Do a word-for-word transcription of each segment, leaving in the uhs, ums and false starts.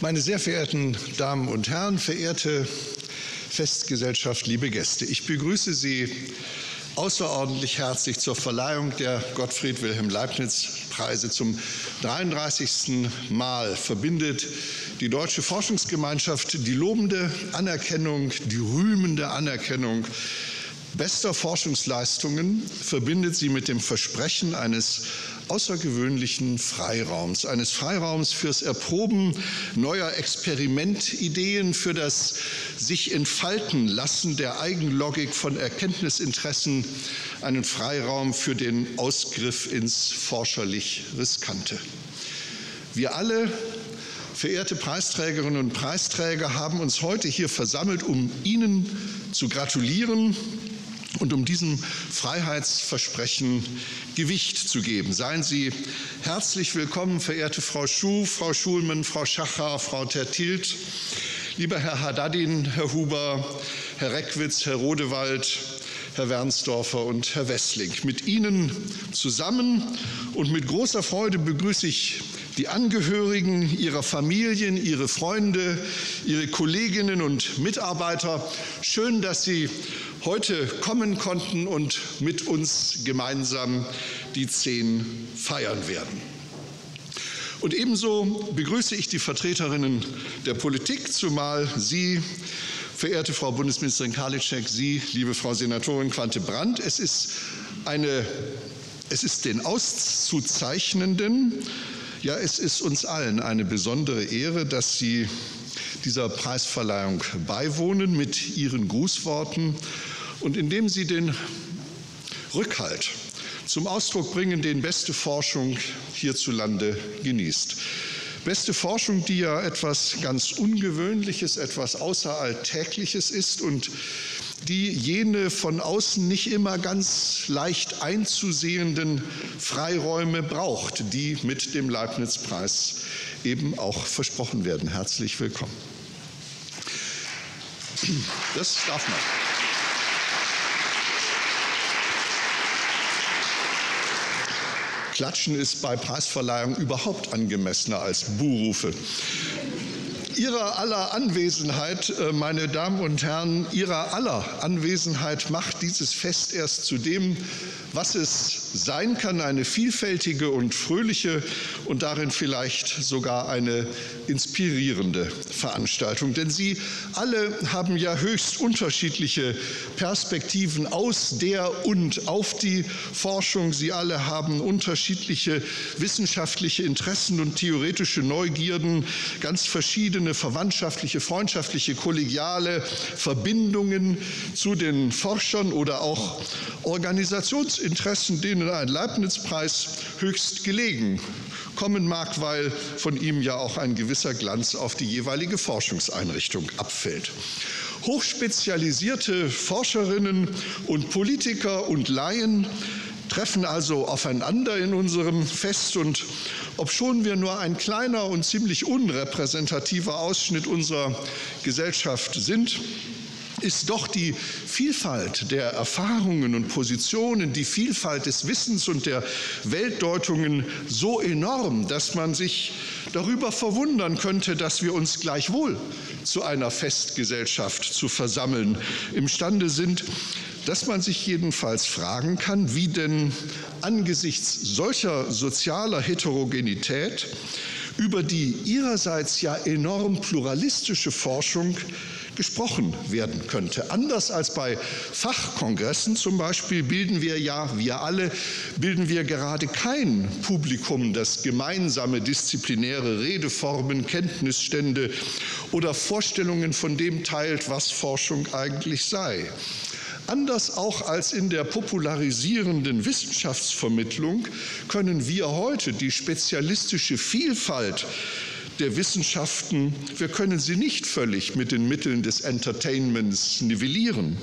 Meine sehr verehrten Damen und Herren, verehrte Festgesellschaft, liebe Gäste, ich begrüße Sie außerordentlich herzlich zur Verleihung der Gottfried-Wilhelm-Leibniz-Preise. Zum dreiunddreißigsten Mal verbindet die Deutsche Forschungsgemeinschaft die lobende Anerkennung, die rühmende Anerkennung bester Forschungsleistungen, verbindet sie mit dem Versprechen eines außergewöhnlichen Freiraums, eines Freiraums fürs Erproben neuer Experimentideen, für das sich entfalten lassen der Eigenlogik von Erkenntnisinteressen, einen Freiraum für den Ausgriff ins forscherlich Riskante. Wir alle, verehrte Preisträgerinnen und Preisträger, haben uns heute hier versammelt, um Ihnen zu gratulieren und um diesem Freiheitsversprechen Gewicht zu geben. Seien Sie herzlich willkommen, verehrte Frau Schuh, Frau Schulmann, Frau Schacher, Frau Tertilt, lieber Herr Haddadin, Herr Huber, Herr Reckwitz, Herr Rodewald, Herr Wernsdorfer und Herr Wessling. Mit Ihnen zusammen und mit großer Freude begrüße ich die Angehörigen Ihrer Familien, Ihre Freunde, Ihre Kolleginnen und Mitarbeiter. Schön, dass Sie heute kommen konnten und mit uns gemeinsam die zehn feiern werden. Und ebenso begrüße ich die Vertreterinnen der Politik, zumal Sie, verehrte Frau Bundesministerin Karliczek, Sie, liebe Frau Senatorin Quante-Brandt, es ist, eine, es ist den Auszuzeichnenden, ja, es ist uns allen eine besondere Ehre, dass Sie dieser Preisverleihung beiwohnen mit Ihren Grußworten und indem Sie den Rückhalt zum Ausdruck bringen, den beste Forschung hierzulande genießt. Beste Forschung, die ja etwas ganz Ungewöhnliches, etwas Außeralltägliches ist und die jene von außen nicht immer ganz leicht einzusehenden Freiräume braucht, die mit dem Leibniz-Preis eben auch versprochen werden. Herzlich willkommen. Das darf man. Klatschen ist bei Preisverleihung überhaupt angemessener als Buhrufe. Ihrer aller Anwesenheit, meine Damen und Herren, Ihrer aller Anwesenheit macht dieses Fest erst zu dem, was es sein kann, eine vielfältige und fröhliche und darin vielleicht sogar eine inspirierende Veranstaltung. Denn Sie alle haben ja höchst unterschiedliche Perspektiven aus der und auf die Forschung. Sie alle haben unterschiedliche wissenschaftliche Interessen und theoretische Neugierden, ganz verschiedene verwandtschaftliche, freundschaftliche, kollegiale Verbindungen zu den Forschern oder auch Organisationsinteressen, denen ein Leibniz-Preis höchst gelegen kommen mag, weil von ihm ja auch ein gewisser Glanz auf die jeweilige Forschungseinrichtung abfällt. Hochspezialisierte Forscherinnen und Politiker und Laien treffen also aufeinander in unserem Fest und obschon wir nur ein kleiner und ziemlich unrepräsentativer Ausschnitt unserer Gesellschaft sind, ist doch die Vielfalt der Erfahrungen und Positionen, die Vielfalt des Wissens und der Weltdeutungen so enorm, dass man sich darüber verwundern könnte, dass wir uns gleichwohl zu einer Festgesellschaft zu versammeln imstande sind, dass man sich jedenfalls fragen kann, wie denn angesichts solcher sozialer Heterogenität über die ihrerseits ja enorm pluralistische Forschung gesprochen werden könnte. Anders als bei Fachkongressen zum Beispiel bilden wir ja, wir alle, bilden wir gerade kein Publikum, das gemeinsame disziplinäre Redeformen, Kenntnisstände oder Vorstellungen von dem teilt, was Forschung eigentlich sei. Anders auch als in der popularisierenden Wissenschaftsvermittlung können wir heute die spezialistische Vielfalt der Wissenschaften, wir können sie nicht völlig mit den Mitteln des Entertainments nivellieren.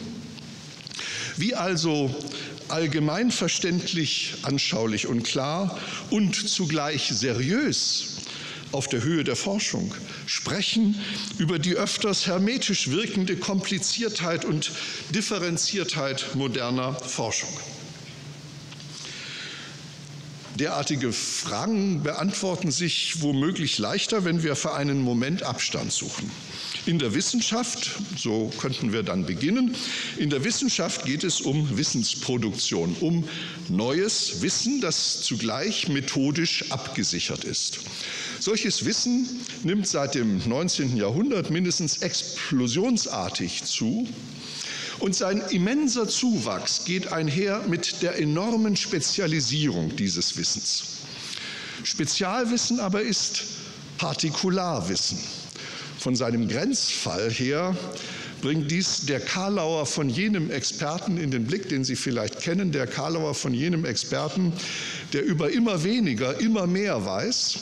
Wie also allgemeinverständlich, anschaulich und klar und zugleich seriös auf der Höhe der Forschung sprechen über die öfters hermetisch wirkende Kompliziertheit und Differenziertheit moderner Forschung. Derartige Fragen beantworten sich womöglich leichter, wenn wir für einen Moment Abstand suchen. In der Wissenschaft, so könnten wir dann beginnen, in der Wissenschaft geht es um Wissensproduktion, um neues Wissen, das zugleich methodisch abgesichert ist. Solches Wissen nimmt seit dem neunzehnten Jahrhundert mindestens explosionsartig zu. Und sein immenser Zuwachs geht einher mit der enormen Spezialisierung dieses Wissens. Spezialwissen aber ist Partikularwissen. Von seinem Grenzfall her bringt dies der Kalauer von jenem Experten in den Blick, den Sie vielleicht kennen, der Kalauer von jenem Experten, der über immer weniger, immer mehr weiß,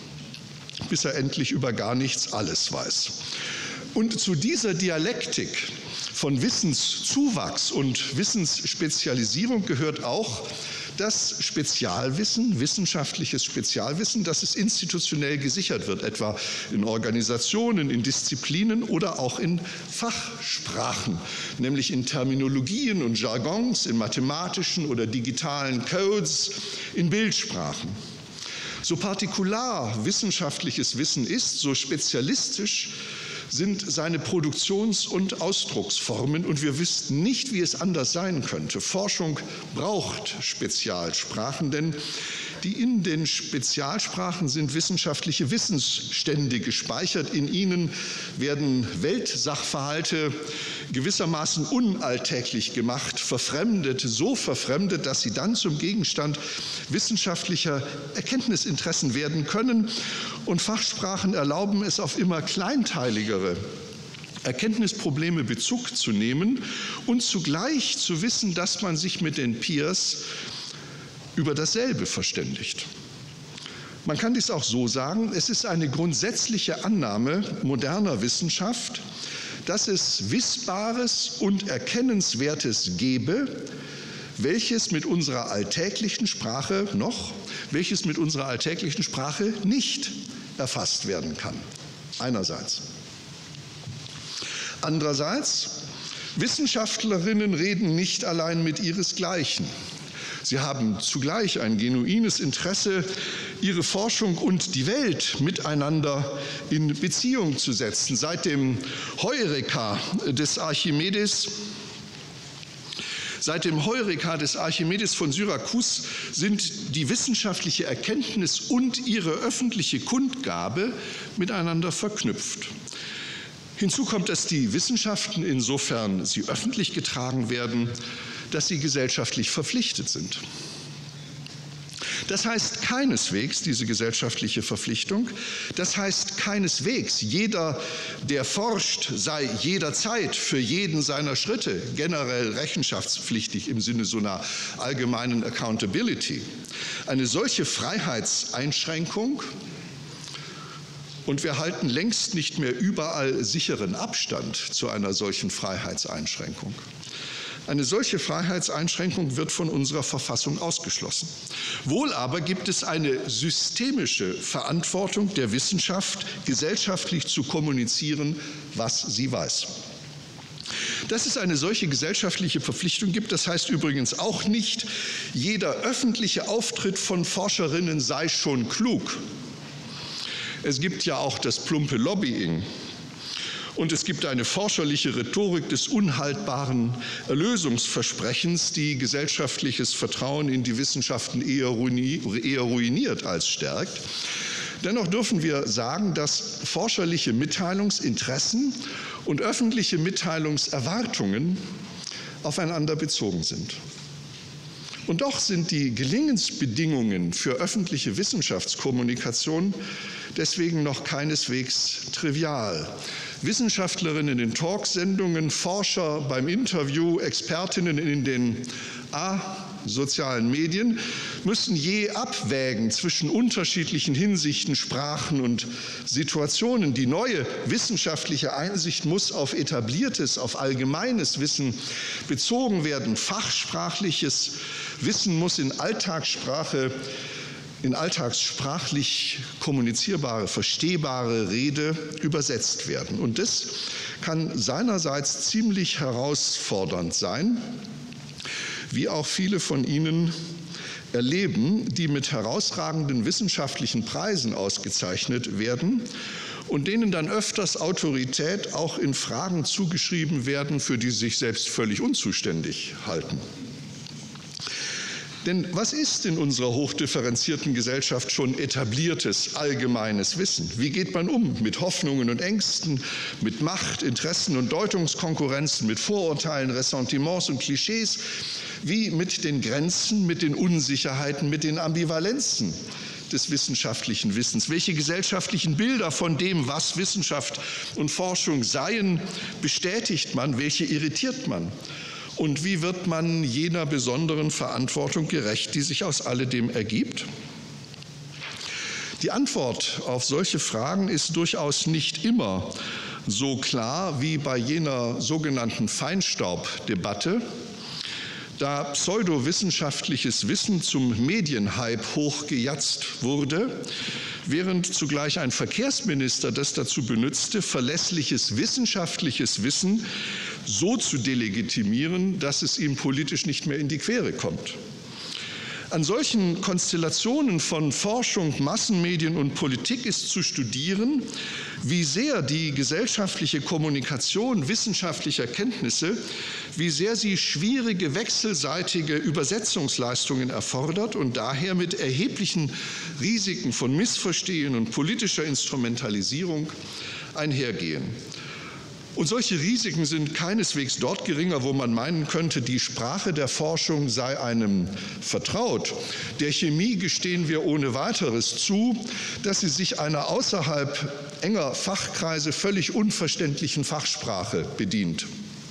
bis er endlich über gar nichts alles weiß. Und zu dieser Dialektik von Wissenszuwachs und Wissensspezialisierung gehört auch das Spezialwissen, wissenschaftliches Spezialwissen, dass es institutionell gesichert wird, etwa in Organisationen, in Disziplinen oder auch in Fachsprachen, nämlich in Terminologien und Jargons, in mathematischen oder digitalen Codes, in Bildsprachen. So partikular wissenschaftliches Wissen ist, so spezialistisch sind seine Produktions- und Ausdrucksformen, und wir wüssten nicht, wie es anders sein könnte. Forschung braucht Spezialsprachen, denn die in den Spezialsprachen sind wissenschaftliche Wissensstände gespeichert. In ihnen werden Weltsachverhalte gewissermaßen unalltäglich gemacht, verfremdet, so verfremdet, dass sie dann zum Gegenstand wissenschaftlicher Erkenntnisinteressen werden können. Und Fachsprachen erlauben es, auf immer kleinteiligere Erkenntnisprobleme Bezug zu nehmen und zugleich zu wissen, dass man sich mit den Peers über dasselbe verständigt. Man kann dies auch so sagen, es ist eine grundsätzliche Annahme moderner Wissenschaft, dass es Wissbares und Erkennenswertes gebe, welches mit unserer alltäglichen Sprache noch, welches mit unserer alltäglichen Sprache nicht erfasst werden kann. Einerseits. Andererseits, Wissenschaftlerinnen reden nicht allein mit ihresgleichen. Sie haben zugleich ein genuines Interesse, ihre Forschung und die Welt miteinander in Beziehung zu setzen. Seit dem Heureka des Archimedes Seit dem Heureka des Archimedes von Syrakus sind die wissenschaftliche Erkenntnis und ihre öffentliche Kundgabe miteinander verknüpft. Hinzu kommt, dass die Wissenschaften, insofern sie öffentlich getragen werden, dass sie gesellschaftlich verpflichtet sind. Das heißt keineswegs, diese gesellschaftliche Verpflichtung, das heißt keineswegs, jeder, der forscht, sei jederzeit für jeden seiner Schritte generell rechenschaftspflichtig im Sinne so einer allgemeinen Accountability. Eine solche Freiheitseinschränkung, und wir halten längst nicht mehr überall sicheren Abstand zu einer solchen Freiheitseinschränkung. Eine solche Freiheitseinschränkung wird von unserer Verfassung ausgeschlossen. Wohl aber gibt es eine systemische Verantwortung der Wissenschaft, gesellschaftlich zu kommunizieren, was sie weiß. Dass es eine solche gesellschaftliche Verpflichtung gibt, das heißt übrigens auch nicht, jeder öffentliche Auftritt von Forscherinnen sei schon klug. Es gibt ja auch das plumpe Lobbying. Und es gibt eine forscherliche Rhetorik des unhaltbaren Erlösungsversprechens, die gesellschaftliches Vertrauen in die Wissenschaften eher ruiniert als stärkt. Dennoch dürfen wir sagen, dass forscherliche Mitteilungsinteressen und öffentliche Mitteilungserwartungen aufeinander bezogen sind. Und doch sind die Gelingensbedingungen für öffentliche Wissenschaftskommunikation deswegen noch keineswegs trivial. Wissenschaftlerinnen in Talksendungen, Forscher beim Interview, Expertinnen in den asozialen Medien müssen je abwägen zwischen unterschiedlichen Hinsichten, Sprachen und Situationen. Die neue wissenschaftliche Einsicht muss auf etabliertes, auf allgemeines Wissen bezogen werden. Fachsprachliches Wissen muss in Alltagssprache in alltagssprachlich kommunizierbare, verstehbare Rede übersetzt werden. Und das kann seinerseits ziemlich herausfordernd sein, wie auch viele von Ihnen erleben, die mit herausragenden wissenschaftlichen Preisen ausgezeichnet werden und denen dann öfters Autorität auch in Fragen zugeschrieben werden, für die sie sich selbst völlig unzuständig halten. Denn was ist in unserer hochdifferenzierten Gesellschaft schon etabliertes, allgemeines Wissen? Wie geht man um mit Hoffnungen und Ängsten, mit Macht, Interessen und Deutungskonkurrenzen, mit Vorurteilen, Ressentiments und Klischees? Wie mit den Grenzen, mit den Unsicherheiten, mit den Ambivalenzen des wissenschaftlichen Wissens? Welche gesellschaftlichen Bilder von dem, was Wissenschaft und Forschung seien, bestätigt man? Welche irritiert man? Und wie wird man jener besonderen Verantwortung gerecht, die sich aus alledem ergibt? Die Antwort auf solche Fragen ist durchaus nicht immer so klar wie bei jener sogenannten Feinstaubdebatte, da pseudowissenschaftliches Wissen zum Medienhype hochgejatzt wurde, während zugleich ein Verkehrsminister das dazu benützte, verlässliches wissenschaftliches Wissen so zu delegitimieren, dass es ihm politisch nicht mehr in die Quere kommt. An solchen Konstellationen von Forschung, Massenmedien und Politik ist zu studieren, wie sehr die gesellschaftliche Kommunikation wissenschaftlicher Kenntnisse, wie sehr sie schwierige wechselseitige Übersetzungsleistungen erfordert und daher mit erheblichen Risiken von Missverstehen und politischer Instrumentalisierung einhergehen. Und solche Risiken sind keineswegs dort geringer, wo man meinen könnte, die Sprache der Forschung sei einem vertraut. Der Chemie gestehen wir ohne weiteres zu, dass sie sich einer außerhalb enger Fachkreise völlig unverständlichen Fachsprache bedient.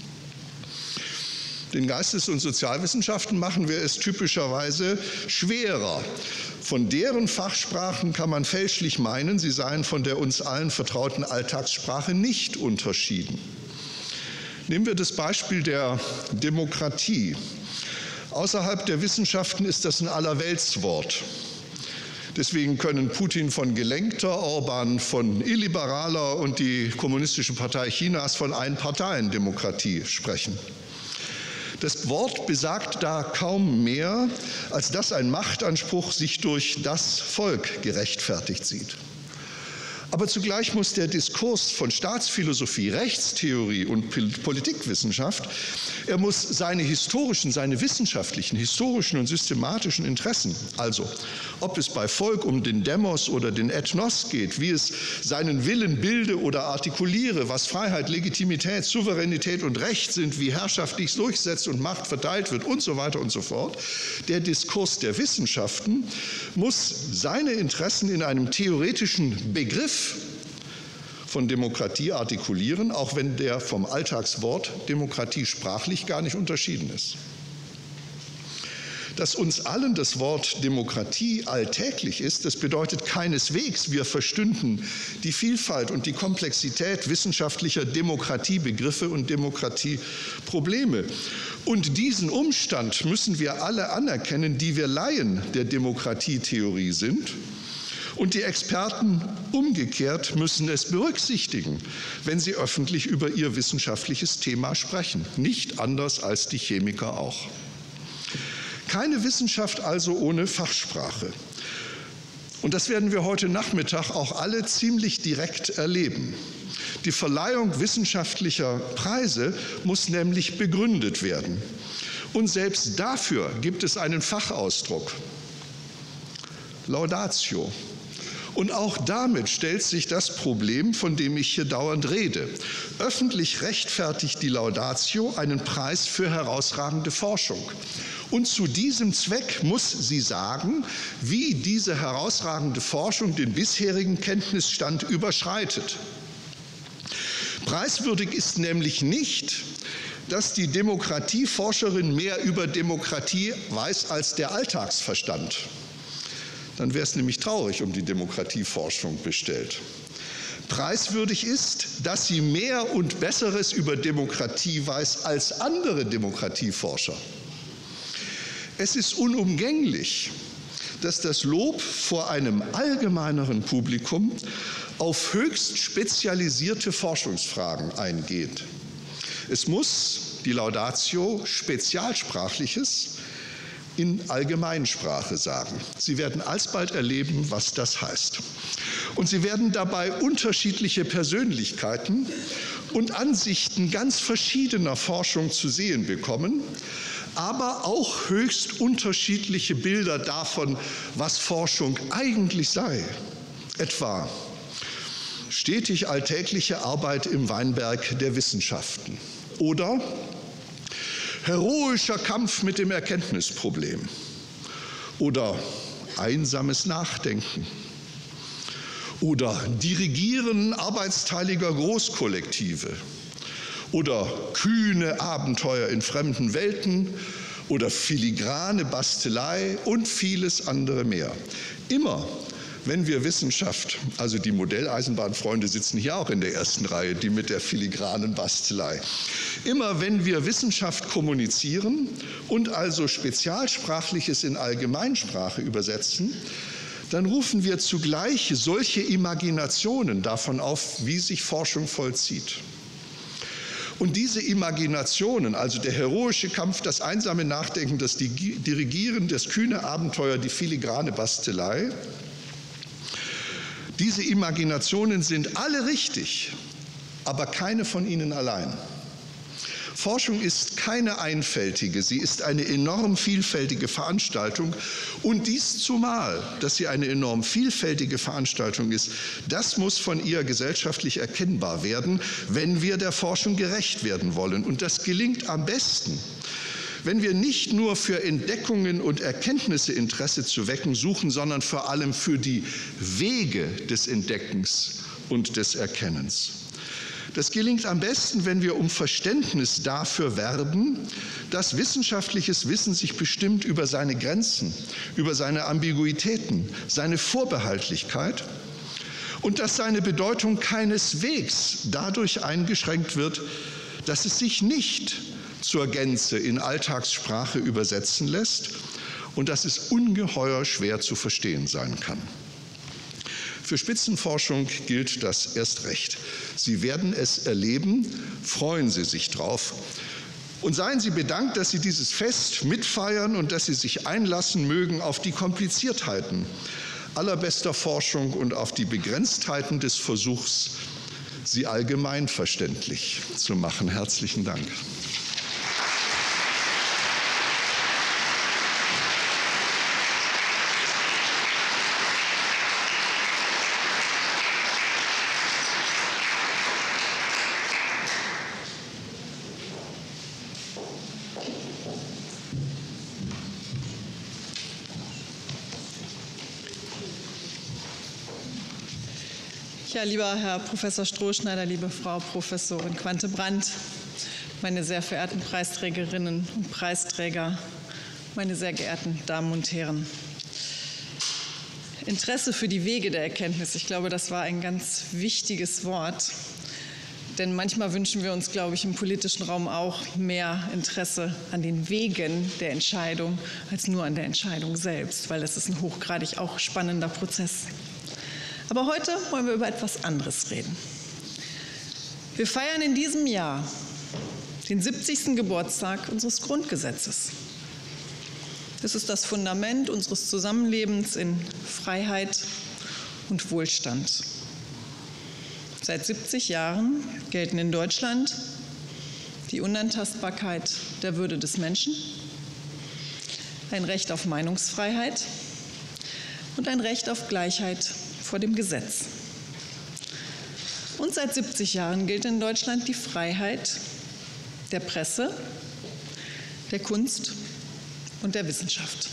Den Geistes- und Sozialwissenschaften machen wir es typischerweise schwerer. Von deren Fachsprachen kann man fälschlich meinen, sie seien von der uns allen vertrauten Alltagssprache nicht unterschieden. Nehmen wir das Beispiel der Demokratie. Außerhalb der Wissenschaften ist das ein Allerweltswort. Deswegen können Putin von gelenkter, Orban von illiberaler und die Kommunistische Partei Chinas von Einparteiendemokratie sprechen. Das Wort besagt da kaum mehr, als dass ein Machtanspruch sich durch das Volk gerechtfertigt sieht. Aber zugleich muss der Diskurs von Staatsphilosophie, Rechtstheorie und Politikwissenschaft, er muss seine historischen, seine wissenschaftlichen, historischen und systematischen Interessen, also ob es bei Volk um den Demos oder den Ethnos geht, wie es seinen Willen bilde oder artikuliere, was Freiheit, Legitimität, Souveränität und Recht sind, wie Herrschaft sich durchsetzt und Macht verteilt wird und so weiter und so fort. Der Diskurs der Wissenschaften muss seine Interessen in einem theoretischen Begriff von Demokratie artikulieren, auch wenn der vom Alltagswort Demokratie sprachlich gar nicht unterschieden ist. Dass uns allen das Wort Demokratie alltäglich ist, das bedeutet keineswegs, wir verstünden die Vielfalt und die Komplexität wissenschaftlicher Demokratiebegriffe und Demokratieprobleme. Und diesen Umstand müssen wir alle anerkennen, die wir Laien der Demokratietheorie sind. Und die Experten umgekehrt müssen es berücksichtigen, wenn sie öffentlich über ihr wissenschaftliches Thema sprechen. Nicht anders als die Chemiker auch. Keine Wissenschaft also ohne Fachsprache. Und das werden wir heute Nachmittag auch alle ziemlich direkt erleben. Die Verleihung wissenschaftlicher Preise muss nämlich begründet werden. Und selbst dafür gibt es einen Fachausdruck. Laudatio. Und auch damit stellt sich das Problem, von dem ich hier dauernd rede. Öffentlich rechtfertigt die Laudatio einen Preis für herausragende Forschung. Und zu diesem Zweck muss sie sagen, wie diese herausragende Forschung den bisherigen Kenntnisstand überschreitet. Preiswürdig ist nämlich nicht, dass die Demokratieforscherin mehr über Demokratie weiß als der Alltagsverstand. Dann wäre es nämlich traurig um die Demokratieforschung bestellt. Preiswürdig ist, dass sie mehr und Besseres über Demokratie weiß als andere Demokratieforscher. Es ist unumgänglich, dass das Lob vor einem allgemeineren Publikum auf höchst spezialisierte Forschungsfragen eingeht. Es muss, die Laudatio, Spezialsprachliches, in Allgemeinsprache sagen. Sie werden alsbald erleben, was das heißt. Und Sie werden dabei unterschiedliche Persönlichkeiten und Ansichten ganz verschiedener Forschung zu sehen bekommen, aber auch höchst unterschiedliche Bilder davon, was Forschung eigentlich sei. Etwa stetig alltägliche Arbeit im Weinberg der Wissenschaften oder heroischer Kampf mit dem Erkenntnisproblem oder einsames Nachdenken oder Dirigieren arbeitsteiliger Großkollektive oder kühne Abenteuer in fremden Welten oder filigrane Bastelei und vieles andere mehr. Immer wenn wir Wissenschaft, also die Modelleisenbahnfreunde sitzen hier auch in der ersten Reihe, die mit der filigranen Bastelei. Immer wenn wir Wissenschaft kommunizieren und also Spezialsprachliches in Allgemeinsprache übersetzen, dann rufen wir zugleich solche Imaginationen davon auf, wie sich Forschung vollzieht. Und diese Imaginationen, also der heroische Kampf, das einsame Nachdenken, das Dirigieren, das kühne Abenteuer, die filigrane Bastelei, diese Imaginationen sind alle richtig, aber keine von ihnen allein. Forschung ist keine einfältige, sie ist eine enorm vielfältige Veranstaltung. Und dies zumal, dass sie eine enorm vielfältige Veranstaltung ist, das muss von ihr gesellschaftlich erkennbar werden, wenn wir der Forschung gerecht werden wollen. Und das gelingt am besten, wenn wir nicht nur für Entdeckungen und Erkenntnisse Interesse zu wecken suchen, sondern vor allem für die Wege des Entdeckens und des Erkennens. Das gelingt am besten, wenn wir um Verständnis dafür werben, dass wissenschaftliches Wissen sich bestimmt über seine Grenzen, über seine Ambiguitäten, seine Vorbehaltlichkeit und dass seine Bedeutung keineswegs dadurch eingeschränkt wird, dass es sich nicht zur Gänze in Alltagssprache übersetzen lässt und dass es ungeheuer schwer zu verstehen sein kann. Für Spitzenforschung gilt das erst recht. Sie werden es erleben, freuen Sie sich drauf. Und seien Sie bedankt, dass Sie dieses Fest mitfeiern und dass Sie sich einlassen mögen auf die Kompliziertheiten allerbester Forschung und auf die Begrenztheiten des Versuchs, sie allgemein verständlich zu machen. Herzlichen Dank. Ja, lieber Herr Professor Strohschneider, liebe Frau Professorin Quante-Brandt, meine sehr verehrten Preisträgerinnen und Preisträger, meine sehr geehrten Damen und Herren. Interesse für die Wege der Erkenntnis, ich glaube, das war ein ganz wichtiges Wort. Denn manchmal wünschen wir uns, glaube ich, im politischen Raum auch mehr Interesse an den Wegen der Entscheidung als nur an der Entscheidung selbst, weil das ist ein hochgradig auch spannender Prozess. Aber heute wollen wir über etwas anderes reden. Wir feiern in diesem Jahr den siebzigsten Geburtstag unseres Grundgesetzes. Es ist das Fundament unseres Zusammenlebens in Freiheit und Wohlstand. Seit siebzig Jahren gelten in Deutschland die Unantastbarkeit der Würde des Menschen, ein Recht auf Meinungsfreiheit und ein Recht auf Gleichheit vor dem Gesetz. Und seit siebzig Jahren gilt in Deutschland die Freiheit der Presse, der Kunst und der Wissenschaft.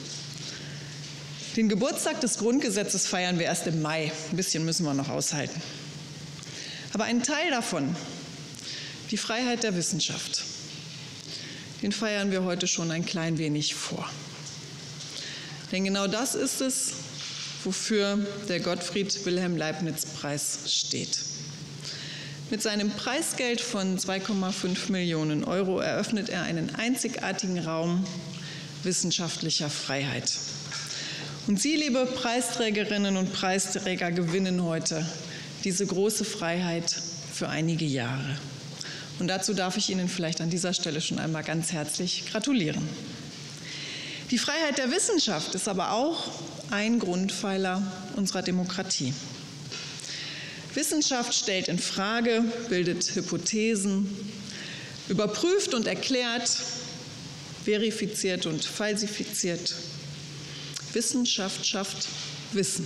Den Geburtstag des Grundgesetzes feiern wir erst im Mai. Ein bisschen müssen wir noch aushalten. Aber einen Teil davon, die Freiheit der Wissenschaft, den feiern wir heute schon ein klein wenig vor. Denn genau das ist es, wofür der Gottfried Wilhelm Leibniz-Preis steht. Mit seinem Preisgeld von zwei Komma fünf Millionen Euro eröffnet er einen einzigartigen Raum wissenschaftlicher Freiheit. Und Sie, liebe Preisträgerinnen und Preisträger, gewinnen heute diese große Freiheit für einige Jahre. Und dazu darf ich Ihnen vielleicht an dieser Stelle schon einmal ganz herzlich gratulieren. Die Freiheit der Wissenschaft ist aber auch ein Grundpfeiler unserer Demokratie. Wissenschaft stellt in Frage, bildet Hypothesen, überprüft und erklärt, verifiziert und falsifiziert. Wissenschaft schafft Wissen.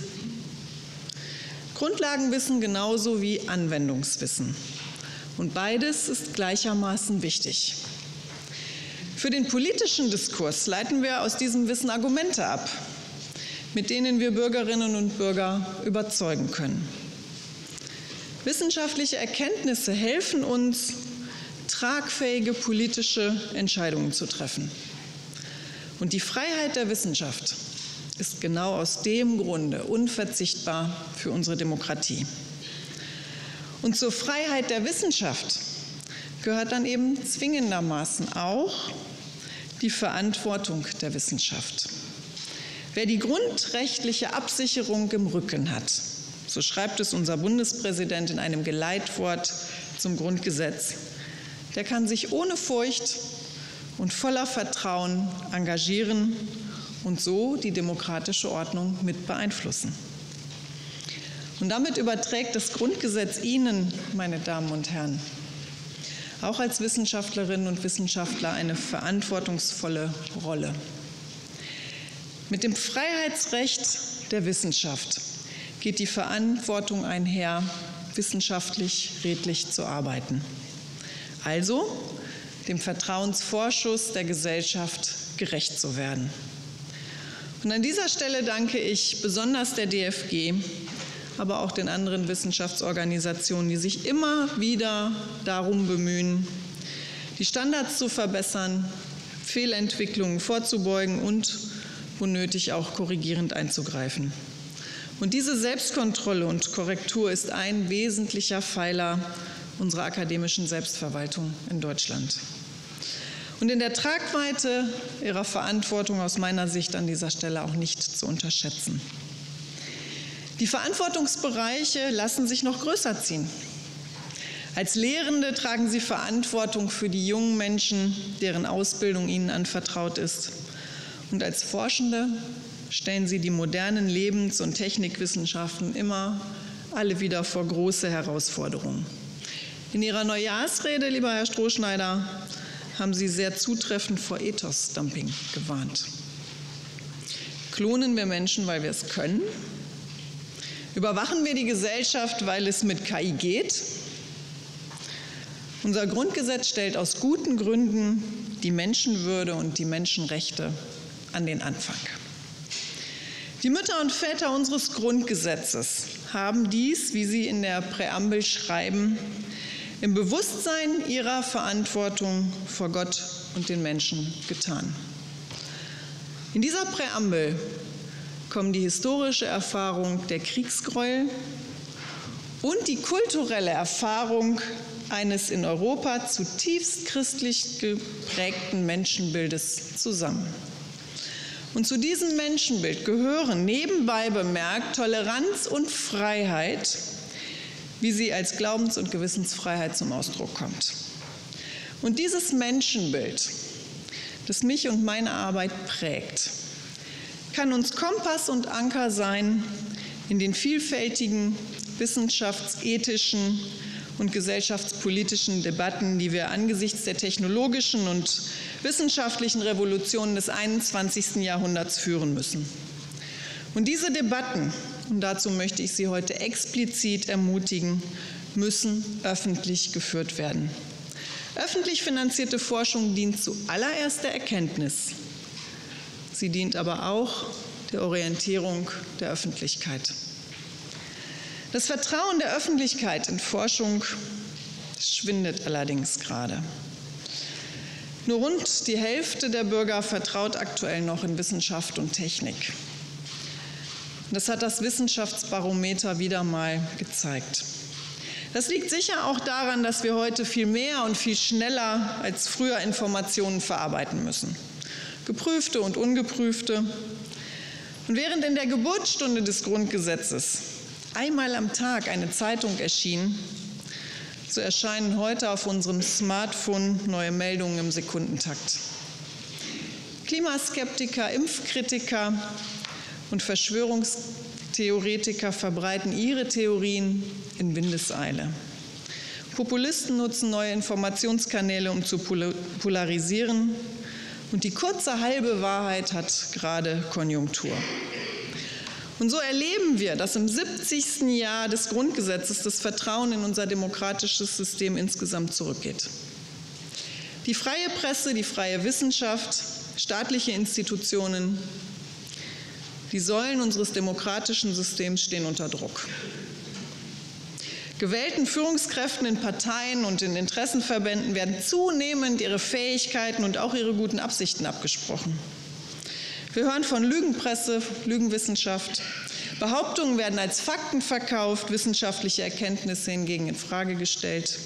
Grundlagenwissen genauso wie Anwendungswissen. Und beides ist gleichermaßen wichtig. Für den politischen Diskurs leiten wir aus diesem Wissen Argumente ab, mit denen wir Bürgerinnen und Bürger überzeugen können. Wissenschaftliche Erkenntnisse helfen uns, tragfähige politische Entscheidungen zu treffen. Und die Freiheit der Wissenschaft ist genau aus dem Grunde unverzichtbar für unsere Demokratie. Und zur Freiheit der Wissenschaft gehört dann eben zwingendermaßen auch die Verantwortung der Wissenschaft. Wer die grundrechtliche Absicherung im Rücken hat, so schreibt es unser Bundespräsident in einem Geleitwort zum Grundgesetz, der kann sich ohne Furcht und voller Vertrauen engagieren und so die demokratische Ordnung mit beeinflussen. Und damit überträgt das Grundgesetz Ihnen, meine Damen und Herren, auch als Wissenschaftlerinnen und Wissenschaftler eine verantwortungsvolle Rolle. Mit dem Freiheitsrecht der Wissenschaft geht die Verantwortung einher, wissenschaftlich redlich zu arbeiten. Also dem Vertrauensvorschuss der Gesellschaft gerecht zu werden. Und an dieser Stelle danke ich besonders der D F G, aber auch den anderen Wissenschaftsorganisationen, die sich immer wieder darum bemühen, die Standards zu verbessern, Fehlentwicklungen vorzubeugen und, wo nötig, auch korrigierend einzugreifen. Und diese Selbstkontrolle und Korrektur ist ein wesentlicher Pfeiler unserer akademischen Selbstverwaltung in Deutschland. Und in der Tragweite ihrer Verantwortung aus meiner Sicht an dieser Stelle auch nicht zu unterschätzen. Die Verantwortungsbereiche lassen sich noch größer ziehen. Als Lehrende tragen Sie Verantwortung für die jungen Menschen, deren Ausbildung Ihnen anvertraut ist. Und als Forschende stellen Sie die modernen Lebens- und Technikwissenschaften immer alle wieder vor große Herausforderungen. In Ihrer Neujahrsrede, lieber Herr Strohschneider, haben Sie sehr zutreffend vor Ethos-Dumping gewarnt. Klonen wir Menschen, weil wir es können? Überwachen wir die Gesellschaft, weil es mit K I geht? Unser Grundgesetz stellt aus guten Gründen die Menschenwürde und die Menschenrechte an den Anfang. Die Mütter und Väter unseres Grundgesetzes haben dies, wie sie in der Präambel schreiben, im Bewusstsein ihrer Verantwortung vor Gott und den Menschen getan. In dieser Präambel kommen die historische Erfahrung der Kriegsgräuel und die kulturelle Erfahrung eines in Europa zutiefst christlich geprägten Menschenbildes zusammen. Und zu diesem Menschenbild gehören nebenbei bemerkt Toleranz und Freiheit, wie sie als Glaubens- und Gewissensfreiheit zum Ausdruck kommt. Und dieses Menschenbild, das mich und meine Arbeit prägt, kann uns Kompass und Anker sein in den vielfältigen wissenschaftsethischen und gesellschaftspolitischen Debatten, die wir angesichts der technologischen und wissenschaftlichen Revolutionen des einundzwanzigsten Jahrhunderts führen müssen. Und diese Debatten, und dazu möchte ich Sie heute explizit ermutigen, müssen öffentlich geführt werden. Öffentlich finanzierte Forschung dient zuallererst der Erkenntnis. Sie dient aber auch der Orientierung der Öffentlichkeit. Das Vertrauen der Öffentlichkeit in Forschung schwindet allerdings gerade. Nur rund die Hälfte der Bürger vertraut aktuell noch in Wissenschaft und Technik. Das hat das Wissenschaftsbarometer wieder mal gezeigt. Das liegt sicher auch daran, dass wir heute viel mehr und viel schneller als früher Informationen verarbeiten müssen. Geprüfte und ungeprüfte. Und während in der Geburtsstunde des Grundgesetzes einmal am Tag eine Zeitung erschien, so erscheinen heute auf unserem Smartphone neue Meldungen im Sekundentakt. Klimaskeptiker, Impfkritiker und Verschwörungstheoretiker verbreiten ihre Theorien in Windeseile. Populisten nutzen neue Informationskanäle, um zu polarisieren. Und die kurze halbe Wahrheit hat gerade Konjunktur. Und so erleben wir, dass im siebzigsten Jahr des Grundgesetzes das Vertrauen in unser demokratisches System insgesamt zurückgeht. Die freie Presse, die freie Wissenschaft, staatliche Institutionen, die Säulen unseres demokratischen Systems stehen unter Druck. Gewählten Führungskräften in Parteien und in Interessenverbänden werden zunehmend ihre Fähigkeiten und auch ihre guten Absichten abgesprochen. Wir hören von Lügenpresse, Lügenwissenschaft. Behauptungen werden als Fakten verkauft, wissenschaftliche Erkenntnisse hingegen in Frage gestellt.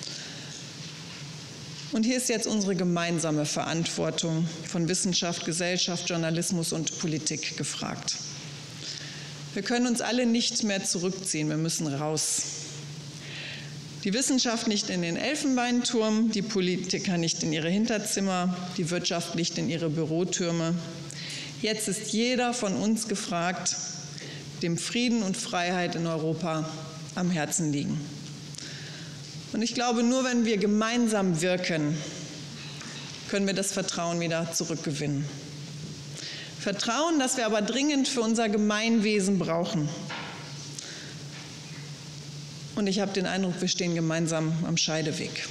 Und hier ist jetzt unsere gemeinsame Verantwortung von Wissenschaft, Gesellschaft, Journalismus und Politik gefragt. Wir können uns alle nicht mehr zurückziehen, wir müssen raus. Die Wissenschaft nicht in den Elfenbeinturm, die Politiker nicht in ihre Hinterzimmer, die Wirtschaft nicht in ihre Bürotürme. Jetzt ist jeder von uns gefragt, dem Frieden und Freiheit in Europa am Herzen liegen. Und ich glaube, nur wenn wir gemeinsam wirken, können wir das Vertrauen wieder zurückgewinnen. Vertrauen, das wir aber dringend für unser Gemeinwesen brauchen. Und ich habe den Eindruck, wir stehen gemeinsam am Scheideweg.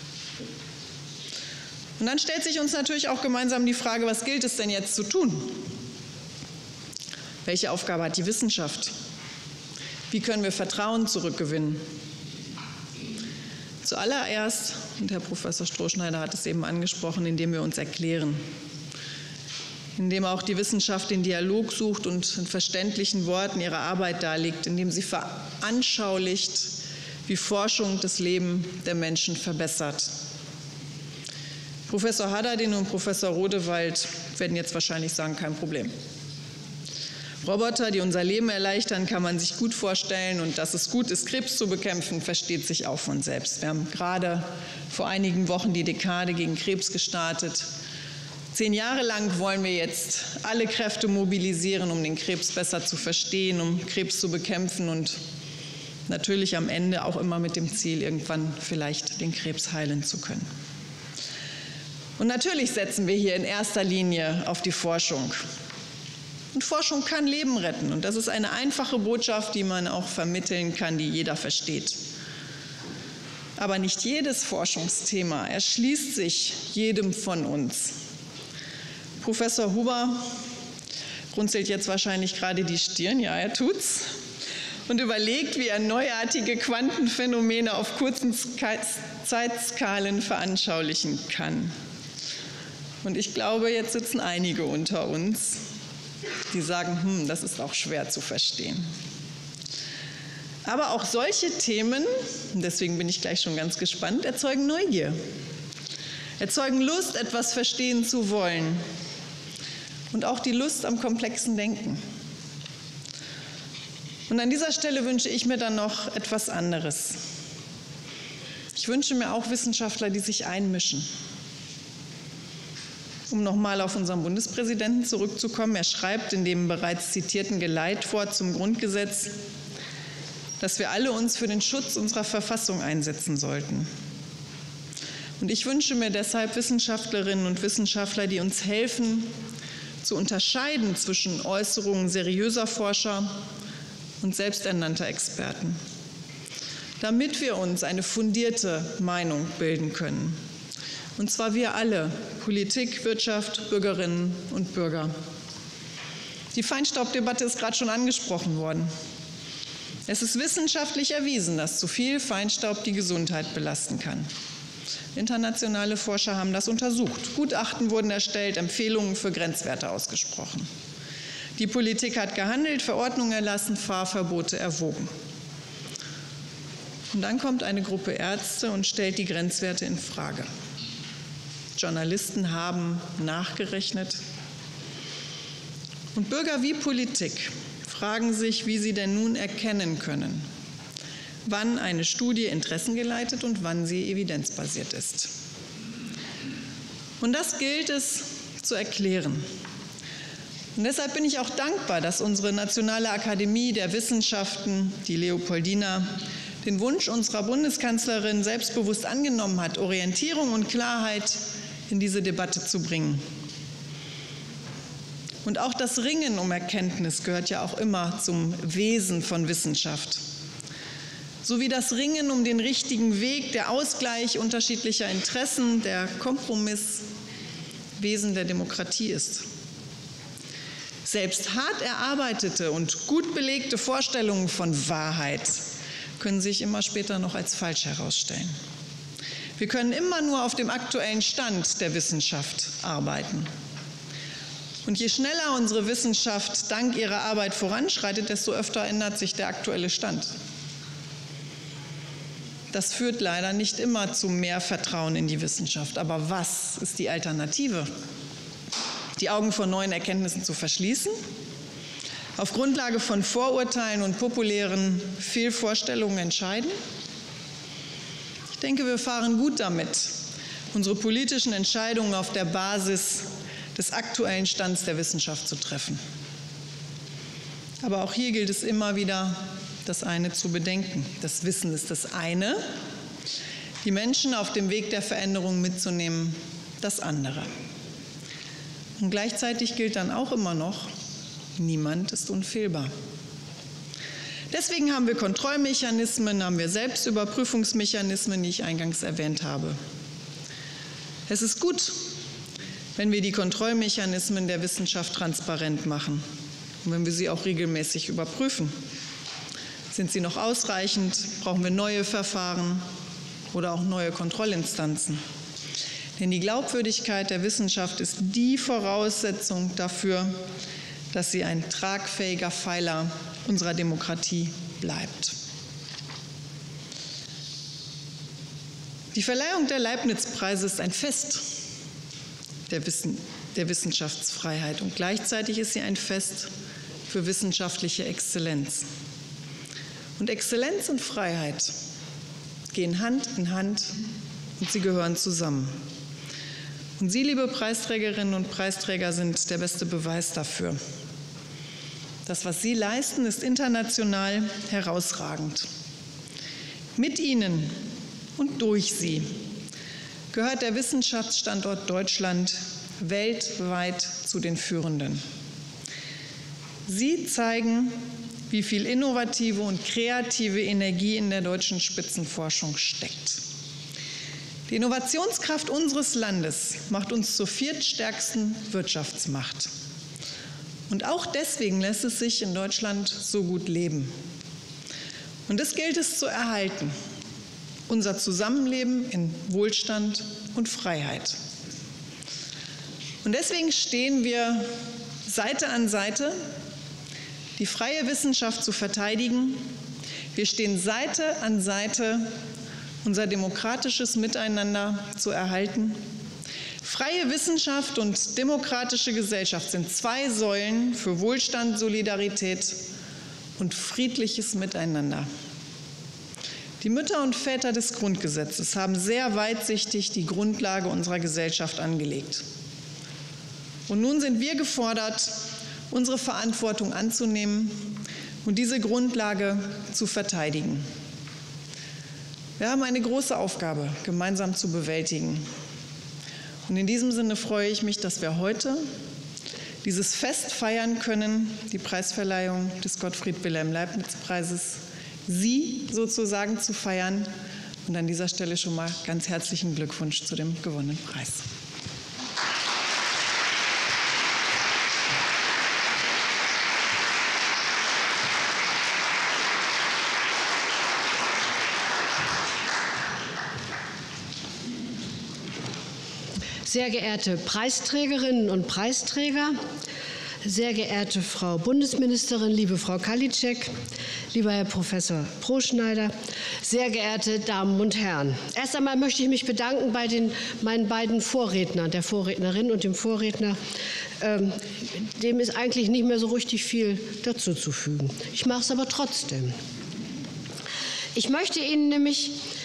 Und dann stellt sich uns natürlich auch gemeinsam die Frage, was gilt es denn jetzt zu tun? Welche Aufgabe hat die Wissenschaft? Wie können wir Vertrauen zurückgewinnen? Zuallererst, und Herr Professor Strohschneider hat es eben angesprochen, indem wir uns erklären. Indem auch die Wissenschaft den Dialog sucht und in verständlichen Worten ihre Arbeit darlegt, indem sie veranschaulicht, wie Forschung das Leben der Menschen verbessert. Professor Haddadin und Professor Rodewald werden jetzt wahrscheinlich sagen, kein Problem. Roboter, die unser Leben erleichtern, kann man sich gut vorstellen. Und dass es gut ist, Krebs zu bekämpfen, versteht sich auch von selbst. Wir haben gerade vor einigen Wochen die Dekade gegen Krebs gestartet. Zehn Jahre lang wollen wir jetzt alle Kräfte mobilisieren, um den Krebs besser zu verstehen, um Krebs zu bekämpfen und natürlich am Ende auch immer mit dem Ziel, irgendwann vielleicht den Krebs heilen zu können. Und natürlich setzen wir hier in erster Linie auf die Forschung. Und Forschung kann Leben retten. Und das ist eine einfache Botschaft, die man auch vermitteln kann, die jeder versteht. Aber nicht jedes Forschungsthema erschließt sich jedem von uns. Professor Huber runzelt jetzt wahrscheinlich gerade die Stirn, ja, er tut's, und überlegt, wie er neuartige Quantenphänomene auf kurzen Zeitskalen veranschaulichen kann. Und ich glaube, jetzt sitzen einige unter uns, die sagen, hm, das ist auch schwer zu verstehen. Aber auch solche Themen, und deswegen bin ich gleich schon ganz gespannt, erzeugen Neugier, erzeugen Lust, etwas verstehen zu wollen und auch die Lust am komplexen Denken. Und an dieser Stelle wünsche ich mir dann noch etwas anderes. Ich wünsche mir auch Wissenschaftler, die sich einmischen. Um nochmal auf unseren Bundespräsidenten zurückzukommen, er schreibt in dem bereits zitierten Geleitwort zum Grundgesetz, dass wir alle uns für den Schutz unserer Verfassung einsetzen sollten. Und ich wünsche mir deshalb Wissenschaftlerinnen und Wissenschaftler, die uns helfen, zu unterscheiden zwischen Äußerungen seriöser Forscher und selbsternannter Experten, damit wir uns eine fundierte Meinung bilden können. Und zwar wir alle, Politik, Wirtschaft, Bürgerinnen und Bürger. Die Feinstaubdebatte ist gerade schon angesprochen worden. Es ist wissenschaftlich erwiesen, dass zu viel Feinstaub die Gesundheit belasten kann. Internationale Forscher haben das untersucht. Gutachten wurden erstellt, Empfehlungen für Grenzwerte ausgesprochen. Die Politik hat gehandelt, Verordnungen erlassen, Fahrverbote erwogen. Und dann kommt eine Gruppe Ärzte und stellt die Grenzwerte in Frage. Journalisten haben nachgerechnet. Und Bürger wie Politik fragen sich, wie sie denn nun erkennen können, wann eine Studie interessengeleitet und wann sie evidenzbasiert ist. Und das gilt es zu erklären. Und deshalb bin ich auch dankbar, dass unsere Nationale Akademie der Wissenschaften, die Leopoldina, den Wunsch unserer Bundeskanzlerin selbstbewusst angenommen hat, Orientierung und Klarheit in diese Debatte zu bringen. Und auch das Ringen um Erkenntnis gehört ja auch immer zum Wesen von Wissenschaft. So wie das Ringen um den richtigen Weg, der Ausgleich unterschiedlicher Interessen, der Kompromiss Wesen der Demokratie ist. Selbst hart erarbeitete und gut belegte Vorstellungen von Wahrheit können sich immer später noch als falsch herausstellen. Wir können immer nur auf dem aktuellen Stand der Wissenschaft arbeiten. Und je schneller unsere Wissenschaft dank ihrer Arbeit voranschreitet, desto öfter ändert sich der aktuelle Stand. Das führt leider nicht immer zu mehr Vertrauen in die Wissenschaft. Aber was ist die Alternative? Die Augen vor neuen Erkenntnissen zu verschließen? Auf Grundlage von Vorurteilen und populären Fehlvorstellungen entscheiden? Ich denke, wir fahren gut damit, unsere politischen Entscheidungen auf der Basis des aktuellen Stands der Wissenschaft zu treffen. Aber auch hier gilt es immer wieder, das eine zu bedenken. Das Wissen ist das eine, die Menschen auf dem Weg der Veränderung mitzunehmen, das andere. Und gleichzeitig gilt dann auch immer noch, niemand ist unfehlbar. Deswegen haben wir Kontrollmechanismen, haben wir Selbstüberprüfungsmechanismen, die ich eingangs erwähnt habe. Es ist gut, wenn wir die Kontrollmechanismen der Wissenschaft transparent machen und wenn wir sie auch regelmäßig überprüfen. Sind sie noch ausreichend? Brauchen wir neue Verfahren oder auch neue Kontrollinstanzen? Denn die Glaubwürdigkeit der Wissenschaft ist die Voraussetzung dafür, dass sie ein tragfähiger Pfeiler unserer Demokratie bleibt. Die Verleihung der Leibniz-Preise ist ein Fest der, Wissen, der Wissenschaftsfreiheit und gleichzeitig ist sie ein Fest für wissenschaftliche Exzellenz. Und Exzellenz und Freiheit gehen Hand in Hand und sie gehören zusammen. Und Sie, liebe Preisträgerinnen und Preisträger, sind der beste Beweis dafür. Das, was Sie leisten, ist international herausragend. Mit Ihnen und durch Sie gehört der Wissenschaftsstandort Deutschland weltweit zu den Führenden. Sie zeigen, wie viel innovative und kreative Energie in der deutschen Spitzenforschung steckt. Die Innovationskraft unseres Landes macht uns zur viertstärksten Wirtschaftsmacht. Und auch deswegen lässt es sich in Deutschland so gut leben. Und das gilt es zu erhalten. Unser Zusammenleben in Wohlstand und Freiheit. Und deswegen stehen wir Seite an Seite, die freie Wissenschaft zu verteidigen. Wir stehen Seite an Seite, unser demokratisches Miteinander zu erhalten. Freie Wissenschaft und demokratische Gesellschaft sind zwei Säulen für Wohlstand, Solidarität und friedliches Miteinander. Die Mütter und Väter des Grundgesetzes haben sehr weitsichtig die Grundlage unserer Gesellschaft angelegt. Und nun sind wir gefordert, unsere Verantwortung anzunehmen und diese Grundlage zu verteidigen. Wir haben eine große Aufgabe gemeinsam zu bewältigen. Und in diesem Sinne freue ich mich, dass wir heute dieses Fest feiern können, die Preisverleihung des Gottfried Wilhelm Leibniz-Preises, Sie sozusagen zu feiern. Und an dieser Stelle schon mal ganz herzlichen Glückwunsch zu dem gewonnenen Preis. Sehr geehrte Preisträgerinnen und Preisträger, sehr geehrte Frau Bundesministerin, liebe Frau Karliczek, lieber Herr Professor Proschneider, sehr geehrte Damen und Herren. Erst einmal möchte ich mich bedanken bei den, meinen beiden Vorrednern, der Vorrednerin und dem Vorredner. Ähm, dem ist eigentlich nicht mehr so richtig viel dazuzufügen. Ich mache es aber trotzdem. Ich möchte Ihnen nämlich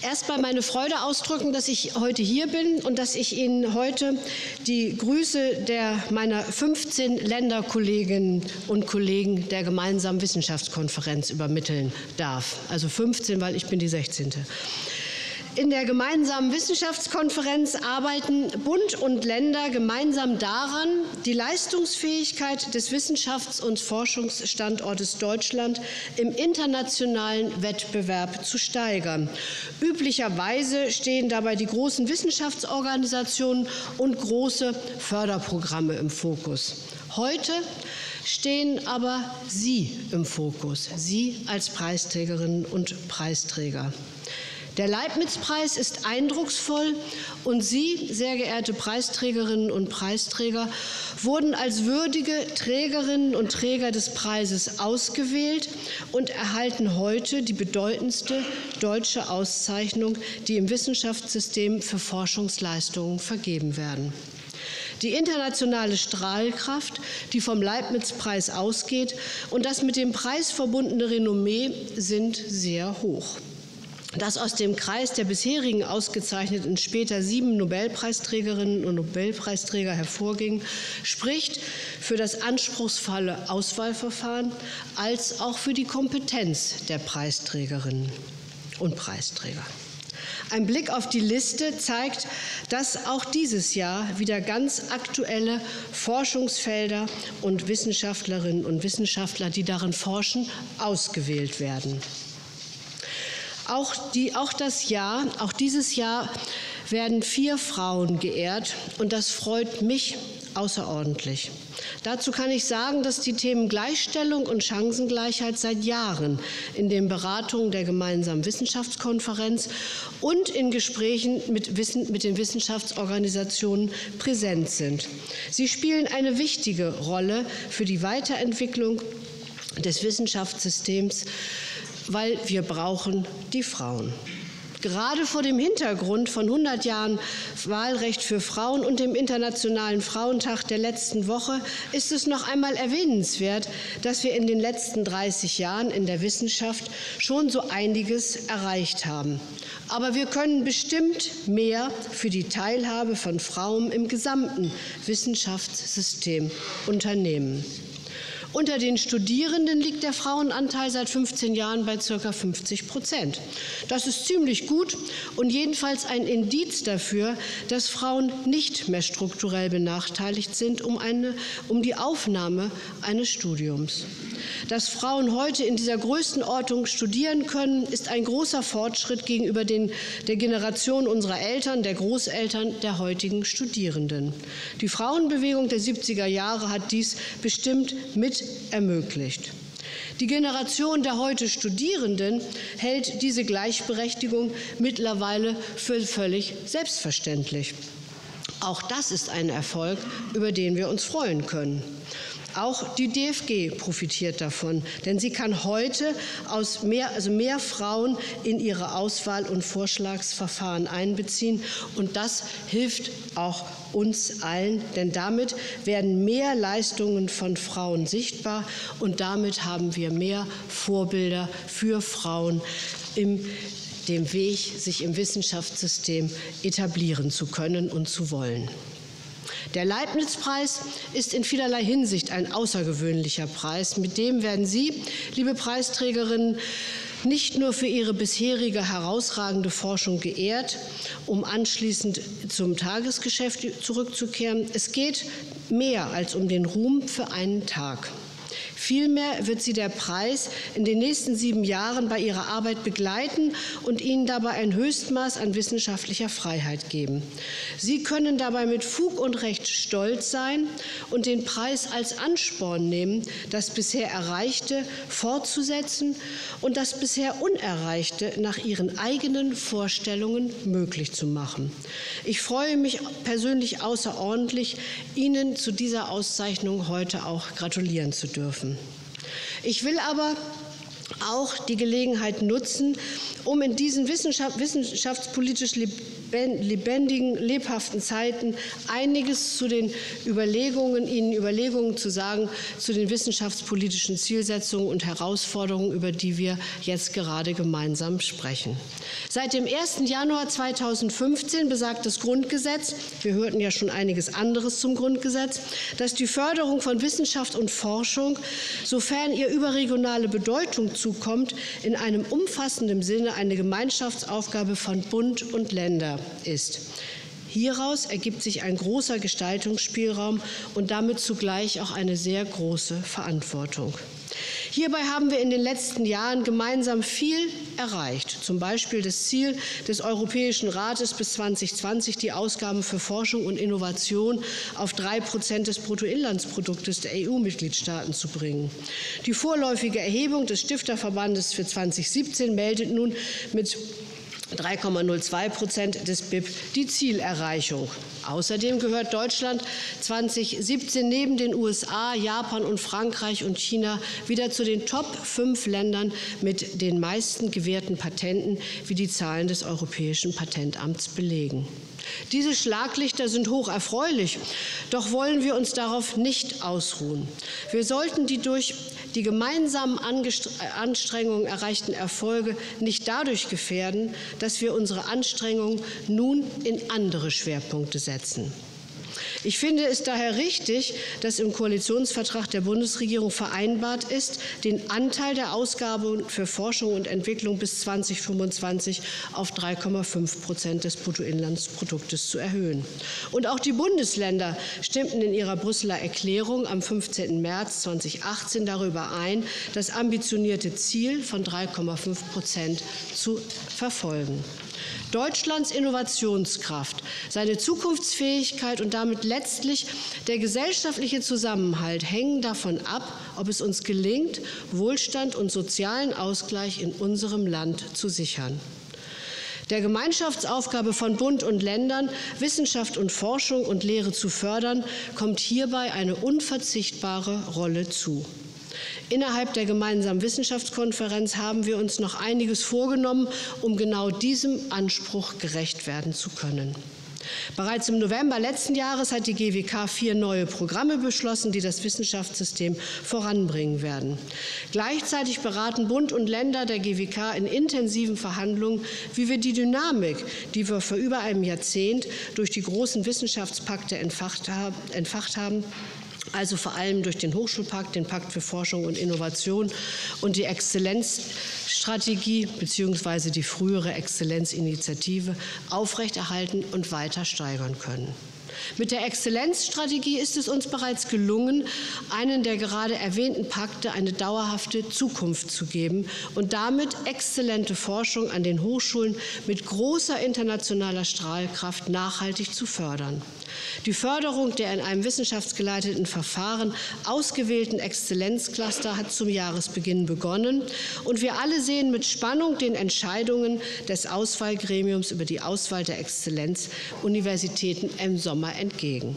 erst mal meine Freude ausdrücken, dass ich heute hier bin und dass ich Ihnen heute die Grüße der meiner fünfzehn Länderkolleginnen und Kollegen der gemeinsamen Wissenschaftskonferenz übermitteln darf. Also fünfzehn, weil ich bin die sechzehnte In der gemeinsamen Wissenschaftskonferenz arbeiten Bund und Länder gemeinsam daran, die Leistungsfähigkeit des Wissenschafts- und Forschungsstandortes Deutschland im internationalen Wettbewerb zu steigern. Üblicherweise stehen dabei die großen Wissenschaftsorganisationen und große Förderprogramme im Fokus. Heute stehen aber Sie im Fokus, Sie als Preisträgerinnen und Preisträger. Der Leibniz-Preis ist eindrucksvoll und Sie, sehr geehrte Preisträgerinnen und Preisträger, wurden als würdige Trägerinnen und Träger des Preises ausgewählt und erhalten heute die bedeutendste deutsche Auszeichnung, die im Wissenschaftssystem für Forschungsleistungen vergeben werden. Die internationale Strahlkraft, die vom Leibniz-Preis ausgeht, und das mit dem Preis verbundene Renommee sind sehr hoch. Das aus dem Kreis der bisherigen ausgezeichneten später sieben Nobelpreisträgerinnen und Nobelpreisträger hervorging, spricht für das anspruchsvolle Auswahlverfahren als auch für die Kompetenz der Preisträgerinnen und Preisträger. Ein Blick auf die Liste zeigt, dass auch dieses Jahr wieder ganz aktuelle Forschungsfelder und Wissenschaftlerinnen und Wissenschaftler, die darin forschen, ausgewählt werden. Auch, die, auch, das Jahr, auch dieses Jahr werden vier Frauen geehrt, und das freut mich außerordentlich. Dazu kann ich sagen, dass die Themen Gleichstellung und Chancengleichheit seit Jahren in den Beratungen der gemeinsamen Wissenschaftskonferenz und in Gesprächen mit, Wissen, mit den Wissenschaftsorganisationen präsent sind. Sie spielen eine wichtige Rolle für die Weiterentwicklung des Wissenschaftssystems, weil wir brauchen die Frauen. Gerade vor dem Hintergrund von hundert Jahren Wahlrecht für Frauen und dem Internationalen Frauentag der letzten Woche ist es noch einmal erwähnenswert, dass wir in den letzten dreißig Jahren in der Wissenschaft schon so einiges erreicht haben. Aber wir können bestimmt mehr für die Teilhabe von Frauen im gesamten Wissenschaftssystem unternehmen. Unter den Studierenden liegt der Frauenanteil seit fünfzehn Jahren bei ca. fünfzig Prozent. Das ist ziemlich gut und jedenfalls ein Indiz dafür, dass Frauen nicht mehr strukturell benachteiligt sind um, eine, um die Aufnahme eines Studiums. Dass Frauen heute in dieser Größenordnung studieren können, ist ein großer Fortschritt gegenüber den, der Generation unserer Eltern, der Großeltern, der heutigen Studierenden. Die Frauenbewegung der siebziger Jahre hat dies bestimmt mit ermöglicht. Die Generation der heute Studierenden hält diese Gleichberechtigung mittlerweile für völlig selbstverständlich. Auch das ist ein Erfolg, über den wir uns freuen können. Auch die D F G profitiert davon, denn sie kann heute aus mehr, also mehr Frauen in ihre Auswahl- und Vorschlagsverfahren einbeziehen. Und das hilft auch uns allen, denn damit werden mehr Leistungen von Frauen sichtbar und damit haben wir mehr Vorbilder für Frauen im dem Weg, sich im Wissenschaftssystem etablieren zu können und zu wollen. Der Leibniz-Preis ist in vielerlei Hinsicht ein außergewöhnlicher Preis. Mit dem werden Sie, liebe Preisträgerinnen, nicht nur für Ihre bisherige herausragende Forschung geehrt, um anschließend zum Tagesgeschäft zurückzukehren. Es geht mehr als um den Ruhm für einen Tag. Vielmehr wird Sie der Preis in den nächsten sieben Jahren bei Ihrer Arbeit begleiten und Ihnen dabei ein Höchstmaß an wissenschaftlicher Freiheit geben. Sie können dabei mit Fug und Recht stolz sein und den Preis als Ansporn nehmen, das bisher Erreichte fortzusetzen und das bisher Unerreichte nach Ihren eigenen Vorstellungen möglich zu machen. Ich freue mich persönlich außerordentlich, Ihnen zu dieser Auszeichnung heute auch gratulieren zu dürfen. Ich will aber auch die Gelegenheit nutzen, um in diesen Wissenschaft, wissenschaftspolitisch lebendigen, lebhaften Zeiten einiges zu den Überlegungen, Ihnen Überlegungen zu sagen zu den wissenschaftspolitischen Zielsetzungen und Herausforderungen, über die wir jetzt gerade gemeinsam sprechen. Seit dem ersten Januar zweitausendfünfzehn besagt das Grundgesetz, wir hörten ja schon einiges anderes zum Grundgesetz, dass die Förderung von Wissenschaft und Forschung, sofern ihr überregionale Bedeutung zukommt, in einem umfassenden Sinne eine Gemeinschaftsaufgabe von Bund und Ländern ist. Hieraus ergibt sich ein großer Gestaltungsspielraum und damit zugleich auch eine sehr große Verantwortung. Hierbei haben wir in den letzten Jahren gemeinsam viel erreicht, zum Beispiel das Ziel des Europäischen Rates bis zweitausendzwanzig, die Ausgaben für Forschung und Innovation auf drei Prozent des Bruttoinlandsproduktes der E U-Mitgliedstaaten zu bringen. Die vorläufige Erhebung des Stifterverbandes für zweitausendsiebzehn meldet nun mit drei Komma null zwei Prozent des B I P die Zielerreichung. Außerdem gehört Deutschland zweitausendsiebzehn neben den U S A, Japan und Frankreich und China wieder zu den Top fünf Ländern mit den meisten gewährten Patenten, wie die Zahlen des Europäischen Patentamts belegen. Diese Schlaglichter sind hoch erfreulich, doch wollen wir uns darauf nicht ausruhen. Wir sollten die durch die gemeinsamen Anstrengungen erreichten Erfolge nicht dadurch gefährden, dass wir unsere Anstrengungen nun in andere Schwerpunkte setzen. Ich finde es daher richtig, dass im Koalitionsvertrag der Bundesregierung vereinbart ist, den Anteil der Ausgaben für Forschung und Entwicklung bis zweitausendfünfundzwanzig auf drei Komma fünf Prozent des Bruttoinlandsproduktes zu erhöhen. Und auch die Bundesländer stimmten in ihrer Brüsseler Erklärung am fünfzehnten März zweitausendachtzehn darüber ein, das ambitionierte Ziel von drei Komma fünf Prozent zu verfolgen. Deutschlands Innovationskraft, seine Zukunftsfähigkeit und damit letztlich der gesellschaftliche Zusammenhalt hängen davon ab, ob es uns gelingt, Wohlstand und sozialen Ausgleich in unserem Land zu sichern. Der Gemeinschaftsaufgabe von Bund und Ländern, Wissenschaft und Forschung und Lehre zu fördern, kommt hierbei eine unverzichtbare Rolle zu. Innerhalb der gemeinsamen Wissenschaftskonferenz haben wir uns noch einiges vorgenommen, um genau diesem Anspruch gerecht werden zu können. Bereits im November letzten Jahres hat die G W K vier neue Programme beschlossen, die das Wissenschaftssystem voranbringen werden. Gleichzeitig beraten Bund und Länder der G W K in intensiven Verhandlungen, wie wir die Dynamik, die wir vor über einem Jahrzehnt durch die großen Wissenschaftspakte entfacht haben, also vor allem durch den Hochschulpakt, den Pakt für Forschung und Innovation und die Exzellenzstrategie bzw. die frühere Exzellenzinitiative aufrechterhalten und weiter steigern können. Mit der Exzellenzstrategie ist es uns bereits gelungen, einen der gerade erwähnten Pakte eine dauerhafte Zukunft zu geben und damit exzellente Forschung an den Hochschulen mit großer internationaler Strahlkraft nachhaltig zu fördern. Die Förderung der in einem wissenschaftsgeleiteten Verfahren ausgewählten Exzellenzcluster hat zum Jahresbeginn begonnen, und wir alle sehen mit Spannung den Entscheidungen des Auswahlgremiums über die Auswahl der Exzellenzuniversitäten im Sommer entgegen.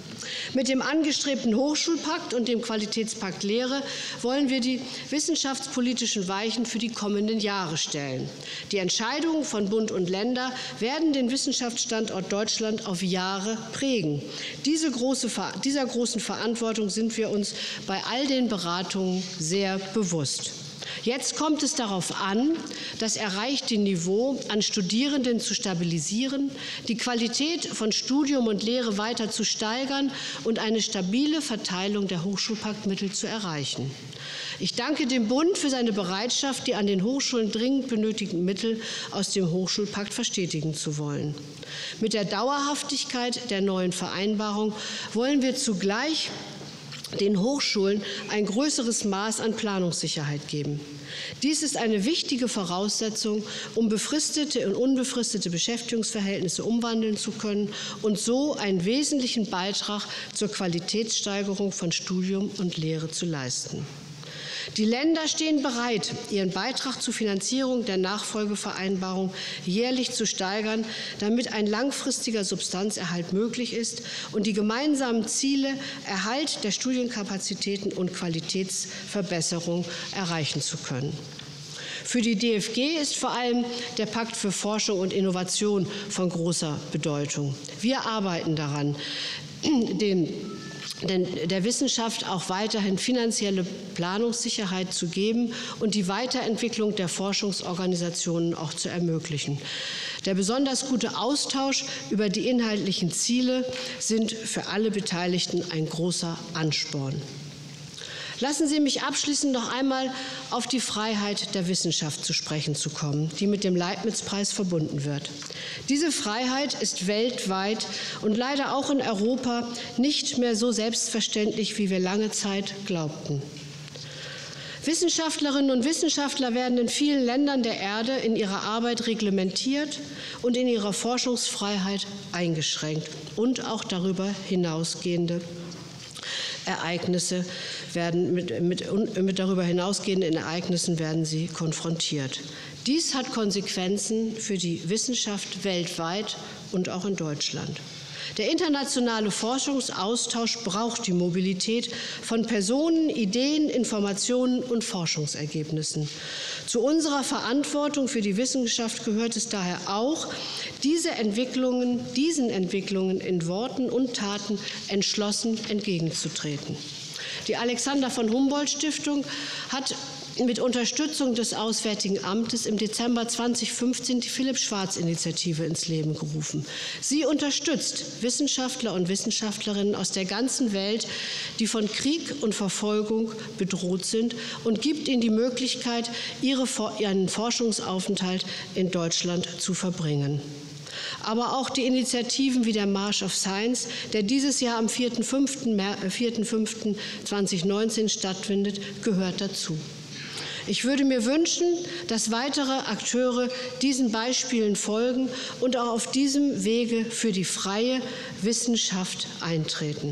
Mit dem angestrebten Hochschulpakt und dem Qualitätspakt Lehre wollen wir die wissenschaftspolitischen Weichen für die kommenden Jahre stellen. Die Entscheidungen von Bund und Länder werden den Wissenschaftsstandort Deutschland auf Jahre prägen. Diese große, dieser großen Verantwortung sind wir uns bei all den Beratungen sehr bewusst. Jetzt kommt es darauf an, das erreichte Niveau an Studierenden zu stabilisieren, die Qualität von Studium und Lehre weiter zu steigern und eine stabile Verteilung der Hochschulpaktmittel zu erreichen. Ich danke dem Bund für seine Bereitschaft, die an den Hochschulen dringend benötigten Mittel aus dem Hochschulpakt verstetigen zu wollen. Mit der Dauerhaftigkeit der neuen Vereinbarung wollen wir zugleich den Hochschulen ein größeres Maß an Planungssicherheit geben. Dies ist eine wichtige Voraussetzung, um befristete und unbefristete Beschäftigungsverhältnisse umwandeln zu können und so einen wesentlichen Beitrag zur Qualitätssteigerung von Studium und Lehre zu leisten. Die Länder stehen bereit, ihren Beitrag zur Finanzierung der Nachfolgevereinbarung jährlich zu steigern, damit ein langfristiger Substanzerhalt möglich ist und die gemeinsamen Ziele Erhalt der Studienkapazitäten und Qualitätsverbesserung erreichen zu können. Für die D F G ist vor allem der Pakt für Forschung und Innovation von großer Bedeutung. Wir arbeiten daran, den denn der Wissenschaft auch weiterhin finanzielle Planungssicherheit zu geben und die Weiterentwicklung der Forschungsorganisationen auch zu ermöglichen. Der besonders gute Austausch über die inhaltlichen Ziele sind für alle Beteiligten ein großer Ansporn. Lassen Sie mich abschließend noch einmal auf die Freiheit der Wissenschaft zu sprechen zu kommen, die mit dem Leibniz-Preis verbunden wird. Diese Freiheit ist weltweit und leider auch in Europa nicht mehr so selbstverständlich, wie wir lange Zeit glaubten. Wissenschaftlerinnen und Wissenschaftler werden in vielen Ländern der Erde in ihrer Arbeit reglementiert und in ihrer Forschungsfreiheit eingeschränkt und auch darüber hinausgehende Ereignisse werden mit, mit, mit darüber hinausgehenden Ereignissen werden sie konfrontiert. Dies hat Konsequenzen für die Wissenschaft weltweit und auch in Deutschland. Der internationale Forschungsaustausch braucht die Mobilität von Personen, Ideen, Informationen und Forschungsergebnissen. Zu unserer Verantwortung für die Wissenschaft gehört es daher auch, diese Entwicklungen, diesen Entwicklungen in Worten und Taten entschlossen entgegenzutreten. Die Alexander von Humboldt Stiftung hat mit Unterstützung des Auswärtigen Amtes im Dezember zweitausendfünfzehn die Philipp-Schwarz-Initiative ins Leben gerufen. Sie unterstützt Wissenschaftler und Wissenschaftlerinnen aus der ganzen Welt, die von Krieg und Verfolgung bedroht sind, und gibt ihnen die Möglichkeit, ihre, ihren Forschungsaufenthalt in Deutschland zu verbringen. Aber auch die Initiativen wie der March of Science, der dieses Jahr am vierten fünften zweitausendneunzehn stattfindet, gehört dazu. Ich würde mir wünschen, dass weitere Akteure diesen Beispielen folgen und auch auf diesem Wege für die freie Wissenschaft eintreten.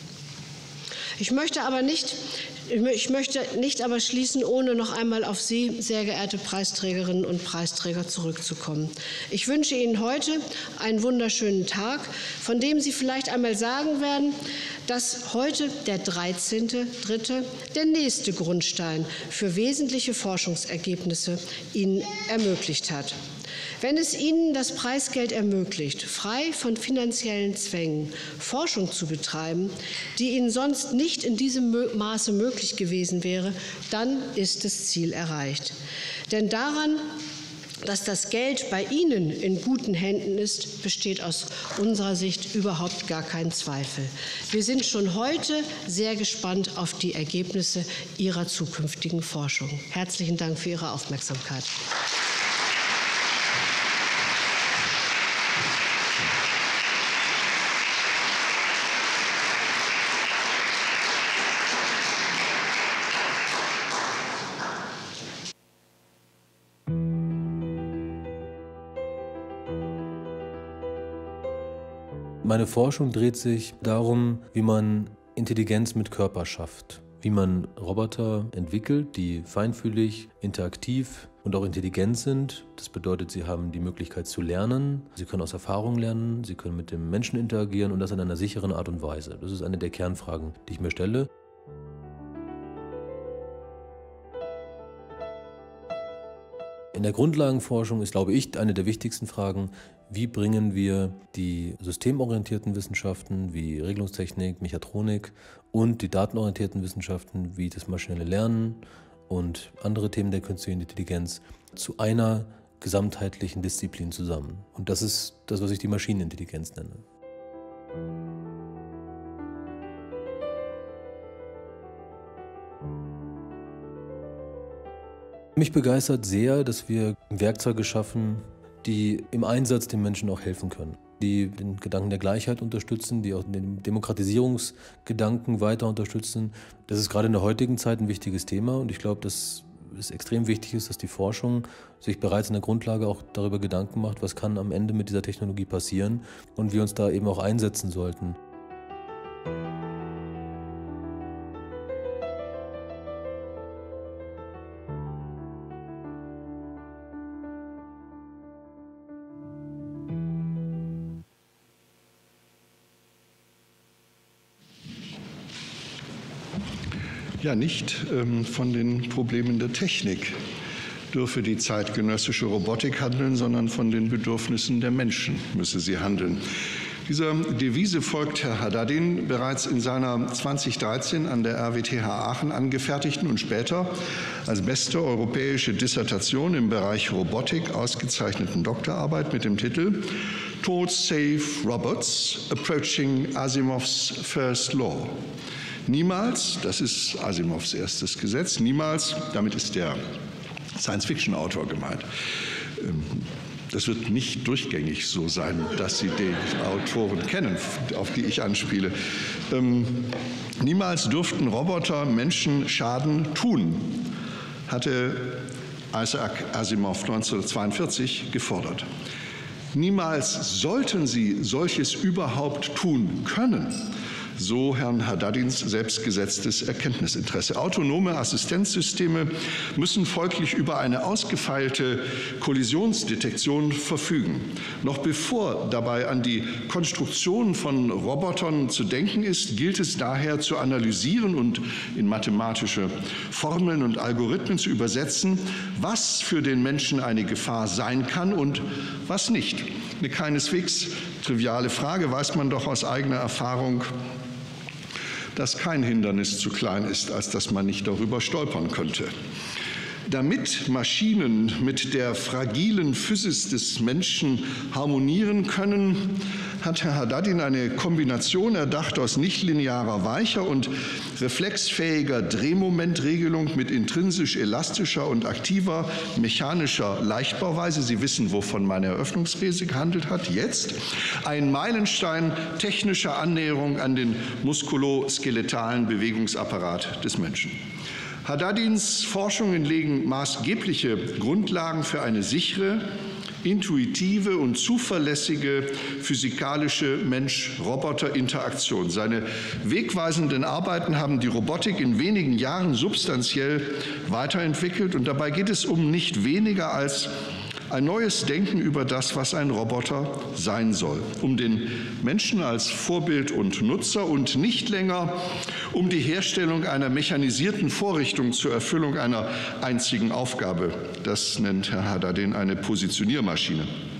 Ich möchte aber nicht Ich möchte nicht aber schließen, ohne noch einmal auf Sie, sehr geehrte Preisträgerinnen und Preisträger, zurückzukommen. Ich wünsche Ihnen heute einen wunderschönen Tag, von dem Sie vielleicht einmal sagen werden, dass heute der dreizehnte dritte der nächste Grundstein für wesentliche Forschungsergebnisse Ihnen ermöglicht hat. Wenn es Ihnen das Preisgeld ermöglicht, frei von finanziellen Zwängen Forschung zu betreiben, die Ihnen sonst nicht in diesem Maße möglich gewesen wäre, dann ist das Ziel erreicht. Denn daran, dass das Geld bei Ihnen in guten Händen ist, besteht aus unserer Sicht überhaupt gar kein Zweifel. Wir sind schon heute sehr gespannt auf die Ergebnisse Ihrer zukünftigen Forschung. Herzlichen Dank für Ihre Aufmerksamkeit. Meine Forschung dreht sich darum, wie man Intelligenz mit Körper schafft, wie man Roboter entwickelt, die feinfühlig, interaktiv und auch intelligent sind. Das bedeutet, sie haben die Möglichkeit zu lernen, sie können aus Erfahrung lernen, sie können mit dem Menschen interagieren und das in einer sicheren Art und Weise. Das ist eine der Kernfragen, die ich mir stelle. In der Grundlagenforschung ist, glaube ich, eine der wichtigsten Fragen, wie bringen wir die systemorientierten Wissenschaften wie Regelungstechnik, Mechatronik und die datenorientierten Wissenschaften wie das maschinelle Lernen und andere Themen der künstlichen Intelligenz zu einer gesamtheitlichen Disziplin zusammen. Und das ist das, was ich die Maschinenintelligenz nenne. Mich begeistert sehr, dass wir Werkzeuge schaffen, die im Einsatz den Menschen auch helfen können, die den Gedanken der Gleichheit unterstützen, die auch den Demokratisierungsgedanken weiter unterstützen. Das ist gerade in der heutigen Zeit ein wichtiges Thema und ich glaube, dass es extrem wichtig ist, dass die Forschung sich bereits in der Grundlage auch darüber Gedanken macht, was kann am Ende mit dieser Technologie passieren und wir uns da eben auch einsetzen sollten. Ja, nicht ähm, von den Problemen der Technik. dürfe die zeitgenössische Robotik handeln, sondern von den Bedürfnissen der Menschen müsse sie handeln. Dieser Devise folgt Herr Haddadin bereits in seiner zweitausenddreizehn an der R W T H Aachen angefertigten und später als beste europäische Dissertation im Bereich Robotik ausgezeichneten Doktorarbeit mit dem Titel Towards Safe Robots, Approaching Asimovs First Law. Niemals, das ist Asimovs erstes Gesetz, niemals, damit ist der Science-Fiction-Autor gemeint. Das wird nicht durchgängig so sein, dass Sie die Autoren kennen, auf die ich anspiele. Niemals dürften Roboter Menschen Schaden tun, hatte Isaac Asimov neunzehnhundertzweiundvierzig gefordert. Niemals sollten sie solches überhaupt tun können, so Herrn Haddadins selbstgesetztes Erkenntnisinteresse. Autonome Assistenzsysteme müssen folglich über eine ausgefeilte Kollisionsdetektion verfügen. Noch bevor dabei an die Konstruktion von Robotern zu denken ist, gilt es daher zu analysieren und in mathematische Formeln und Algorithmen zu übersetzen, was für den Menschen eine Gefahr sein kann und was nicht. Eine keineswegs triviale Frage, weiß man doch aus eigener Erfahrung, dass kein Hindernis zu klein ist, als dass man nicht darüber stolpern könnte. Damit Maschinen mit der fragilen Physis des Menschen harmonieren können, hat Herr Haddadin eine Kombination erdacht aus nichtlinearer, weicher und reflexfähiger Drehmomentregelung mit intrinsisch elastischer und aktiver mechanischer Leichtbauweise. Sie wissen, wovon meine Eröffnungsrede gehandelt hat. Jetzt ein Meilenstein technischer Annäherung an den muskuloskeletalen Bewegungsapparat des Menschen. Haddadins Forschungen legen maßgebliche Grundlagen für eine sichere, intuitive und zuverlässige physikalische Mensch-Roboter-Interaktion. Seine wegweisenden Arbeiten haben die Robotik in wenigen Jahren substanziell weiterentwickelt. Und dabei geht es um nicht weniger als ein neues Denken über das, was ein Roboter sein soll, um den Menschen als Vorbild und Nutzer und nicht länger um die Herstellung einer mechanisierten Vorrichtung zur Erfüllung einer einzigen Aufgabe. Das nennt Herr Haddadin eine Positioniermaschine.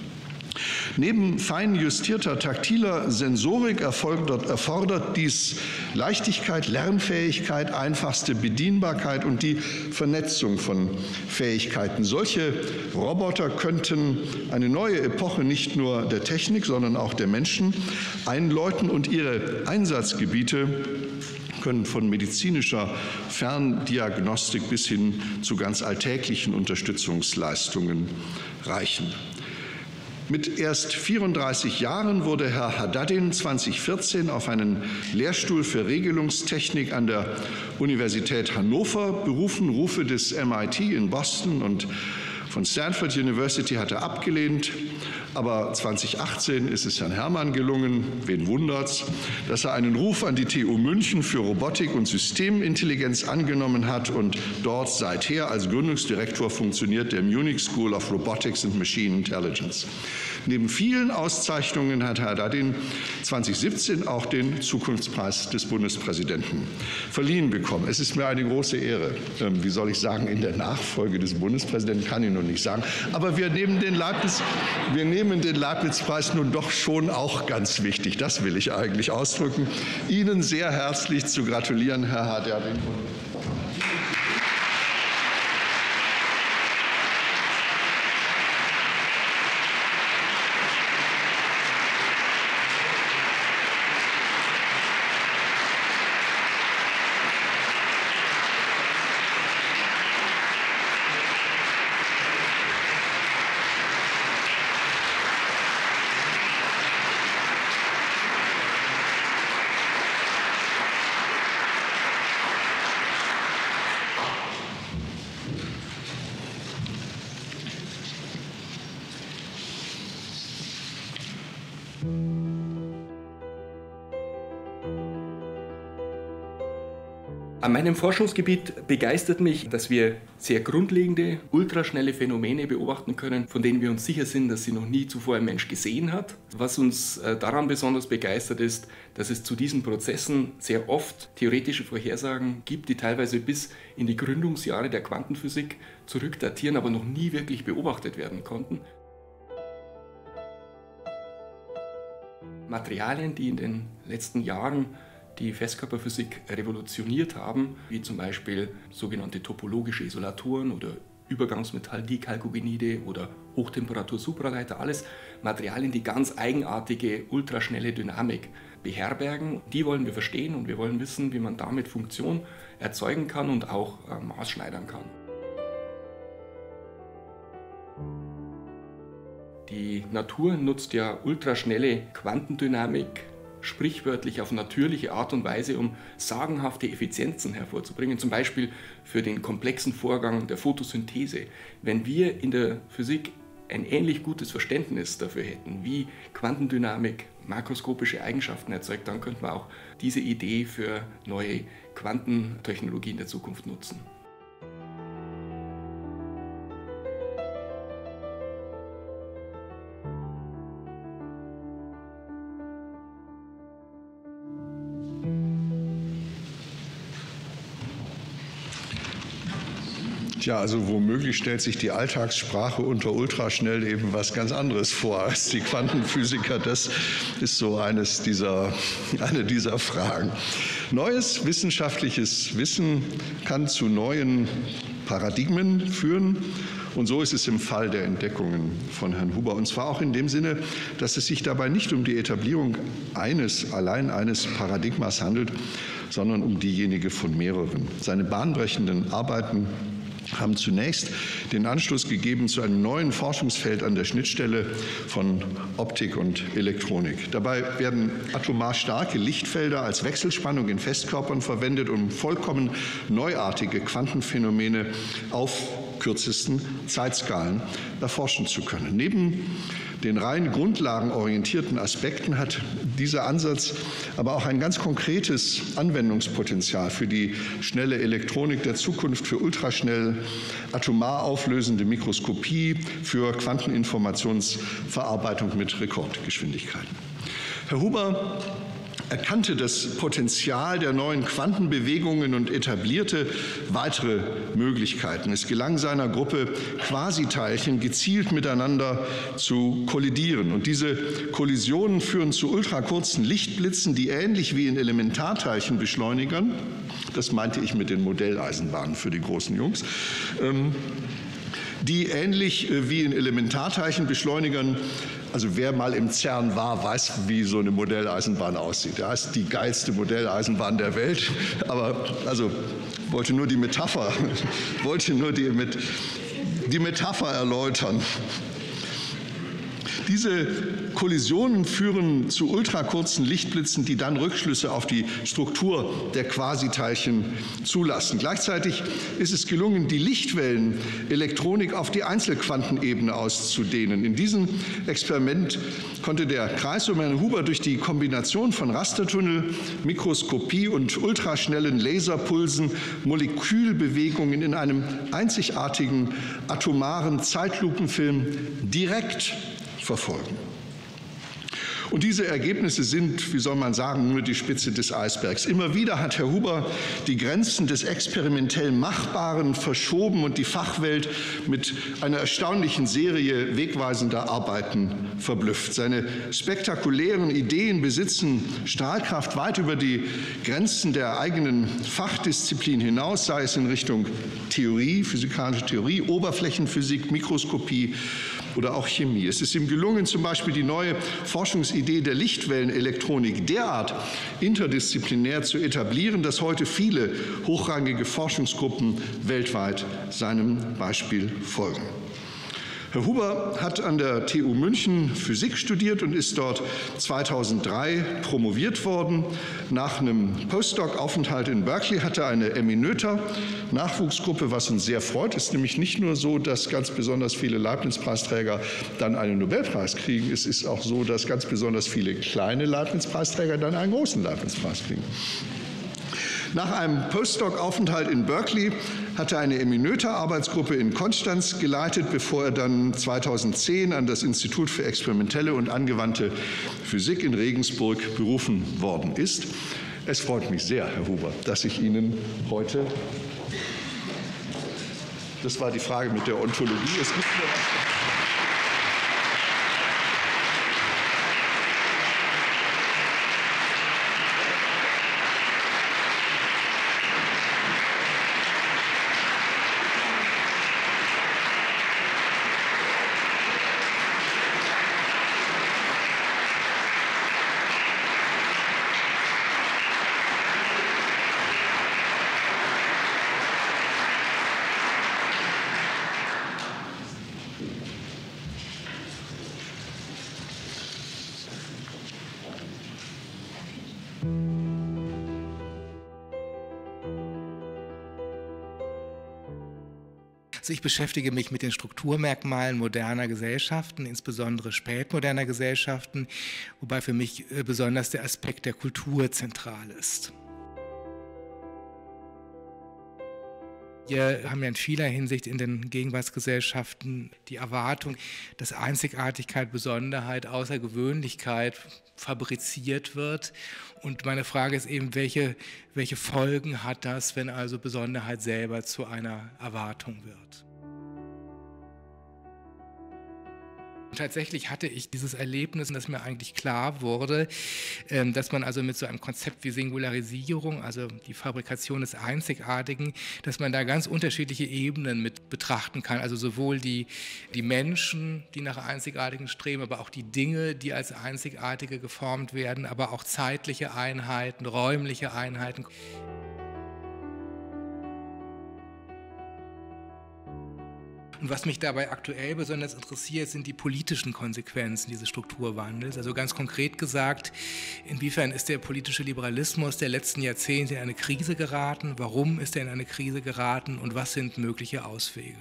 Neben fein justierter taktiler Sensorik erfordert, erfordert dies Leichtigkeit, Lernfähigkeit, einfachste Bedienbarkeit und die Vernetzung von Fähigkeiten. Solche Roboter könnten eine neue Epoche nicht nur der Technik, sondern auch der Menschen einläuten und ihre Einsatzgebiete können von medizinischer Ferndiagnostik bis hin zu ganz alltäglichen Unterstützungsleistungen reichen. Mit erst vierunddreißig Jahren wurde Herr Haddadin zweitausendvierzehn auf einen Lehrstuhl für Regelungstechnik an der Universität Hannover berufen. Rufe des M I T in Boston und von Stanford University hat er abgelehnt. Aber zweitausendachtzehn ist es Herrn Herrmann gelungen, wen wundert's, dass er einen Ruf an die T U München für Robotik und Systemintelligenz angenommen hat und dort seither als Gründungsdirektor funktioniert der Munich School of Robotics and Machine Intelligence. Neben vielen Auszeichnungen hat Herr Haddadin zweitausendsiebzehn auch den Zukunftspreis des Bundespräsidenten verliehen bekommen. Es ist mir eine große Ehre, wie soll ich sagen, in der Nachfolge des Bundespräsidenten kann ich noch nicht sagen, aber wir nehmen den Leibniz, wir nehmen den Leibniz-Preis nun doch schon auch ganz wichtig. Das will ich eigentlich ausdrücken. Ihnen sehr herzlich zu gratulieren, Herr Haddadin. An meinem Forschungsgebiet begeistert mich, dass wir sehr grundlegende, ultraschnelle Phänomene beobachten können, von denen wir uns sicher sind, dass sie noch nie zuvor ein Mensch gesehen hat. Was uns daran besonders begeistert ist, dass es zu diesen Prozessen sehr oft theoretische Vorhersagen gibt, die teilweise bis in die Gründungsjahre der Quantenphysik zurückdatieren, aber noch nie wirklich beobachtet werden konnten. Materialien, die in den letzten Jahren die Festkörperphysik revolutioniert haben, wie zum Beispiel sogenannte topologische Isolatoren oder Übergangsmetall-Dichalkogenide oder Hochtemperatur-Supraleiter, alles Materialien, die ganz eigenartige, ultraschnelle Dynamik beherbergen. Die wollen wir verstehen und wir wollen wissen, wie man damit Funktion erzeugen kann und auch äh, maßschneidern kann. Die Natur nutzt ja ultraschnelle Quantendynamik sprichwörtlich auf natürliche Art und Weise, um sagenhafte Effizienzen hervorzubringen, zum Beispiel für den komplexen Vorgang der Photosynthese. Wenn wir in der Physik ein ähnlich gutes Verständnis dafür hätten, wie Quantendynamik makroskopische Eigenschaften erzeugt, dann könnten wir auch diese Idee für neue Quantentechnologien der Zukunft nutzen. Ja, also womöglich stellt sich die Alltagssprache unter ultraschnell eben was ganz anderes vor als die Quantenphysiker. Das ist so eines dieser, eine dieser Fragen. Neues wissenschaftliches Wissen kann zu neuen Paradigmen führen. Und so ist es im Fall der Entdeckungen von Herrn Huber. Und zwar auch in dem Sinne, dass es sich dabei nicht um die Etablierung eines, allein eines Paradigmas handelt, sondern um diejenige von mehreren. Seine bahnbrechenden Arbeiten haben zunächst den Anstoß gegeben zu einem neuen Forschungsfeld an der Schnittstelle von Optik und Elektronik. Dabei werden atomar starke Lichtfelder als Wechselspannung in Festkörpern verwendet, um vollkommen neuartige Quantenphänomene auf kürzesten Zeitskalen erforschen zu können. Neben den rein grundlagenorientierten Aspekten hat dieser Ansatz aber auch ein ganz konkretes Anwendungspotenzial für die schnelle Elektronik der Zukunft, für ultraschnell atomar auflösende Mikroskopie, für Quanteninformationsverarbeitung mit Rekordgeschwindigkeiten. Herr Huber erkannte das Potenzial der neuen Quantenbewegungen und etablierte weitere Möglichkeiten. Es gelang seiner Gruppe, Quasiteilchen gezielt miteinander zu kollidieren. Und diese Kollisionen führen zu ultrakurzen Lichtblitzen, die ähnlich wie in Elementarteilchenbeschleunigern, das meinte ich mit den Modelleisenbahnen für die großen Jungs, ähm, die ähnlich wie in Elementarteilchenbeschleunigern, also wer mal im CERN war, weiß, wie so eine Modelleisenbahn aussieht. Ja, ist die geilste Modelleisenbahn der Welt, aber also wollte nur die Metapher, wollte nur die, mit, die Metapher erläutern. Diese Kollisionen führen zu ultrakurzen Lichtblitzen, die dann Rückschlüsse auf die Struktur der Quasiteilchen zulassen. Gleichzeitig ist es gelungen, die Lichtwellenelektronik auf die Einzelquantenebene auszudehnen. In diesem Experiment konnte der Kreis um Herrn Huber durch die Kombination von Rastertunnel, Mikroskopie und ultraschnellen Laserpulsen Molekülbewegungen in einem einzigartigen atomaren Zeitlupenfilm direkt verfolgen. Und diese Ergebnisse sind, wie soll man sagen, nur die Spitze des Eisbergs. Immer wieder hat Herr Huber die Grenzen des experimentell Machbaren verschoben und die Fachwelt mit einer erstaunlichen Serie wegweisender Arbeiten verblüfft. Seine spektakulären Ideen besitzen Strahlkraft weit über die Grenzen der eigenen Fachdisziplin hinaus, sei es in Richtung Theorie, physikalische Theorie, Oberflächenphysik, Mikroskopie oder auch Chemie. Es ist ihm gelungen, zum Beispiel die neue Forschungsidee der Lichtwellenelektronik derart interdisziplinär zu etablieren, dass heute viele hochrangige Forschungsgruppen weltweit seinem Beispiel folgen. Herr Huber hat an der T U München Physik studiert und ist dort zweitausenddrei promoviert worden. Nach einem Postdoc-Aufenthalt in Berkeley hatte er eine Eminöter-Nachwuchsgruppe, was uns sehr freut. Es ist nämlich nicht nur so, dass ganz besonders viele Leibniz-Preisträger dann einen Nobelpreis kriegen. Es ist auch so, dass ganz besonders viele kleine Leibniz-Preisträger dann einen großen Leibniz-Preis kriegen. Nach einem Postdoc-Aufenthalt in Berkeley hat er eine Eminöter-Arbeitsgruppe in Konstanz geleitet, bevor er dann zweitausendzehn an das Institut für experimentelle und angewandte Physik in Regensburg berufen worden ist. Es freut mich sehr, Herr Huber, dass ich Ihnen heute, das war die Frage mit der Ontologie, es gibt mir was. Also ich beschäftige mich mit den Strukturmerkmalen moderner Gesellschaften, insbesondere spätmoderner Gesellschaften, wobei für mich besonders der Aspekt der Kultur zentral ist. Wir haben ja in vieler Hinsicht in den Gegenwartsgesellschaften die Erwartung, dass Einzigartigkeit, Besonderheit, Außergewöhnlichkeit fabriziert wird. Und meine Frage ist eben, welche, welche Folgen hat das, wenn also Besonderheit selber zu einer Erwartung wird? Und tatsächlich hatte ich dieses Erlebnis, dass mir eigentlich klar wurde, dass man also mit so einem Konzept wie Singularisierung, also die Fabrikation des Einzigartigen, dass man da ganz unterschiedliche Ebenen mit betrachten kann. Also sowohl die, die Menschen, die nach Einzigartigen streben, aber auch die Dinge, die als Einzigartige geformt werden, aber auch zeitliche Einheiten, räumliche Einheiten. Und was mich dabei aktuell besonders interessiert, sind die politischen Konsequenzen dieses Strukturwandels. Also ganz konkret gesagt, inwiefern ist der politische Liberalismus der letzten Jahrzehnte in eine Krise geraten? Warum ist er in eine Krise geraten? Und was sind mögliche Auswege?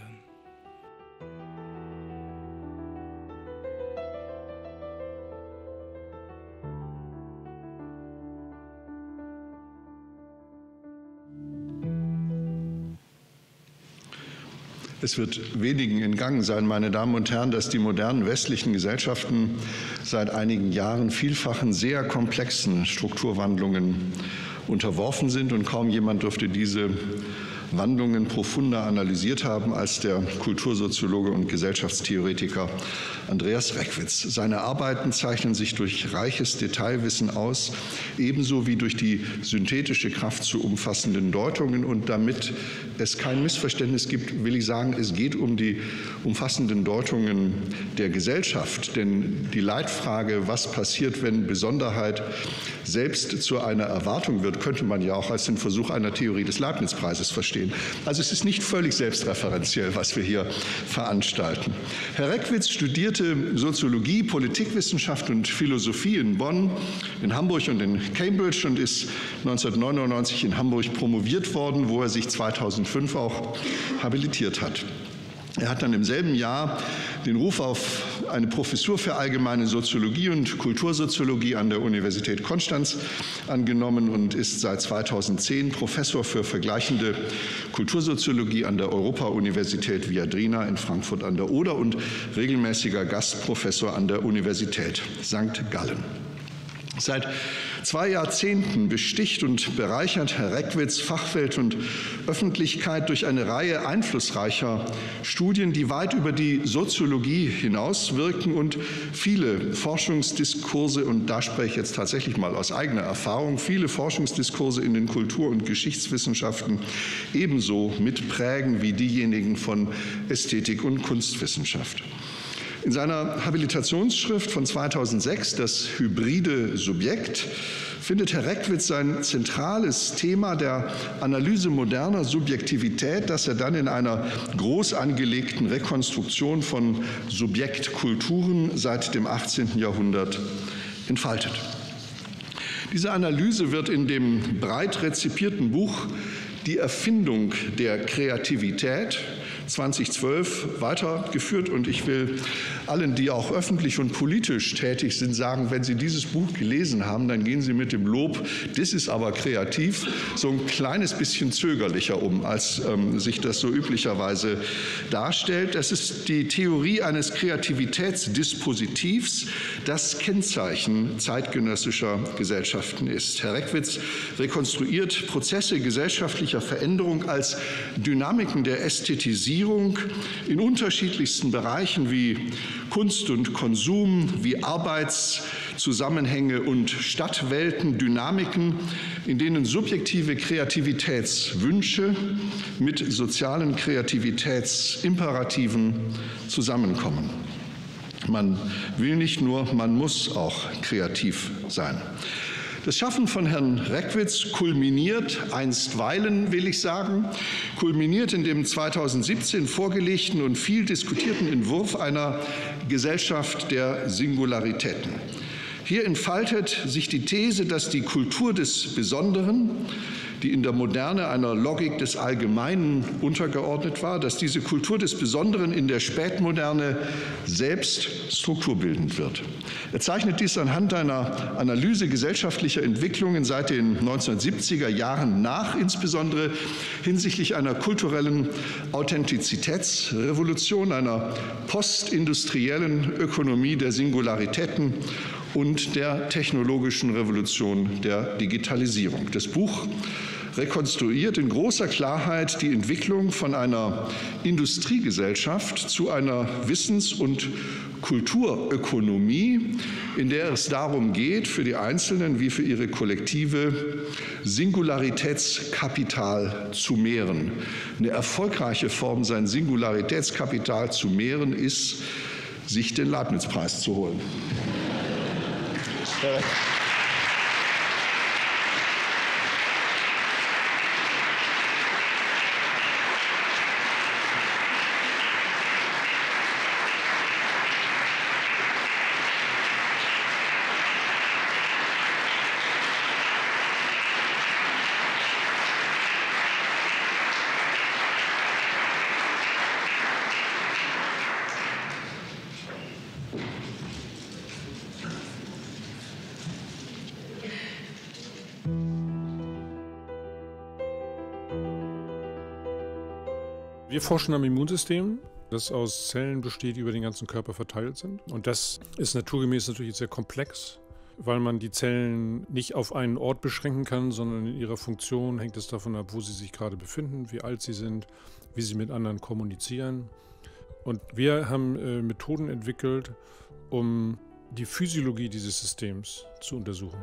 Es wird wenigen entgangen sein, meine Damen und Herren, dass die modernen westlichen Gesellschaften seit einigen Jahren vielfachen, sehr komplexen Strukturwandlungen unterworfen sind. Und kaum jemand dürfte diese Wandlungen profunder analysiert haben als der Kultursoziologe und Gesellschaftstheoretiker Andreas Reckwitz. Seine Arbeiten zeichnen sich durch reiches Detailwissen aus, ebenso wie durch die synthetische Kraft zu umfassenden Deutungen. Und damit es kein Missverständnis gibt, will ich sagen, es geht um die umfassenden Deutungen der Gesellschaft. Denn die Leitfrage, was passiert, wenn Besonderheit selbst zu einer Erwartung wird, könnte man ja auch als den Versuch einer Theorie des Leibniz-Preises verstehen. Also es ist nicht völlig selbstreferenziell, was wir hier veranstalten. Herr Reckwitz studierte Soziologie, Politikwissenschaft und Philosophie in Bonn, in Hamburg und in Cambridge und ist neunzehnhundertneunundneunzig in Hamburg promoviert worden, wo er sich zweitausendfünf auch habilitiert hat. Er hat dann im selben Jahr den Ruf auf eine Professur für allgemeine Soziologie und Kultursoziologie an der Universität Konstanz angenommen und ist seit zweitausendzehn Professor für vergleichende Kultursoziologie an der Europa-Universität Viadrina in Frankfurt an der Oder und regelmäßiger Gastprofessor an der Universität Sankt Gallen. Seit zwei Jahrzehnten besticht und bereichert Herr Reckwitz Fachwelt und Öffentlichkeit durch eine Reihe einflussreicher Studien, die weit über die Soziologie hinauswirken und viele Forschungsdiskurse, und da spreche ich jetzt tatsächlich mal aus eigener Erfahrung, viele Forschungsdiskurse in den Kultur- und Geschichtswissenschaften ebenso mitprägen wie diejenigen von Ästhetik und Kunstwissenschaft. In seiner Habilitationsschrift von zweitausendsechs, das hybride Subjekt, findet Herr Reckwitz sein zentrales Thema der Analyse moderner Subjektivität, das er dann in einer groß angelegten Rekonstruktion von Subjektkulturen seit dem achtzehnten Jahrhundert entfaltet. Diese Analyse wird in dem breit rezipierten Buch die Erfindung der Kreativität zweitausendzwölf weitergeführt. Und ich will allen, die auch öffentlich und politisch tätig sind, sagen, wenn Sie dieses Buch gelesen haben, dann gehen Sie mit dem Lob, das ist aber kreativ, so ein kleines bisschen zögerlicher um, als ähm, sich das so üblicherweise darstellt. Das ist die Theorie eines Kreativitätsdispositivs, das Kennzeichen zeitgenössischer Gesellschaften ist. Herr Reckwitz rekonstruiert Prozesse gesellschaftlicher Veränderung als Dynamiken der Ästhetisierung in unterschiedlichsten Bereichen wie Kunst und Konsum, wie Arbeitszusammenhänge und Stadtwelten, Dynamiken, in denen subjektive Kreativitätswünsche mit sozialen Kreativitätsimperativen zusammenkommen. Man will nicht nur, man muss auch kreativ sein. Das Schaffen von Herrn Reckwitz kulminiert, einstweilen will ich sagen, kulminiert in dem zweitausendsiebzehn vorgelegten und viel diskutierten Entwurf einer Gesellschaft der Singularitäten. Hier entfaltet sich die These, dass die Kultur des Besonderen, die in der Moderne einer Logik des Allgemeinen untergeordnet war, dass diese Kultur des Besonderen in der Spätmoderne selbst strukturbildend wird. Er zeichnet dies anhand einer Analyse gesellschaftlicher Entwicklungen seit den neunzehnhundertsiebziger Jahren nach, insbesondere hinsichtlich einer kulturellen Authentizitätsrevolution, einer postindustriellen Ökonomie der Singularitäten und der technologischen Revolution der Digitalisierung. Das Buch rekonstruiert in großer Klarheit die Entwicklung von einer Industriegesellschaft zu einer Wissens- und Kulturökonomie, in der es darum geht, für die Einzelnen wie für ihre Kollektive Singularitätskapital zu mehren. Eine erfolgreiche Form, sein Singularitätskapital zu mehren, ist, sich den Leibniz-Preis zu holen. Wir forschen am Immunsystem, das aus Zellen besteht, die über den ganzen Körper verteilt sind. Und das ist naturgemäß natürlich sehr komplex, weil man die Zellen nicht auf einen Ort beschränken kann, sondern in ihrer Funktion hängt es davon ab, wo sie sich gerade befinden, wie alt sie sind, wie sie mit anderen kommunizieren. Und wir haben äh, Methoden entwickelt, um die Physiologie dieses Systems zu untersuchen.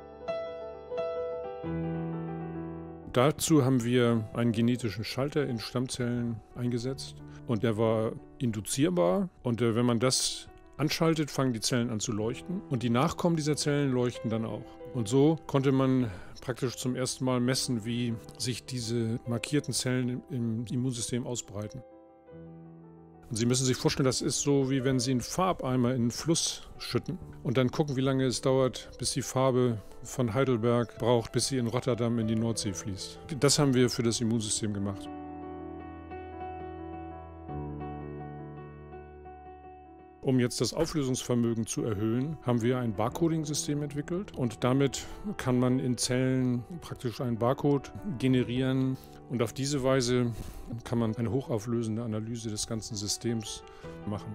Dazu haben wir einen genetischen Schalter in Stammzellen eingesetzt und der war induzierbar und äh, wenn man das anschaltet, fangen die Zellen an zu leuchten und die Nachkommen dieser Zellen leuchten dann auch. Und so konnte man praktisch zum ersten Mal messen, wie sich diese markierten Zellen im Immunsystem ausbreiten. Und Sie müssen sich vorstellen, das ist so, wie wenn Sie einen Farbeimer in einen Fluss schütten und dann gucken, wie lange es dauert, bis die Farbe von Heidelberg braucht, bis sie in Rotterdam in die Nordsee fließt. Das haben wir für das Immunsystem gemacht. Um jetzt das Auflösungsvermögen zu erhöhen, haben wir ein Barcoding-System entwickelt und damit kann man in Zellen praktisch einen Barcode generieren und auf diese Weise kann man eine hochauflösende Analyse des ganzen Systems machen.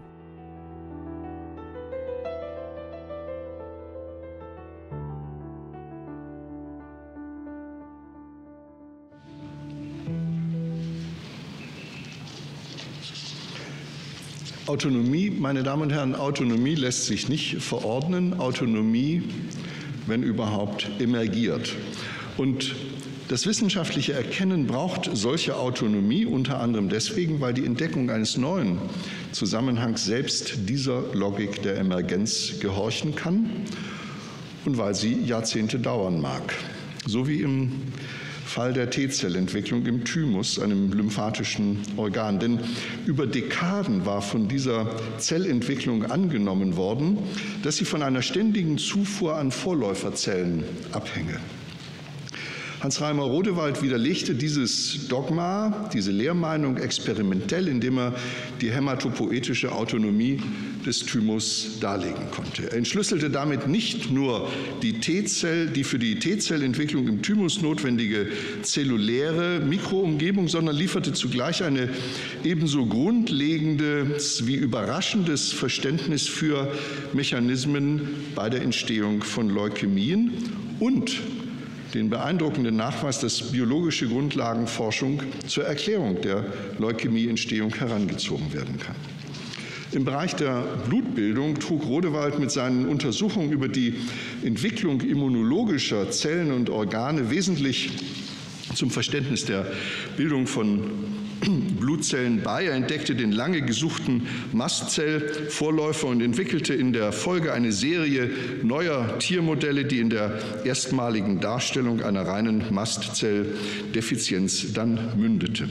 Autonomie, meine Damen und Herren, Autonomie lässt sich nicht verordnen. Autonomie, wenn überhaupt, emergiert. Und das wissenschaftliche Erkennen braucht solche Autonomie, unter anderem deswegen, weil die Entdeckung eines neuen Zusammenhangs selbst dieser Logik der Emergenz gehorchen kann und weil sie Jahrzehnte dauern mag. So wie im Fall der T-Zellentwicklung im Thymus, einem lymphatischen Organ. Denn über Dekaden war von dieser Zellentwicklung angenommen worden, dass sie von einer ständigen Zufuhr an Vorläuferzellen abhänge. Hans-Reimer Rodewald widerlegte dieses Dogma, diese Lehrmeinung experimentell, indem er die hämatopoetische Autonomie des Thymus darlegen konnte. Er entschlüsselte damit nicht nur die T-Zell, die für die T-Zellentwicklung im Thymus notwendige zelluläre Mikroumgebung, sondern lieferte zugleich eine ebenso grundlegendes wie überraschendes Verständnis für Mechanismen bei der Entstehung von Leukämien und den beeindruckenden Nachweis, dass biologische Grundlagenforschung zur Erklärung der Leukämieentstehung herangezogen werden kann. Im Bereich der Blutbildung trug Rodewald mit seinen Untersuchungen über die Entwicklung immunologischer Zellen und Organe wesentlich zum Verständnis der Bildung von Blutzellen bei. Er entdeckte den lange gesuchten Mastzellvorläufer und entwickelte in der Folge eine Serie neuer Tiermodelle, die in der erstmaligen Darstellung einer reinen Mastzelldefizienz dann mündete.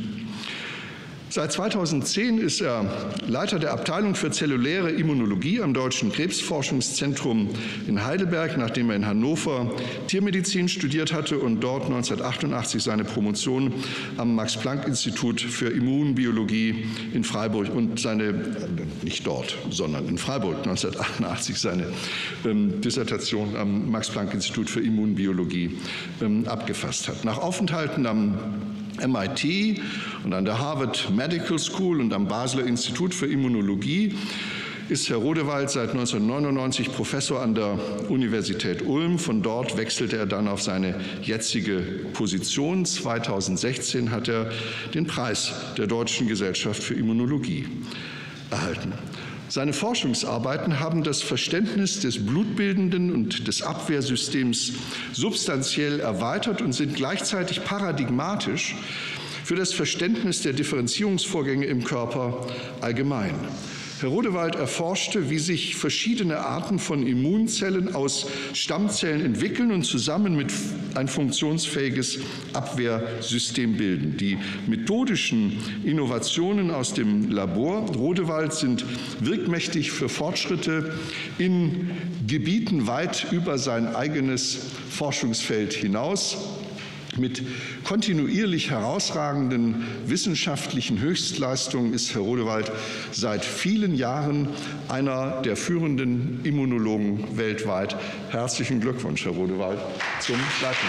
Seit zweitausendzehn ist er Leiter der Abteilung für zelluläre Immunologie am Deutschen Krebsforschungszentrum in Heidelberg, nachdem er in Hannover Tiermedizin studiert hatte und dort neunzehnhundertachtundachtzig seine Promotion am Max-Planck-Institut für Immunbiologie in Freiburg und seine, nicht dort, sondern in Freiburg neunzehnhundertachtundachtzig seine ähm, Dissertation am Max-Planck-Institut für Immunbiologie ähm, abgefasst hat. Nach Aufenthalten am M I T und an der Harvard Medical School und am Basler Institut für Immunologie ist Herr Rodewald seit neunzehnhundertneunundneunzig Professor an der Universität Ulm. Von dort wechselte er dann auf seine jetzige Position. zweitausendsechzehn hat er den Preis der Deutschen Gesellschaft für Immunologie erhalten. Seine Forschungsarbeiten haben das Verständnis des blutbildenden und des Abwehrsystems substanziell erweitert und sind gleichzeitig paradigmatisch für das Verständnis der Differenzierungsvorgänge im Körper allgemein. Herr Rodewald erforschte, wie sich verschiedene Arten von Immunzellen aus Stammzellen entwickeln und zusammen mit ein funktionsfähiges Abwehrsystem bilden. Die methodischen Innovationen aus dem Labor Rodewald sind wirkmächtig für Fortschritte in Gebieten weit über sein eigenes Forschungsfeld hinaus. Mit kontinuierlich herausragenden wissenschaftlichen Höchstleistungen ist Herr Rodewald seit vielen Jahren einer der führenden Immunologen weltweit. Herzlichen Glückwunsch, Herr Rodewald, zum Leitungsmann.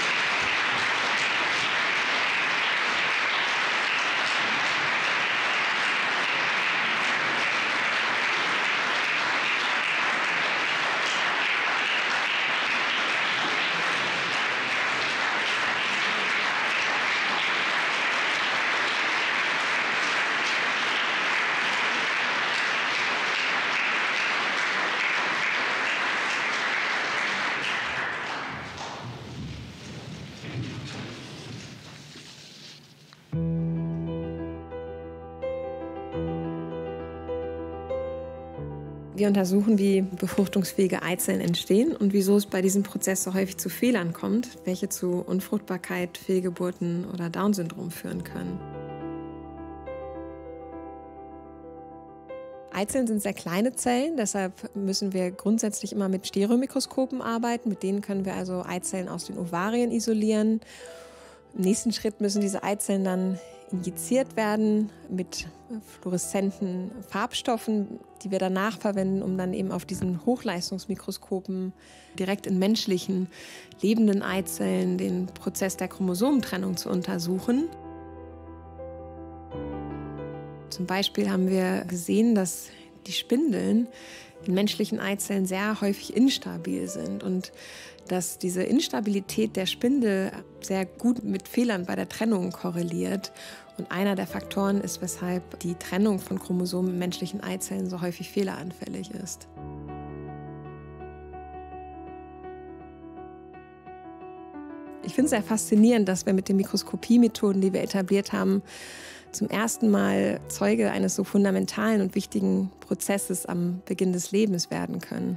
Wir untersuchen, wie befruchtungsfähige Eizellen entstehen und wieso es bei diesem Prozess so häufig zu Fehlern kommt, welche zu Unfruchtbarkeit, Fehlgeburten oder Down-Syndrom führen können. Eizellen sind sehr kleine Zellen, deshalb müssen wir grundsätzlich immer mit Stereomikroskopen arbeiten. Mit denen können wir also Eizellen aus den Ovarien isolieren. Im nächsten Schritt müssen diese Eizellen dann injiziert werden mit fluoreszenten Farbstoffen, die wir danach verwenden, um dann eben auf diesen Hochleistungsmikroskopen direkt in menschlichen, lebenden Eizellen den Prozess der Chromosomentrennung zu untersuchen. Zum Beispiel haben wir gesehen, dass die Spindeln in menschlichen Eizellen sehr häufig instabil sind und dass diese Instabilität der Spindel sehr gut mit Fehlern bei der Trennung korreliert. Und einer der Faktoren ist, weshalb die Trennung von Chromosomen in menschlichen Eizellen so häufig fehleranfällig ist. Ich finde es sehr faszinierend, dass wir mit den Mikroskopiemethoden, die wir etabliert haben, zum ersten Mal Zeuge eines so fundamentalen und wichtigen Prozesses am Beginn des Lebens werden können.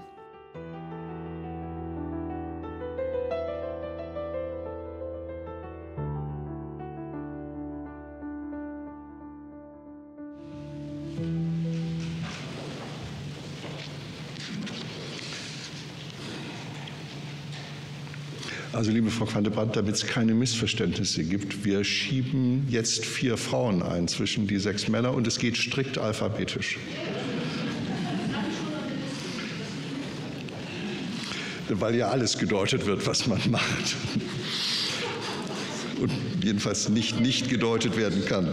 Also, liebe Frau Quandt-Brandt, damit es keine Missverständnisse gibt, wir schieben jetzt vier Frauen ein zwischen die sechs Männer und es geht strikt alphabetisch. Weil ja alles gedeutet wird, was man macht. Und jedenfalls nicht nicht gedeutet werden kann.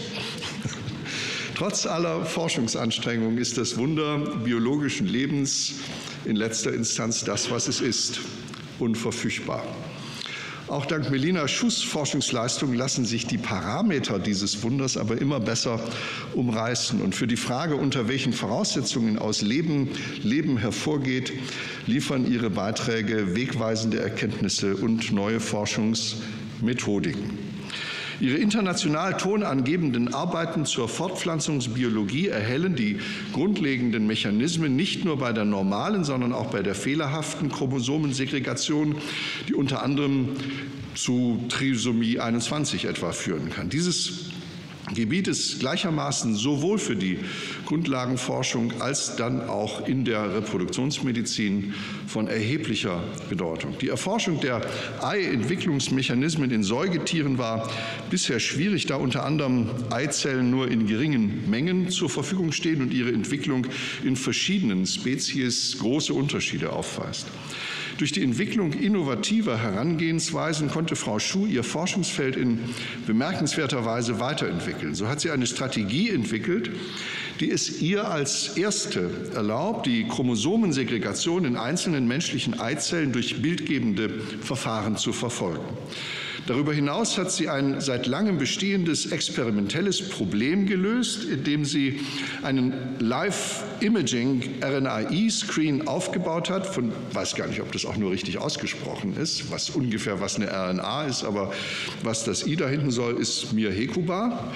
Trotz aller Forschungsanstrengungen ist das Wunder biologischen Lebens in letzter Instanz das, was es ist, unverfügbar. Auch dank Melina Schuhs Forschungsleistungen lassen sich die Parameter dieses Wunders aber immer besser umreißen. Und für die Frage, unter welchen Voraussetzungen aus Leben Leben hervorgeht, liefern ihre Beiträge wegweisende Erkenntnisse und neue Forschungsmethodiken. Ihre international tonangebenden Arbeiten zur Fortpflanzungsbiologie erhellen die grundlegenden Mechanismen nicht nur bei der normalen, sondern auch bei der fehlerhaften Chromosomensegregation, die unter anderem zu Trisomie einundzwanzig etwa führen kann. Dieses Gebiet ist gleichermaßen sowohl für die Grundlagenforschung als dann auch in der Reproduktionsmedizin von erheblicher Bedeutung. Die Erforschung der Eientwicklungsmechanismen in Säugetieren war bisher schwierig, da unter anderem Eizellen nur in geringen Mengen zur Verfügung stehen und ihre Entwicklung in verschiedenen Spezies große Unterschiede aufweist. Durch die Entwicklung innovativer Herangehensweisen konnte Frau Schuh ihr Forschungsfeld in bemerkenswerter Weise weiterentwickeln. So hat sie eine Strategie entwickelt, die es ihr als erste erlaubt, die Chromosomensegregation in einzelnen menschlichen Eizellen durch bildgebende Verfahren zu verfolgen. Darüber hinaus hat sie ein seit langem bestehendes experimentelles Problem gelöst, indem sie einen Live-Imaging-R N A I-Screen aufgebaut hat. Von, ich weiß gar nicht, ob das auch nur richtig ausgesprochen ist, was ungefähr was eine R N A ist, aber was das I da hinten soll, ist mir hekubar.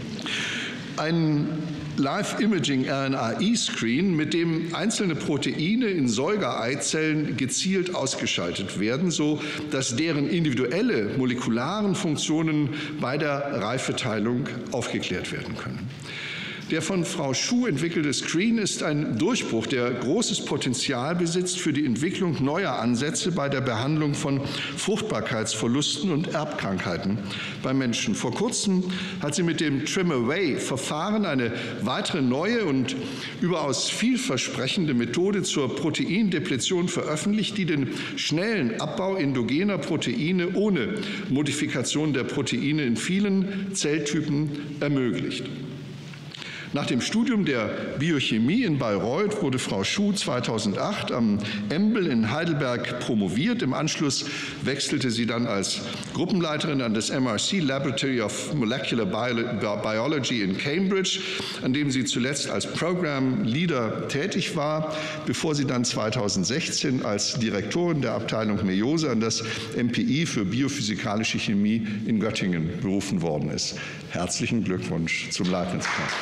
Ein Live-Imaging-R N A I-Screen, mit dem einzelne Proteine in Säugereizellen gezielt ausgeschaltet werden, so dass deren individuelle molekularen Funktionen bei der Reifeteilung aufgeklärt werden können. Der von Frau Schuh entwickelte Screen ist ein Durchbruch, der großes Potenzial besitzt für die Entwicklung neuer Ansätze bei der Behandlung von Fruchtbarkeitsverlusten und Erbkrankheiten bei Menschen. Vor kurzem hat sie mit dem Trim-Away-Verfahren eine weitere neue und überaus vielversprechende Methode zur Proteindepletion veröffentlicht, die den schnellen Abbau endogener Proteine ohne Modifikation der Proteine in vielen Zelltypen ermöglicht. Nach dem Studium der Biochemie in Bayreuth wurde Frau Schuh zweitausendacht am E M B L in Heidelberg promoviert. Im Anschluss wechselte sie dann als Gruppenleiterin an das M R C Laboratory of Molecular Biology in Cambridge, an dem sie zuletzt als Program Leader tätig war, bevor sie dann zweitausendsechzehn als Direktorin der Abteilung Meiose an das M P I für biophysikalische Chemie in Göttingen berufen worden ist. Herzlichen Glückwunsch zum Leibniz-Preis.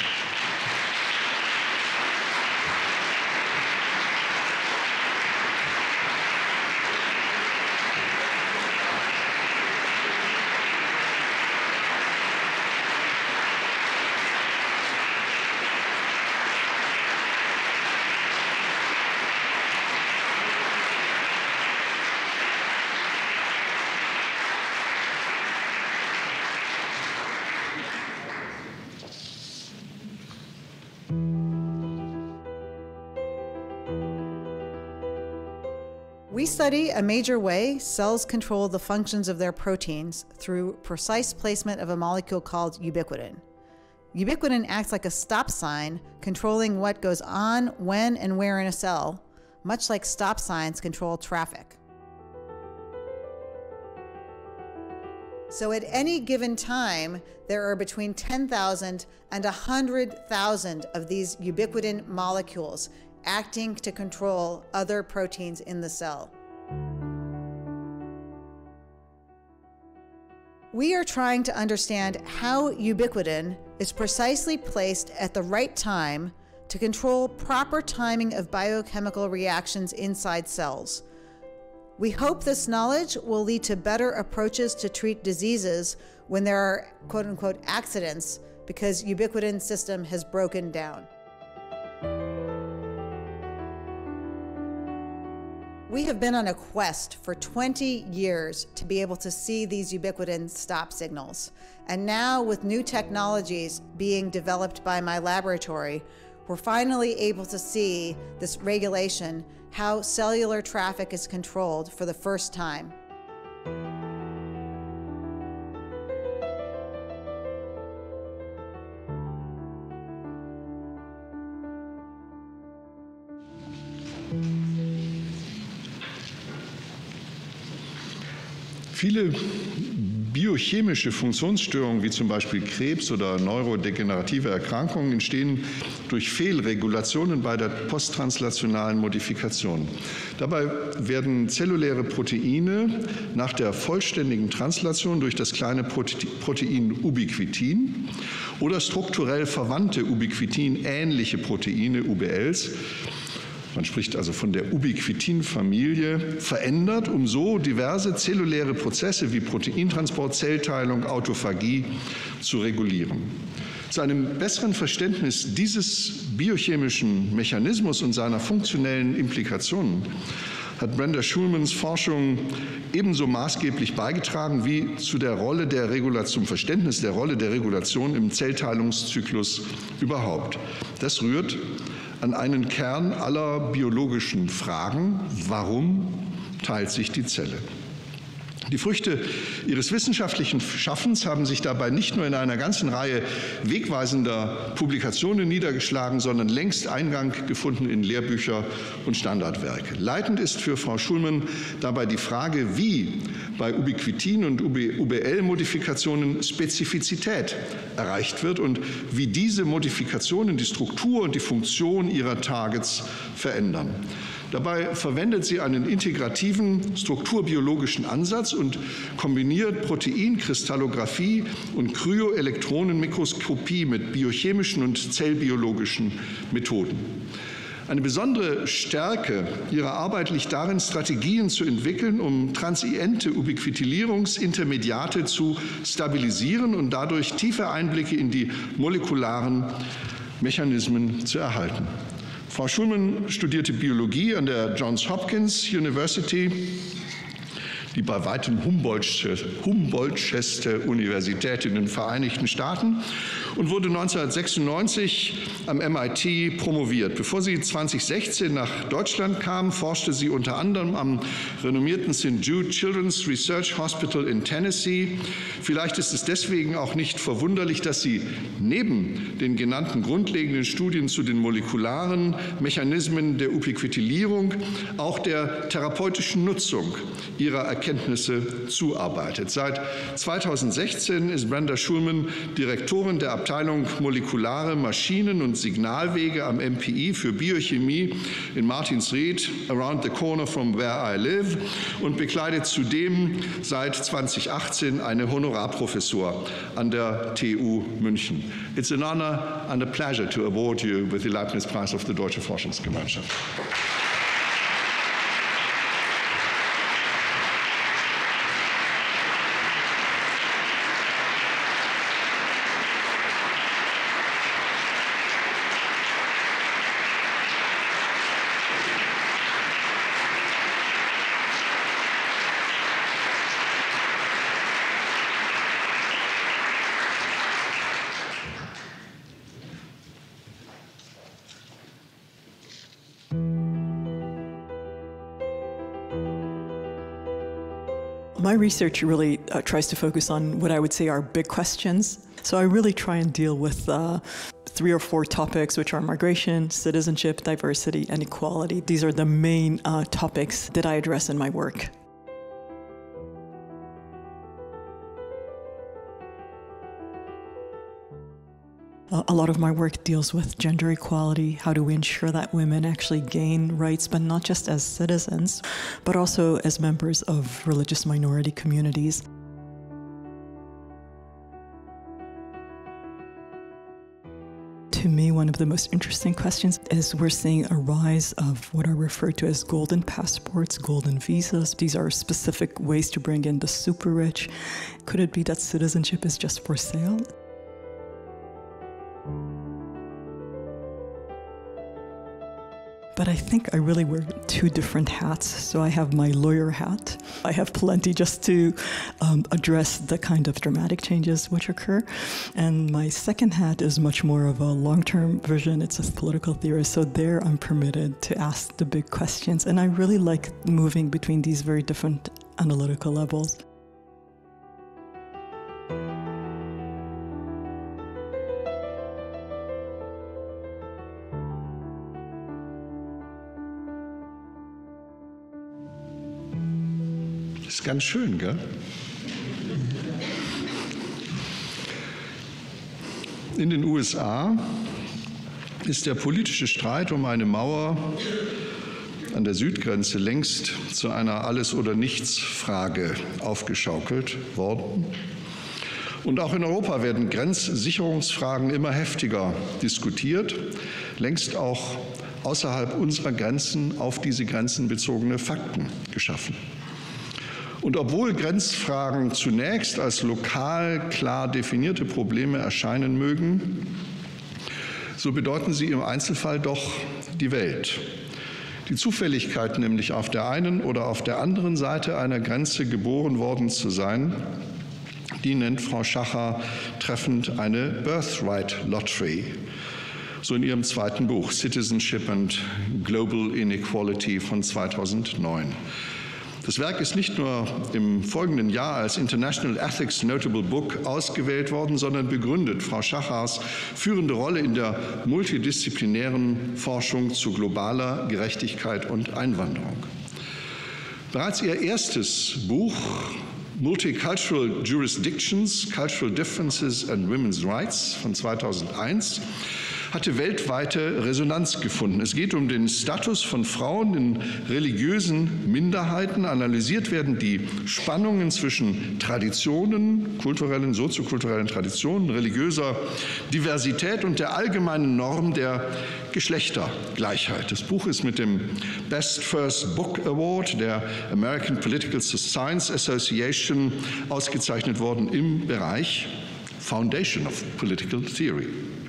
We study a major way cells control the functions of their proteins through precise placement of a molecule called ubiquitin. Ubiquitin acts like a stop sign, controlling what goes on, when, and where in a cell, much like stop signs control traffic. So at any given time, there are between ten thousand and one hundred thousand of these ubiquitin molecules acting to control other proteins in the cell. We are trying to understand how ubiquitin is precisely placed at the right time to control proper timing of biochemical reactions inside cells. We hope this knowledge will lead to better approaches to treat diseases when there are quote-unquote accidents because ubiquitin system has broken down. We have been on a quest for twenty years to be able to see these ubiquitin stop signals. And now, with new technologies being developed by my laboratory, we're finally able to see this regulation, how cellular traffic is controlled for the first time. Viele biochemische Funktionsstörungen wie zum Beispiel Krebs oder neurodegenerative Erkrankungen entstehen durch Fehlregulationen bei der posttranslationalen Modifikation. Dabei werden zelluläre Proteine nach der vollständigen Translation durch das kleine Protein Ubiquitin oder strukturell verwandte Ubiquitin-ähnliche Proteine U B Ls, man spricht also von der Ubiquitin-Familie, verändert, um so diverse zelluläre Prozesse wie Proteintransport, Zellteilung, Autophagie zu regulieren. Zu einem besseren Verständnis dieses biochemischen Mechanismus und seiner funktionellen Implikationen hat Brenda Schulmans Forschung ebenso maßgeblich beigetragen wie zu der Rolle der Regulation, zum Verständnis der Rolle der Regulation im Zellteilungszyklus überhaupt. Das rührt an einen Kern aller biologischen Fragen. Warum teilt sich die Zelle? Die Früchte ihres wissenschaftlichen Schaffens haben sich dabei nicht nur in einer ganzen Reihe wegweisender Publikationen niedergeschlagen, sondern längst Eingang gefunden in Lehrbücher und Standardwerke. Leitend ist für Frau Schulman dabei die Frage, wie bei Ubiquitin- und U B L-Modifikationen Spezifizität erreicht wird und wie diese Modifikationen die Struktur und die Funktion ihrer Targets verändern. Dabei verwendet sie einen integrativen strukturbiologischen Ansatz und kombiniert Proteinkristallographie und Kryoelektronenmikroskopie mit biochemischen und zellbiologischen Methoden. Eine besondere Stärke ihrer Arbeit liegt darin, Strategien zu entwickeln, um transiente Ubiquitinierungsintermediate zu stabilisieren und dadurch tiefe Einblicke in die molekularen Mechanismen zu erhalten. Frau Schulman studierte Biologie an der Johns Hopkins University, die bei weitem Humboldtscheste Universität in den Vereinigten Staaten, und wurde neunzehnhundertsechsundneunzig am M I T promoviert. Bevor sie zweitausendsechzehn nach Deutschland kam, forschte sie unter anderem am renommierten Saint Jude Children's Research Hospital in Tennessee. Vielleicht ist es deswegen auch nicht verwunderlich, dass sie neben den genannten grundlegenden Studien zu den molekularen Mechanismen der Ubiquitinierung auch der therapeutischen Nutzung ihrer Erkenntnisse zuarbeitet. Seit zweitausendsechzehn ist Brenda Schulman Direktorin der Abteilung Molekulare Maschinen und Signalwege am M P I für Biochemie in Martinsried, around the corner from where I live, und bekleidet zudem seit zweitausendachtzehn eine Honorarprofessur an der T U München. It's an honor and a pleasure to award you with the Leibniz-Prize of the Deutsche Forschungsgemeinschaft. My research really uh, tries to focus on what I would say are big questions. So I really try and deal with uh, three or four topics, which are migration, citizenship, diversity, and equality. These are the main uh, topics that I address in my work. A lot of my work deals with gender equality, how do we ensure that women actually gain rights, but not just as citizens, but also as members of religious minority communities. To me, one of the most interesting questions is we're seeing a rise of what are referred to as golden passports, golden visas. These are specific ways to bring in the super rich. Could it be that citizenship is just for sale? but I think I really wear two different hats. So I have my lawyer hat. I have plenty just to um, address the kind of dramatic changes which occur. And my second hat is much more of a long-term vision. It's a political theorist. So there I'm permitted to ask the big questions. And I really like moving between these very different analytical levels. Das ist ganz schön, gell? In den U S A ist der politische Streit um eine Mauer an der Südgrenze längst zu einer Alles-oder-nichts-Frage aufgeschaukelt worden. Und auch in Europa werden Grenzsicherungsfragen immer heftiger diskutiert, längst auch außerhalb unserer Grenzen auf diese Grenzen bezogene Fakten geschaffen. Und obwohl Grenzfragen zunächst als lokal klar definierte Probleme erscheinen mögen, so bedeuten sie im Einzelfall doch die Welt. Die Zufälligkeit, nämlich auf der einen oder auf der anderen Seite einer Grenze geboren worden zu sein, die nennt Frau Schacher treffend eine Birthright Lottery. So in ihrem zweiten Buch Citizenship and Global Inequality von zweitausendneun. Das Werk ist nicht nur im folgenden Jahr als International Ethics Notable Book ausgewählt worden, sondern begründet Frau Schachers führende Rolle in der multidisziplinären Forschung zu globaler Gerechtigkeit und Einwanderung. Bereits ihr erstes Buch Multicultural Jurisdictions, Cultural Differences and Women's Rights von zweitausendeins hatte weltweite Resonanz gefunden. Es geht um den Status von Frauen in religiösen Minderheiten. Analysiert werden die Spannungen zwischen Traditionen, kulturellen, soziokulturellen Traditionen, religiöser Diversität und der allgemeinen Norm der Geschlechtergleichheit. Das Buch ist mit dem Best First Book Award der American Political Science Association ausgezeichnet worden im Bereich Foundation of Political Theory.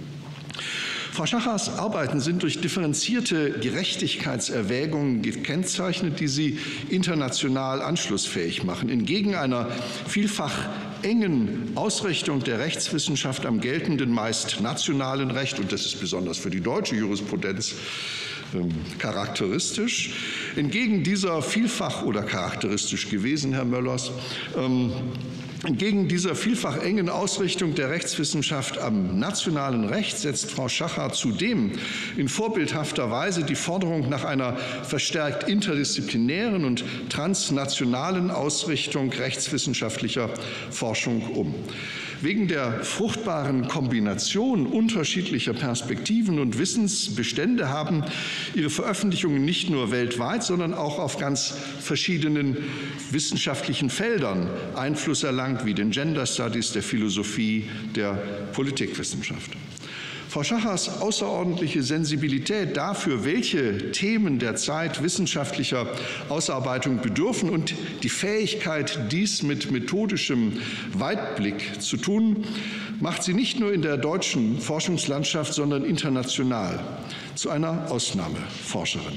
Frau Schachers Arbeiten sind durch differenzierte Gerechtigkeitserwägungen gekennzeichnet, die sie international anschlussfähig machen. Entgegen einer vielfach engen Ausrichtung der Rechtswissenschaft am geltenden, meist nationalen Recht, und das ist besonders für die deutsche Jurisprudenz ähm, charakteristisch, entgegen dieser vielfach oder charakteristisch gewesen, Herr Möllers, ähm, Entgegen dieser vielfach engen Ausrichtung der Rechtswissenschaft am nationalen Recht setzt Frau Schacher zudem in vorbildhafter Weise die Forderung nach einer verstärkt interdisziplinären und transnationalen Ausrichtung rechtswissenschaftlicher Forschung um. Wegen der fruchtbaren Kombination unterschiedlicher Perspektiven und Wissensbestände haben ihre Veröffentlichungen nicht nur weltweit, sondern auch auf ganz verschiedenen wissenschaftlichen Feldern Einfluss erlangt, wie den Gender Studies, der Philosophie, der Politikwissenschaft. Frau Schachers außerordentliche Sensibilität dafür, welche Themen der Zeit wissenschaftlicher Ausarbeitung bedürfen und die Fähigkeit, dies mit methodischem Weitblick zu tun, macht sie nicht nur in der deutschen Forschungslandschaft, sondern international zu einer Ausnahmeforscherin.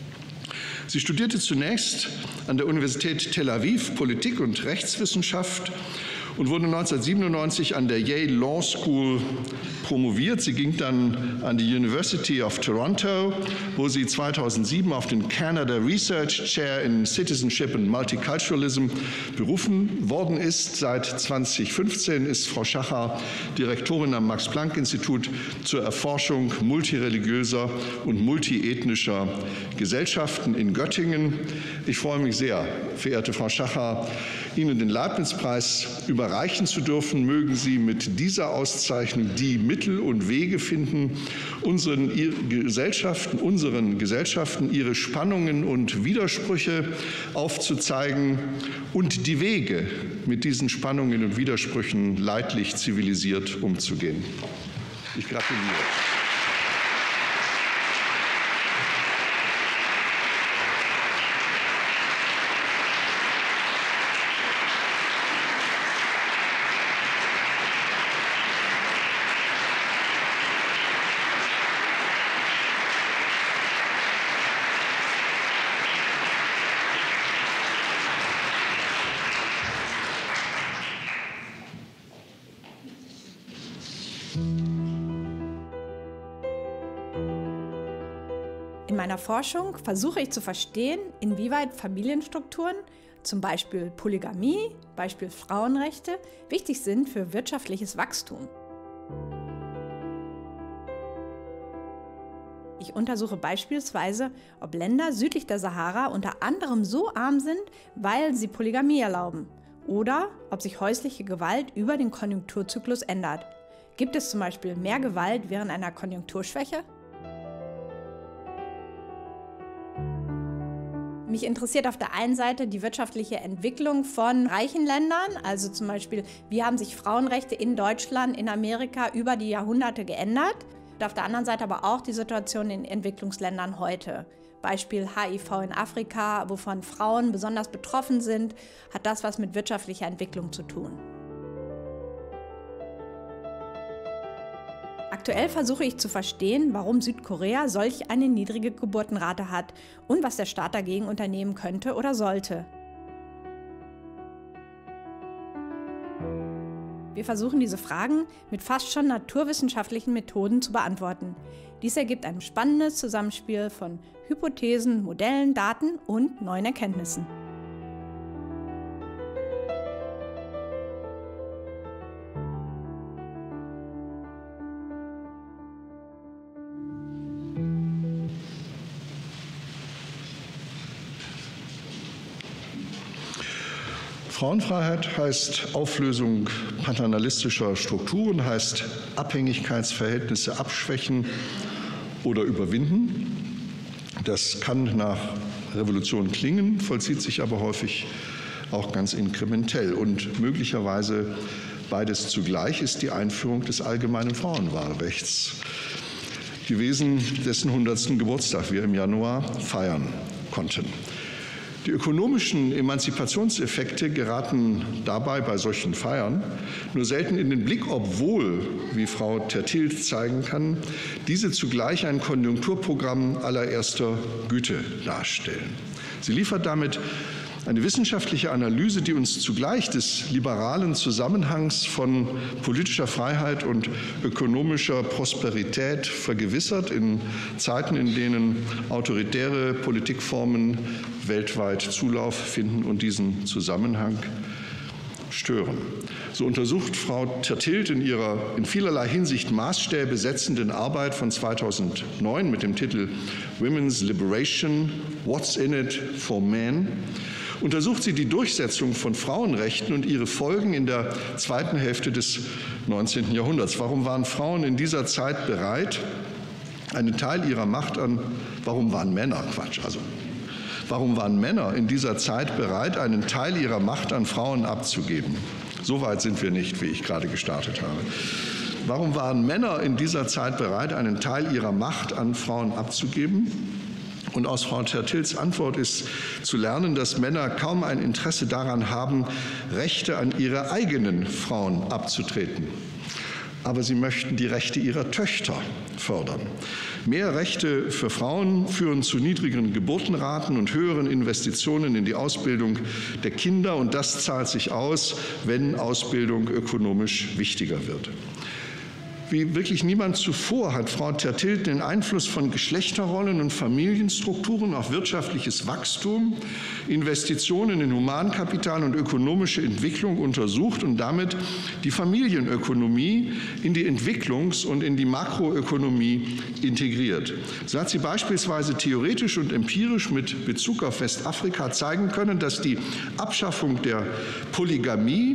Sie studierte zunächst an der Universität Tel Aviv Politik- und Rechtswissenschaft und wurde neunzehnhundertsiebenundneunzig an der Yale Law School promoviert. Sie ging dann an die University of Toronto, wo sie zweitausendsieben auf den Canada Research Chair in Citizenship and Multiculturalism berufen worden ist. Seit zweitausendfünfzehn ist Frau Schacher Direktorin am Max-Planck-Institut zur Erforschung multireligiöser und multiethnischer Gesellschaften in Göttingen. Ich freue mich sehr, verehrte Frau Schacher, Ihnen den Leibniz-Preis überreichen zu dürfen. Mögen Sie mit dieser Auszeichnung die Mittel und Wege finden, unseren Gesellschaften, unseren Gesellschaften ihre Spannungen und Widersprüche aufzuzeigen und die Wege, mit diesen Spannungen und Widersprüchen leidlich zivilisiert umzugehen. Ich gratuliere. In meiner Forschung versuche ich zu verstehen, inwieweit Familienstrukturen, zum Beispiel Polygamie, Beispiel Frauenrechte, wichtig sind für wirtschaftliches Wachstum. Ich untersuche beispielsweise, ob Länder südlich der Sahara unter anderem so arm sind, weil sie Polygamie erlauben, oder ob sich häusliche Gewalt über den Konjunkturzyklus ändert. Gibt es zum Beispiel mehr Gewalt während einer Konjunkturschwäche? Mich interessiert auf der einen Seite die wirtschaftliche Entwicklung von reichen Ländern, also zum Beispiel, wie haben sich Frauenrechte in Deutschland, in Amerika über die Jahrhunderte geändert? Und auf der anderen Seite aber auch die Situation in Entwicklungsländern heute. Beispiel H I V in Afrika, wovon Frauen besonders betroffen sind, hat das was mit wirtschaftlicher Entwicklung zu tun. Aktuell versuche ich zu verstehen, warum Südkorea solch eine niedrige Geburtenrate hat und was der Staat dagegen unternehmen könnte oder sollte. Wir versuchen diese Fragen mit fast schon naturwissenschaftlichen Methoden zu beantworten. Dies ergibt ein spannendes Zusammenspiel von Hypothesen, Modellen, Daten und neuen Erkenntnissen. Frauenfreiheit heißt Auflösung paternalistischer Strukturen, heißt Abhängigkeitsverhältnisse abschwächen oder überwinden. Das kann nach Revolution klingen, vollzieht sich aber häufig auch ganz inkrementell. Und möglicherweise beides zugleich ist die Einführung des allgemeinen Frauenwahlrechts gewesen, dessen hundertsten Geburtstag wir im Januar feiern konnten. Die ökonomischen Emanzipationseffekte geraten dabei bei solchen Feiern nur selten in den Blick, obwohl, wie Frau Tertild zeigen kann, diese zugleich ein Konjunkturprogramm allererster Güte darstellen. Sie liefert damit eine wissenschaftliche Analyse, die uns zugleich des liberalen Zusammenhangs von politischer Freiheit und ökonomischer Prosperität vergewissert in Zeiten, in denen autoritäre Politikformen weltweit Zulauf finden und diesen Zusammenhang stören. So untersucht Frau Tertild in ihrer in vielerlei Hinsicht Maßstäbe setzenden Arbeit von zweitausendneun mit dem Titel Women's Liberation, What's in it for Men? Untersucht sie die Durchsetzung von Frauenrechten und ihre Folgen in der zweiten Hälfte des neunzehnten Jahrhunderts. Warum waren Frauen in dieser Zeit bereit, einen Teil ihrer Macht an, warum waren Männer, Quatsch, also, warum waren Männer in dieser Zeit bereit, einen Teil ihrer Macht an Frauen abzugeben? So weit sind wir nicht, wie ich gerade gestartet habe. Warum waren Männer in dieser Zeit bereit, einen Teil ihrer Macht an Frauen abzugeben? Und aus Frau Tertilds Antwort ist zu lernen, dass Männer kaum ein Interesse daran haben, Rechte an ihre eigenen Frauen abzutreten. Aber sie möchten die Rechte ihrer Töchter fördern. Mehr Rechte für Frauen führen zu niedrigeren Geburtenraten und höheren Investitionen in die Ausbildung der Kinder. Und das zahlt sich aus, wenn Ausbildung ökonomisch wichtiger wird. Wie wirklich niemand zuvor hat Frau Tertild den Einfluss von Geschlechterrollen und Familienstrukturen auf wirtschaftliches Wachstum, Investitionen in Humankapital und ökonomische Entwicklung untersucht und damit die Familienökonomie in die Entwicklungs- und in die Makroökonomie integriert. So hat sie beispielsweise theoretisch und empirisch mit Bezug auf Westafrika zeigen können, dass die Abschaffung der Polygamie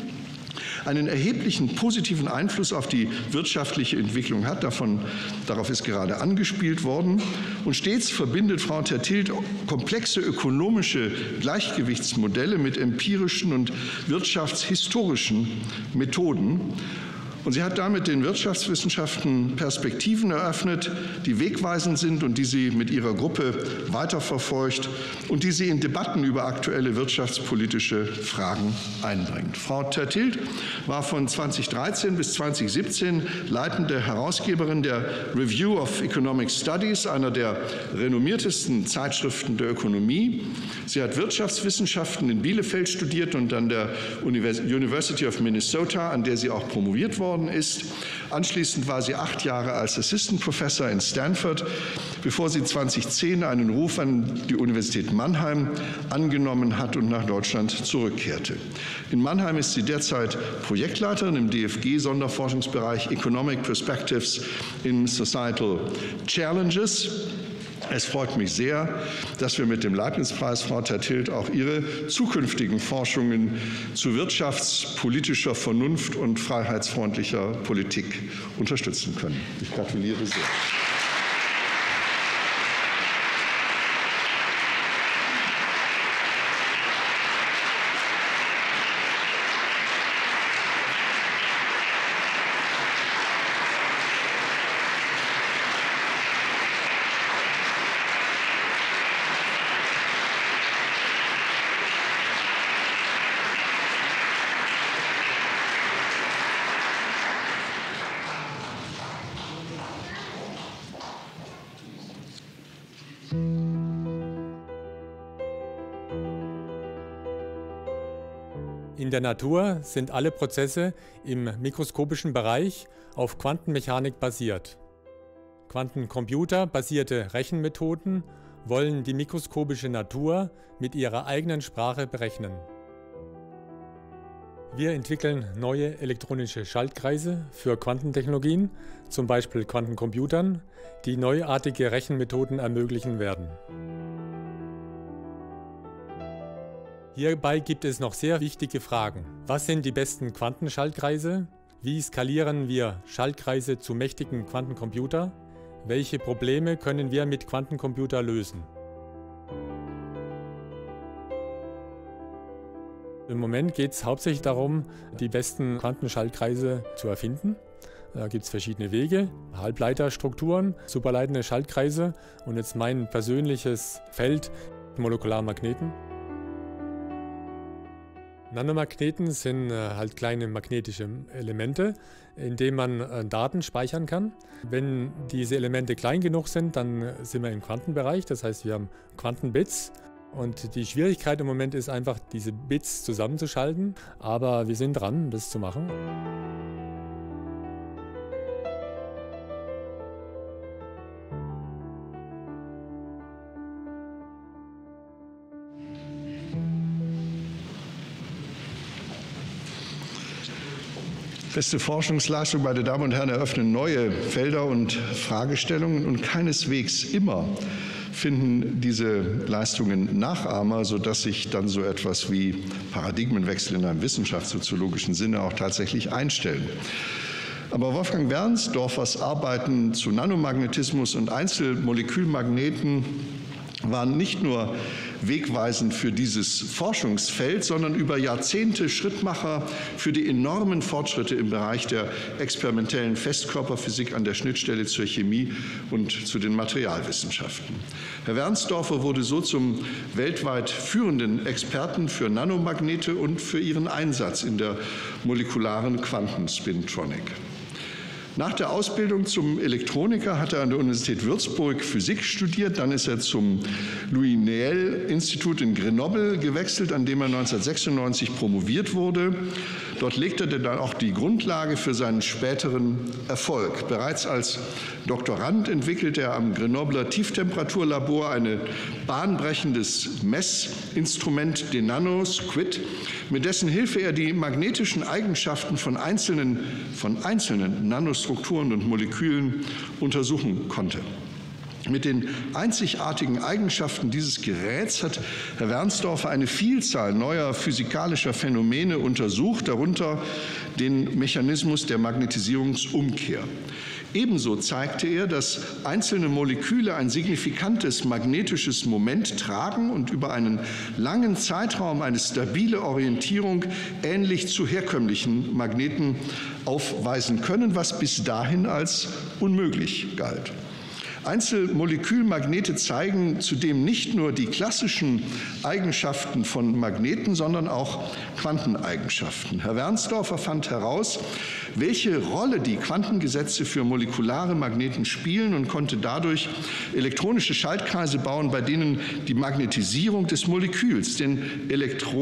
einen erheblichen positiven Einfluss auf die wirtschaftliche Entwicklung hat. Davon, darauf ist gerade angespielt worden. Und stets verbindet Frau Tertild komplexe ökonomische Gleichgewichtsmodelle mit empirischen und wirtschaftshistorischen Methoden. Und sie hat damit den Wirtschaftswissenschaften Perspektiven eröffnet, die wegweisend sind und die sie mit ihrer Gruppe weiterverfolgt und die sie in Debatten über aktuelle wirtschaftspolitische Fragen einbringt. Frau Tertild war von zweitausenddreizehn bis zweitausendsiebzehn leitende Herausgeberin der Review of Economic Studies, einer der renommiertesten Zeitschriften der Ökonomie. Sie hat Wirtschaftswissenschaften in Bielefeld studiert und an der University of Minnesota, an der sie auch promoviert worden ist. Anschließend war sie acht Jahre als Assistant Professor in Stanford, bevor sie zweitausendzehn einen Ruf an die Universität Mannheim angenommen hat und nach Deutschland zurückkehrte. In Mannheim ist sie derzeit Projektleiterin im D F G-Sonderforschungsbereich Economic Perspectives in Societal Challenges. Es freut mich sehr, dass wir mit dem Leibniz-Preis, Frau Terthild, auch Ihre zukünftigen Forschungen zu wirtschaftspolitischer Vernunft und freiheitsfreundlicher Politik unterstützen können. Ich gratuliere sehr. In der Natur sind alle Prozesse im mikroskopischen Bereich auf Quantenmechanik basiert. Quantencomputer-basierte Rechenmethoden wollen die mikroskopische Natur mit ihrer eigenen Sprache berechnen. Wir entwickeln neue elektronische Schaltkreise für Quantentechnologien, zum Beispiel Quantencomputern, die neuartige Rechenmethoden ermöglichen werden. Hierbei gibt es noch sehr wichtige Fragen. Was sind die besten Quantenschaltkreise? Wie skalieren wir Schaltkreise zu mächtigen Quantencomputer? Welche Probleme können wir mit Quantencomputer lösen? Im Moment geht es hauptsächlich darum, die besten Quantenschaltkreise zu erfinden. Da gibt es verschiedene Wege, Halbleiterstrukturen, superleitende Schaltkreise und jetzt mein persönliches Feld, Molekularmagneten. Nanomagneten sind halt kleine magnetische Elemente, in denen man Daten speichern kann. Wenn diese Elemente klein genug sind, dann sind wir im Quantenbereich, das heißt, wir haben Quantenbits. Und die Schwierigkeit im Moment ist einfach, diese Bits zusammenzuschalten, aber wir sind dran, das zu machen. Beste Forschungsleistung, meine Damen und Herren, eröffnen neue Felder und Fragestellungen und keineswegs immer finden diese Leistungen Nachahmer, sodass sich dann so etwas wie Paradigmenwechsel in einem wissenschaftssoziologischen Sinne auch tatsächlich einstellen. Aber Wolfgang Wernsdorfers Arbeiten zu Nanomagnetismus und Einzelmolekülmagneten waren nicht nur wegweisend für dieses Forschungsfeld, sondern über Jahrzehnte Schrittmacher für die enormen Fortschritte im Bereich der experimentellen Festkörperphysik an der Schnittstelle zur Chemie und zu den Materialwissenschaften. Herr Wernsdorfer wurde so zum weltweit führenden Experten für Nanomagnete und für ihren Einsatz in der molekularen Quantenspintronik. Nach der Ausbildung zum Elektroniker hat er an der Universität Würzburg Physik studiert. Dann ist er zum Louis-Néel-Institut in Grenoble gewechselt, an dem er neunzehnhundertsechsundneunzig promoviert wurde. Dort legte er dann auch die Grundlage für seinen späteren Erfolg. Bereits als Doktorand entwickelte er am Grenobler Tieftemperaturlabor ein bahnbrechendes Messinstrument, den Nanosquid, mit dessen Hilfe er die magnetischen Eigenschaften von einzelnen, von einzelnen Nanostrukturen und Molekülen untersuchen konnte. Mit den einzigartigen Eigenschaften dieses Geräts hat Herr Wernsdorfer eine Vielzahl neuer physikalischer Phänomene untersucht, darunter den Mechanismus der Magnetisierungsumkehr. Ebenso zeigte er, dass einzelne Moleküle ein signifikantes magnetisches Moment tragen und über einen langen Zeitraum eine stabile Orientierung ähnlich zu herkömmlichen Magneten aufweisen können, was bis dahin als unmöglich galt. Einzelmolekülmagnete zeigen zudem nicht nur die klassischen Eigenschaften von Magneten, sondern auch Quanteneigenschaften. Herr Wernsdorfer fand heraus, welche Rolle die Quantengesetze für molekulare Magneten spielen und konnte dadurch elektronische Schaltkreise bauen, bei denen die Magnetisierung des Moleküls den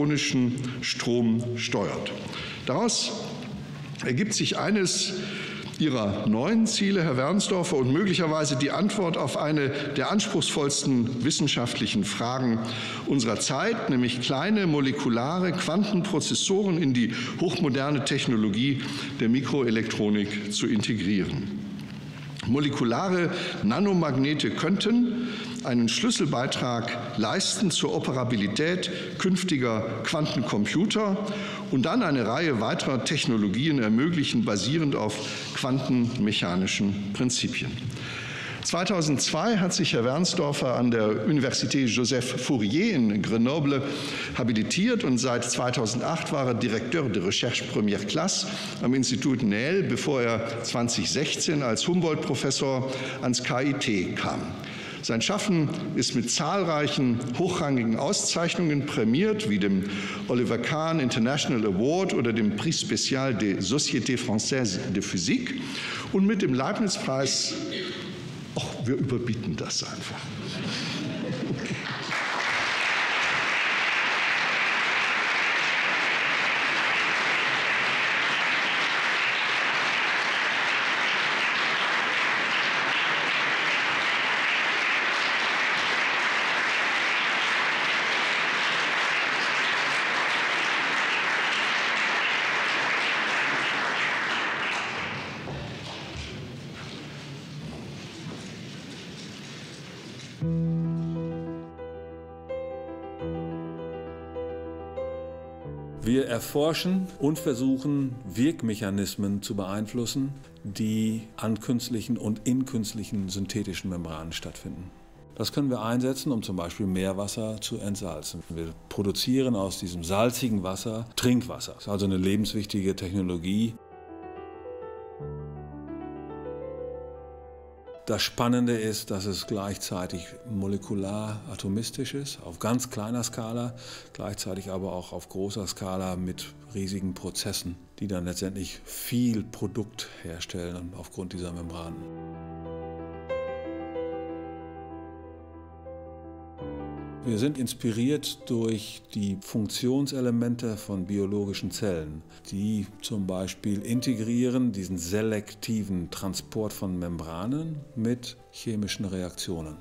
elektronischen Strom steuert. Daraus ergibt sich eines Ihrer neuen Ziele, Herr Wernsdorfer, und möglicherweise die Antwort auf eine der anspruchsvollsten wissenschaftlichen Fragen unserer Zeit, nämlich kleine molekulare Quantenprozessoren in die hochmoderne Technologie der Mikroelektronik zu integrieren. Molekulare Nanomagnete könnten einen Schlüsselbeitrag leisten zur Operabilität künftiger Quantencomputer und dann eine Reihe weiterer Technologien ermöglichen, basierend auf quantenmechanischen Prinzipien. zweitausendzwei hat sich Herr Wernsdorfer an der Université Joseph Fourier in Grenoble habilitiert und seit zweitausendacht war er Directeur de Recherche Première Classe am Institut Néel, bevor er zweitausendsechzehn als Humboldt-Professor ans K I T kam. Sein Schaffen ist mit zahlreichen hochrangigen Auszeichnungen prämiert, wie dem Oliver Kahn International Award oder dem Prix Spécial des Sociétés Françaises de Physique und mit dem Leibniz-Preis. Ach, wir überbieten das einfach. Wir erforschen und versuchen, Wirkmechanismen zu beeinflussen, die an künstlichen und in künstlichen synthetischen Membranen stattfinden. Das können wir einsetzen, um zum Beispiel Meerwasser zu entsalzen. Wir produzieren aus diesem salzigen Wasser Trinkwasser. Das ist also eine lebenswichtige Technologie. Das Spannende ist, dass es gleichzeitig molekular atomistisch ist, auf ganz kleiner Skala, gleichzeitig aber auch auf großer Skala mit riesigen Prozessen, die dann letztendlich viel Produkt herstellen aufgrund dieser Membranen. Wir sind inspiriert durch die Funktionselemente von biologischen Zellen, die zum Beispiel integrieren diesen selektiven Transport von Membranen mit chemischen Reaktionen.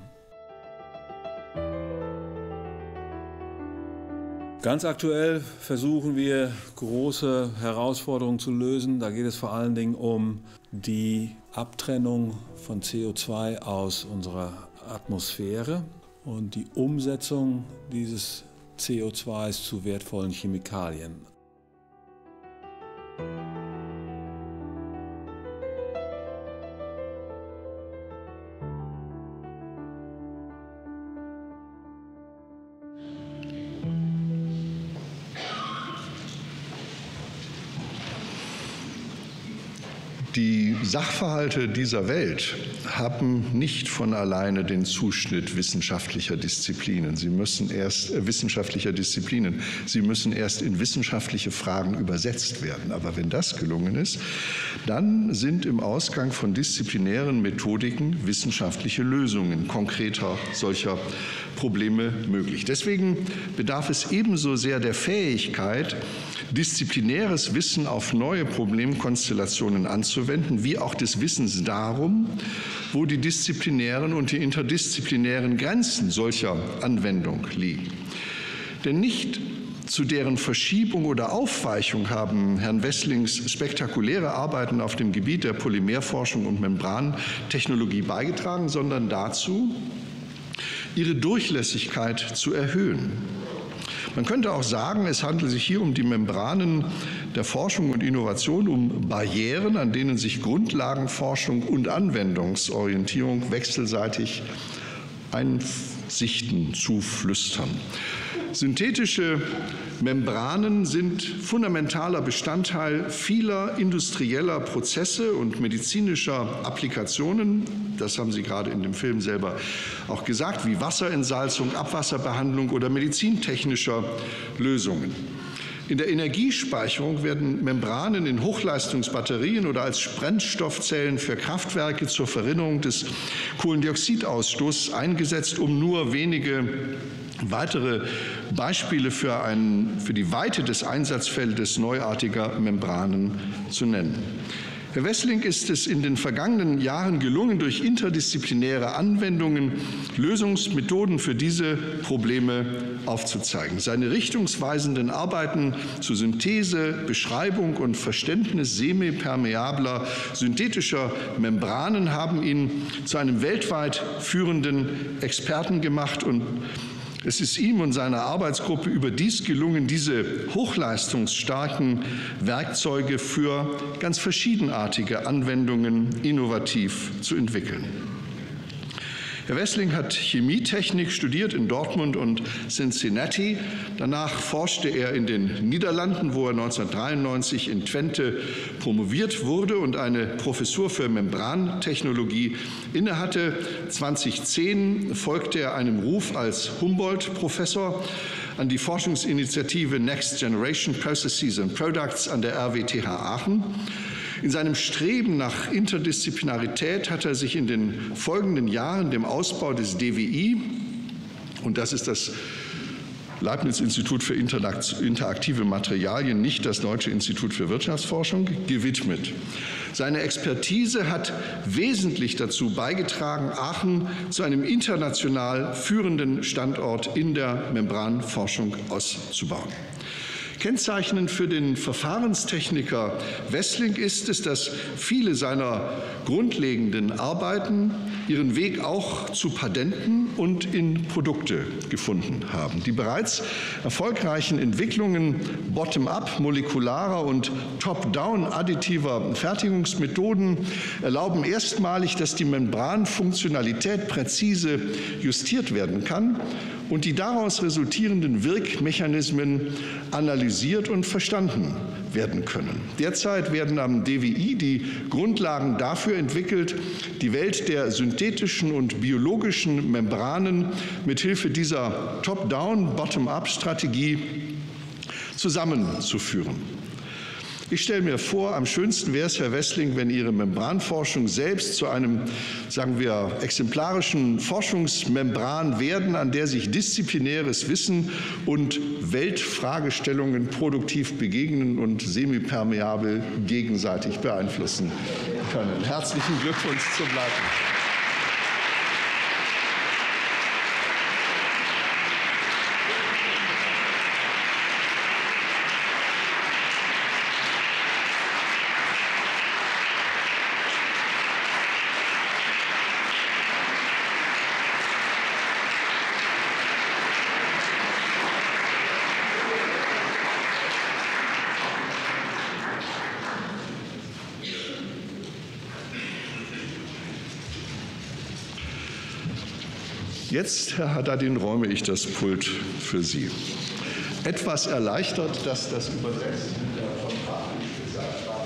Ganz aktuell versuchen wir, große Herausforderungen zu lösen. Da geht es vor allen Dingen um die Abtrennung von C O zwei aus unserer Atmosphäre und die Umsetzung dieses C O zwei zu wertvollen Chemikalien. Die Sachverhalte dieser Welt haben nicht von alleine den Zuschnitt wissenschaftlicher Disziplinen. Sie müssen erst äh, wissenschaftlicher Disziplinen. Sie müssen erst in wissenschaftliche Fragen übersetzt werden. Aber wenn das gelungen ist, dann sind im Ausgang von disziplinären Methodiken wissenschaftliche Lösungen konkreter solcher Probleme möglich. Deswegen bedarf es ebenso sehr der Fähigkeit, disziplinäres Wissen auf neue Problemkonstellationen anzuwenden, wie auch des Wissens darum, wo die disziplinären und die interdisziplinären Grenzen solcher Anwendung liegen. Denn nicht zu deren Verschiebung oder Aufweichung haben Herrn Wesslings spektakuläre Arbeiten auf dem Gebiet der Polymerforschung und Membrantechnologie beigetragen, sondern dazu, ihre Durchlässigkeit zu erhöhen. Man könnte auch sagen, es handelt sich hier um die Membranen der Forschung und Innovation, um Barrieren, an denen sich Grundlagenforschung und Anwendungsorientierung wechselseitig Einsichten zuflüstern. Synthetische Membranen sind fundamentaler Bestandteil vieler industrieller Prozesse und medizinischer Applikationen. Das haben Sie gerade in dem Film selber auch gesagt, wie Wasserentsalzung, Abwasserbehandlung oder medizintechnischer Lösungen. In der Energiespeicherung werden Membranen in Hochleistungsbatterien oder als Brennstoffzellen für Kraftwerke zur Verringerung des Kohlendioxidausstoßes eingesetzt, um nur wenige weitere Beispiele für, ein, für die Weite des Einsatzfeldes neuartiger Membranen zu nennen. Herr Wessling ist es in den vergangenen Jahren gelungen, durch interdisziplinäre Anwendungen Lösungsmethoden für diese Probleme aufzuzeigen. Seine richtungsweisenden Arbeiten zur Synthese, Beschreibung und Verständnis semipermeabler synthetischer Membranen haben ihn zu einem weltweit führenden Experten gemacht, und es ist ihm und seiner Arbeitsgruppe überdies gelungen, diese hochleistungsstarken Werkzeuge für ganz verschiedenartige Anwendungen innovativ zu entwickeln. Herr Wessling hat Chemietechnik studiert in Dortmund und Cincinnati. Danach forschte er in den Niederlanden, wo er neunzehnhundertdreiundneunzig in Twente promoviert wurde und eine Professur für Membrantechnologie innehatte. zweitausendzehn folgte er einem Ruf als Humboldt-Professor an die Forschungsinitiative Next Generation Processes and Products an der R W T H Aachen. In seinem Streben nach Interdisziplinarität hat er sich in den folgenden Jahren dem Ausbau des D W I, und das ist das Leibniz-Institut für interaktive Materialien, nicht das Deutsche Institut für Wirtschaftsforschung, gewidmet. Seine Expertise hat wesentlich dazu beigetragen, Aachen zu einem international führenden Standort in der Membranforschung auszubauen. Kennzeichnend für den Verfahrenstechniker Wessling ist es, dass viele seiner grundlegenden Arbeiten ihren Weg auch zu Patenten und in Produkte gefunden haben. Die bereits erfolgreichen Entwicklungen bottom-up molekularer und top-down additiver Fertigungsmethoden erlauben erstmalig, dass die Membranfunktionalität präzise justiert werden kann und die daraus resultierenden Wirkmechanismen analysiert und verstanden werden können. Derzeit werden am D W I die Grundlagen dafür entwickelt, die Welt der synthetischen und biologischen Membranen mithilfe dieser Top-Down, Bottom-Up-Strategie zusammenzuführen. Ich stelle mir vor, am schönsten wäre es, Herr Wessling, wenn Ihre Membranforschung selbst zu einem, sagen wir, exemplarischen Forschungsmembran werden, an der sich disziplinäres Wissen und Weltfragestellungen produktiv begegnen und semipermeabel gegenseitig beeinflussen können. Herzlichen Glückwunsch zum Leiten. Jetzt, Herr Haddadin, räume ich das Pult für Sie. Etwas erleichtert, dass das Übersetzen der von Fachlich gesagt war.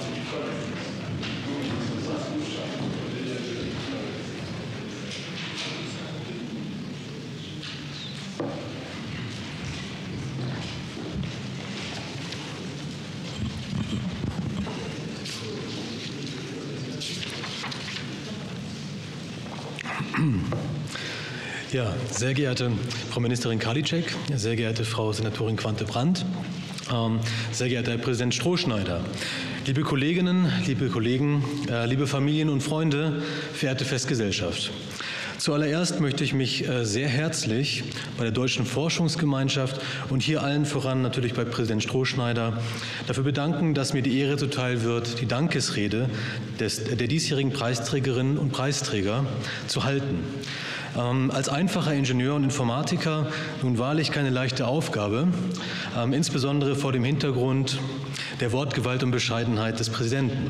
Ja, sehr geehrte Frau Ministerin Karliczek, sehr geehrte Frau Senatorin Quante-Brandt, ähm, sehr geehrter Herr Präsident Strohschneider, liebe Kolleginnen, liebe Kollegen, äh, liebe Familien und Freunde, verehrte Festgesellschaft. Zuallererst möchte ich mich äh, sehr herzlich bei der Deutschen Forschungsgemeinschaft und hier allen voran natürlich bei Präsident Strohschneider dafür bedanken, dass mir die Ehre zuteil wird, die Dankesrede des, der diesjährigen Preisträgerinnen und Preisträger zu halten. Ähm, als einfacher Ingenieur und Informatiker nun wahrlich keine leichte Aufgabe, ähm, insbesondere vor dem Hintergrund der Wortgewalt und Bescheidenheit des Präsidenten.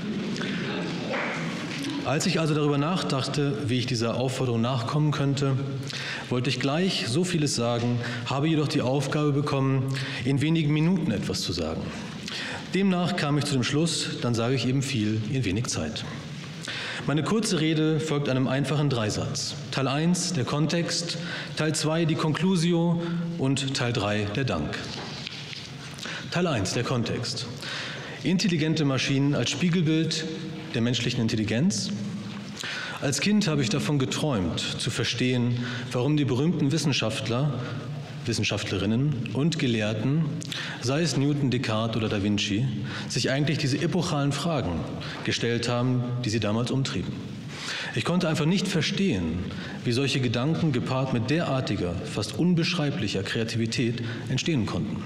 Als ich also darüber nachdachte, wie ich dieser Aufforderung nachkommen könnte, wollte ich gleich so vieles sagen, habe jedoch die Aufgabe bekommen, in wenigen Minuten etwas zu sagen. Demnach kam ich zu dem Schluss, dann sage ich eben viel in wenig Zeit. Meine kurze Rede folgt einem einfachen Dreisatz. Teil eins, der Kontext, Teil zwei, die Conclusio und Teil drei, der Dank. Teil eins, der Kontext. Intelligente Maschinen als Spiegelbild der menschlichen Intelligenz. Als Kind habe ich davon geträumt, zu verstehen, warum die berühmten Wissenschaftler Wissenschaftlerinnen und Gelehrten, sei es Newton, Descartes oder Da Vinci, sich eigentlich diese epochalen Fragen gestellt haben, die sie damals umtrieben. Ich konnte einfach nicht verstehen, wie solche Gedanken gepaart mit derartiger, fast unbeschreiblicher Kreativität entstehen konnten.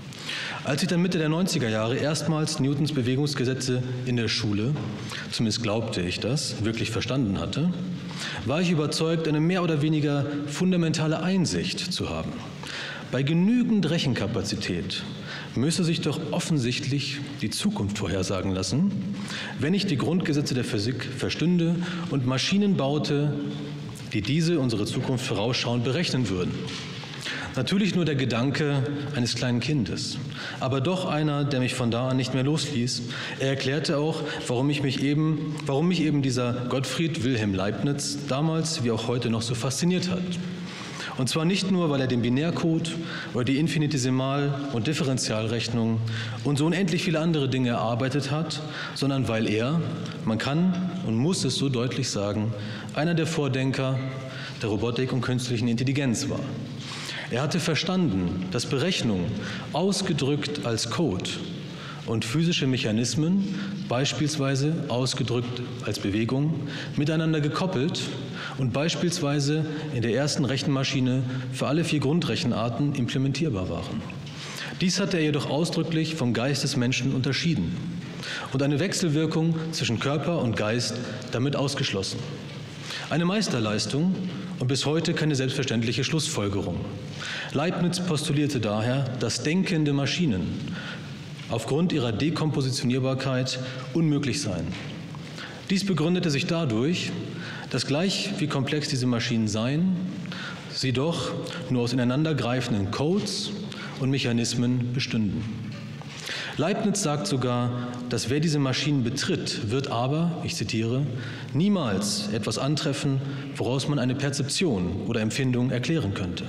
Als ich dann Mitte der neunziger Jahre erstmals Newtons Bewegungsgesetze in der Schule, zumindest glaubte ich das, wirklich verstanden hatte, war ich überzeugt, eine mehr oder weniger fundamentale Einsicht zu haben. Bei genügend Rechenkapazität müsse sich doch offensichtlich die Zukunft vorhersagen lassen, wenn ich die Grundgesetze der Physik verstünde und Maschinen baute, die diese, unsere Zukunft vorausschauend berechnen würden. Natürlich nur der Gedanke eines kleinen Kindes, aber doch einer, der mich von da an nicht mehr losließ. Er erklärte auch, warum, ich mich, eben, warum mich eben dieser Gottfried Wilhelm Leibniz damals wie auch heute noch so fasziniert hat. Und zwar nicht nur, weil er den Binärcode oder die Infinitesimal- und Differentialrechnung und so unendlich viele andere Dinge erarbeitet hat, sondern weil er, man kann und muss es so deutlich sagen, einer der Vordenker der Robotik und künstlichen Intelligenz war. Er hatte verstanden, dass Berechnung, ausgedrückt als Code, und physische Mechanismen, beispielsweise ausgedrückt als Bewegung, miteinander gekoppelt und beispielsweise in der ersten Rechenmaschine für alle vier Grundrechenarten implementierbar waren. Dies hatte er jedoch ausdrücklich vom Geist des Menschen unterschieden und eine Wechselwirkung zwischen Körper und Geist damit ausgeschlossen. Eine Meisterleistung und bis heute keine selbstverständliche Schlussfolgerung. Leibniz postulierte daher, dass denkende Maschinen aufgrund ihrer Dekompositionierbarkeit unmöglich seien. Dies begründete sich dadurch, dass gleich wie komplex diese Maschinen seien, sie doch nur aus ineinandergreifenden Codes und Mechanismen bestünden. Leibniz sagt sogar, dass wer diese Maschinen betritt, wird aber, ich zitiere, niemals etwas antreffen, woraus man eine Perzeption oder Empfindung erklären könnte.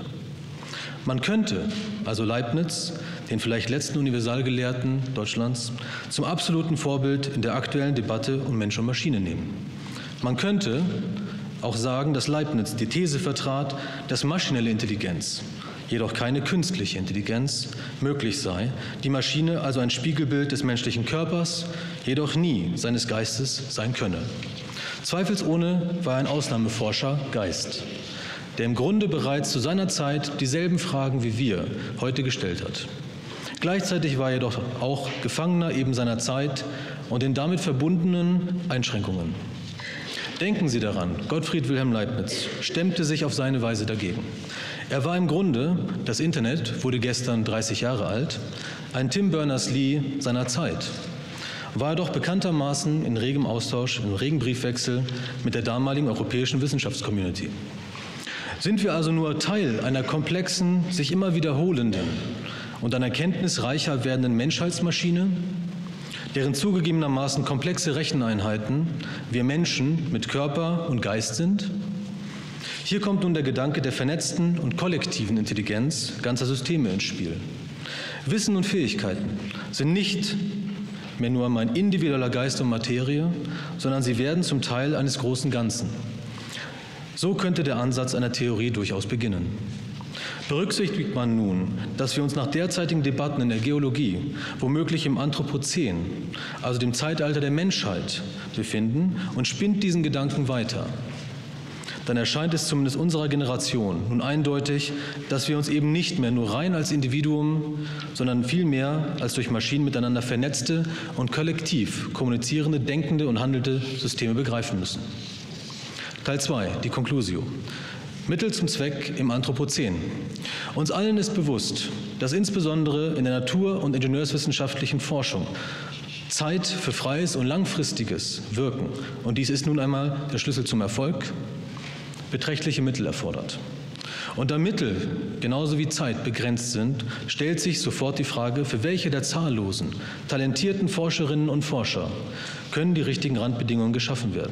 Man könnte, also Leibniz, den vielleicht letzten Universalgelehrten Deutschlands, zum absoluten Vorbild in der aktuellen Debatte um Mensch und Maschine nehmen. Man könnte auch sagen, dass Leibniz die These vertrat, dass maschinelle Intelligenz, jedoch keine künstliche Intelligenz, möglich sei, die Maschine also ein Spiegelbild des menschlichen Körpers, jedoch nie seines Geistes sein könne. Zweifelsohne war er ein Ausnahmeforscher Geist, der im Grunde bereits zu seiner Zeit dieselben Fragen wie wir heute gestellt hat. Gleichzeitig war er jedoch auch Gefangener eben seiner Zeit und den damit verbundenen Einschränkungen. Denken Sie daran, Gottfried Wilhelm Leibniz stemmte sich auf seine Weise dagegen. Er war im Grunde, das Internet wurde gestern dreißig Jahre alt, ein Tim Berners-Lee seiner Zeit. War er doch bekanntermaßen in regem Austausch, in regen Briefwechsel mit der damaligen europäischen Wissenschaftscommunity. Sind wir also nur Teil einer komplexen, sich immer wiederholenden und an Erkenntnis reicher werdenden Menschheitsmaschine, deren zugegebenermaßen komplexe Recheneinheiten wir Menschen mit Körper und Geist sind? Hier kommt nun der Gedanke der vernetzten und kollektiven Intelligenz ganzer Systeme ins Spiel. Wissen und Fähigkeiten sind nicht mehr nur mein individueller Geist und Materie, sondern sie werden zum Teil eines großen Ganzen. So könnte der Ansatz einer Theorie durchaus beginnen. Berücksichtigt man nun, dass wir uns nach derzeitigen Debatten in der Geologie, womöglich im Anthropozän, also dem Zeitalter der Menschheit, befinden und spinnt diesen Gedanken weiter, dann erscheint es zumindest unserer Generation nun eindeutig, dass wir uns eben nicht mehr nur rein als Individuum, sondern vielmehr als durch Maschinen miteinander vernetzte und kollektiv kommunizierende, denkende und handelnde Systeme begreifen müssen. Teil zwei, die Conclusio. Mittel zum Zweck im Anthropozän. Uns allen ist bewusst, dass insbesondere in der natur- und ingenieurswissenschaftlichen Forschung Zeit für freies und langfristiges Wirken, und dies ist nun einmal der Schlüssel zum Erfolg, beträchtliche Mittel erfordert. Und da Mittel genauso wie Zeit begrenzt sind, stellt sich sofort die Frage, für welche der zahllosen, talentierten Forscherinnen und Forscher können die richtigen Randbedingungen geschaffen werden.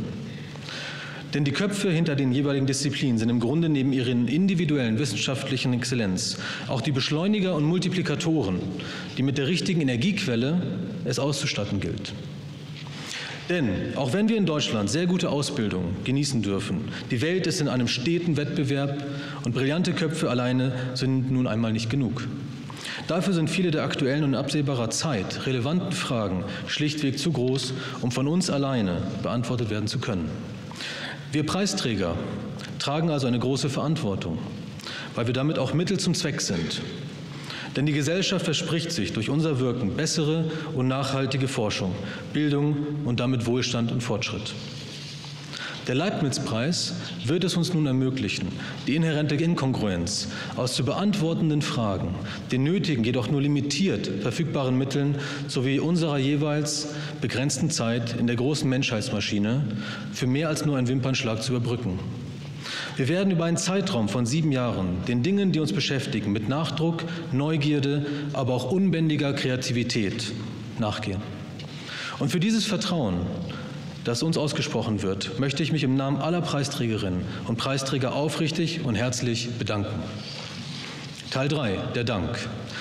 Denn die Köpfe hinter den jeweiligen Disziplinen sind im Grunde neben ihren individuellen wissenschaftlichen Exzellenz auch die Beschleuniger und Multiplikatoren, die mit der richtigen Energiequelle es auszustatten gilt. Denn auch wenn wir in Deutschland sehr gute Ausbildung genießen dürfen, die Welt ist in einem steten Wettbewerb und brillante Köpfe alleine sind nun einmal nicht genug. Dafür sind viele der aktuellen und in absehbarer Zeit relevanten Fragen schlichtweg zu groß, um von uns alleine beantwortet werden zu können. Wir Preisträger tragen also eine große Verantwortung, weil wir damit auch Mittel zum Zweck sind. Denn die Gesellschaft verspricht sich durch unser Wirken bessere und nachhaltige Forschung, Bildung und damit Wohlstand und Fortschritt. Der Leibniz-Preis wird es uns nun ermöglichen, die inhärente Inkongruenz aus zu beantwortenden Fragen, den nötigen, jedoch nur limitiert verfügbaren Mitteln sowie unserer jeweils begrenzten Zeit in der großen Menschheitsmaschine für mehr als nur einen Wimpernschlag zu überbrücken. Wir werden über einen Zeitraum von sieben Jahren den Dingen, die uns beschäftigen, mit Nachdruck, Neugierde, aber auch unbändiger Kreativität nachgehen. Und für dieses Vertrauen, das uns ausgesprochen wird, möchte ich mich im Namen aller Preisträgerinnen und Preisträger aufrichtig und herzlich bedanken. Teil drei, der Dank.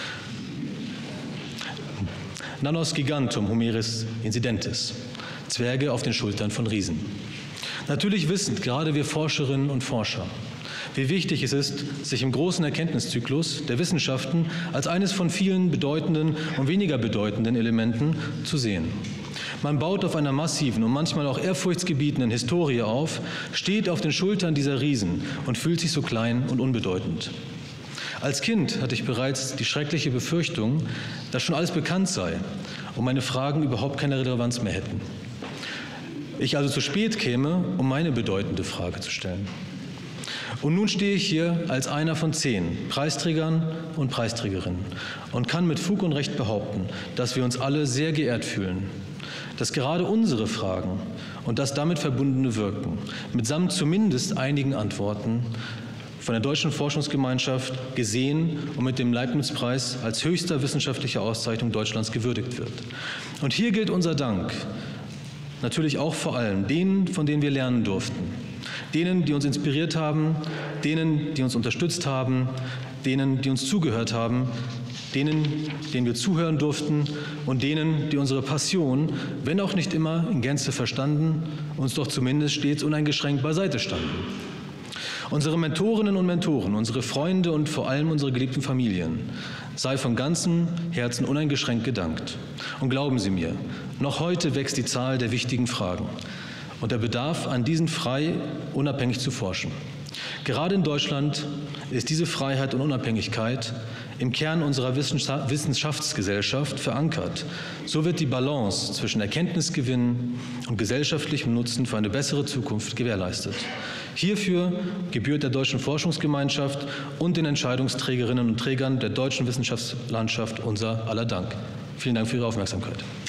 Nanos gigantum humeris incidentis. Zwerge auf den Schultern von Riesen. Natürlich wissen gerade wir Forscherinnen und Forscher, wie wichtig es ist, sich im großen Erkenntniszyklus der Wissenschaften als eines von vielen bedeutenden und weniger bedeutenden Elementen zu sehen. Man baut auf einer massiven und manchmal auch ehrfurchtsgebietenden Historie auf, steht auf den Schultern dieser Riesen und fühlt sich so klein und unbedeutend. Als Kind hatte ich bereits die schreckliche Befürchtung, dass schon alles bekannt sei und meine Fragen überhaupt keine Relevanz mehr hätten. Ich also zu spät käme, um meine bedeutende Frage zu stellen. Und nun stehe ich hier als einer von zehn Preisträgern und Preisträgerinnen und kann mit Fug und Recht behaupten, dass wir uns alle sehr geehrt fühlen, dass gerade unsere Fragen und das damit verbundene Wirken mitsamt zumindest einigen Antworten von der Deutschen Forschungsgemeinschaft gesehen und mit dem Leibniz-Preis als höchster wissenschaftlicher Auszeichnung Deutschlands gewürdigt wird. Und hier gilt unser Dank natürlich auch vor allem denen, von denen wir lernen durften, denen, die uns inspiriert haben, denen, die uns unterstützt haben, denen, die uns zugehört haben, denen, denen wir zuhören durften und denen, die unsere Passion, wenn auch nicht immer in Gänze verstanden, uns doch zumindest stets uneingeschränkt beiseite standen. Unsere Mentorinnen und Mentoren, unsere Freunde und vor allem unsere geliebten Familien, sei von ganzem Herzen uneingeschränkt gedankt. Und glauben Sie mir, noch heute wächst die Zahl der wichtigen Fragen und der Bedarf, an diesen frei, unabhängig zu forschen. Gerade in Deutschland ist diese Freiheit und Unabhängigkeit im Kern unserer Wissenschaftsgesellschaft verankert. So wird die Balance zwischen Erkenntnisgewinn und gesellschaftlichem Nutzen für eine bessere Zukunft gewährleistet. Hierfür gebührt der Deutschen Forschungsgemeinschaft und den Entscheidungsträgerinnen und Trägern der deutschen Wissenschaftslandschaft unser aller Dank. Vielen Dank für Ihre Aufmerksamkeit.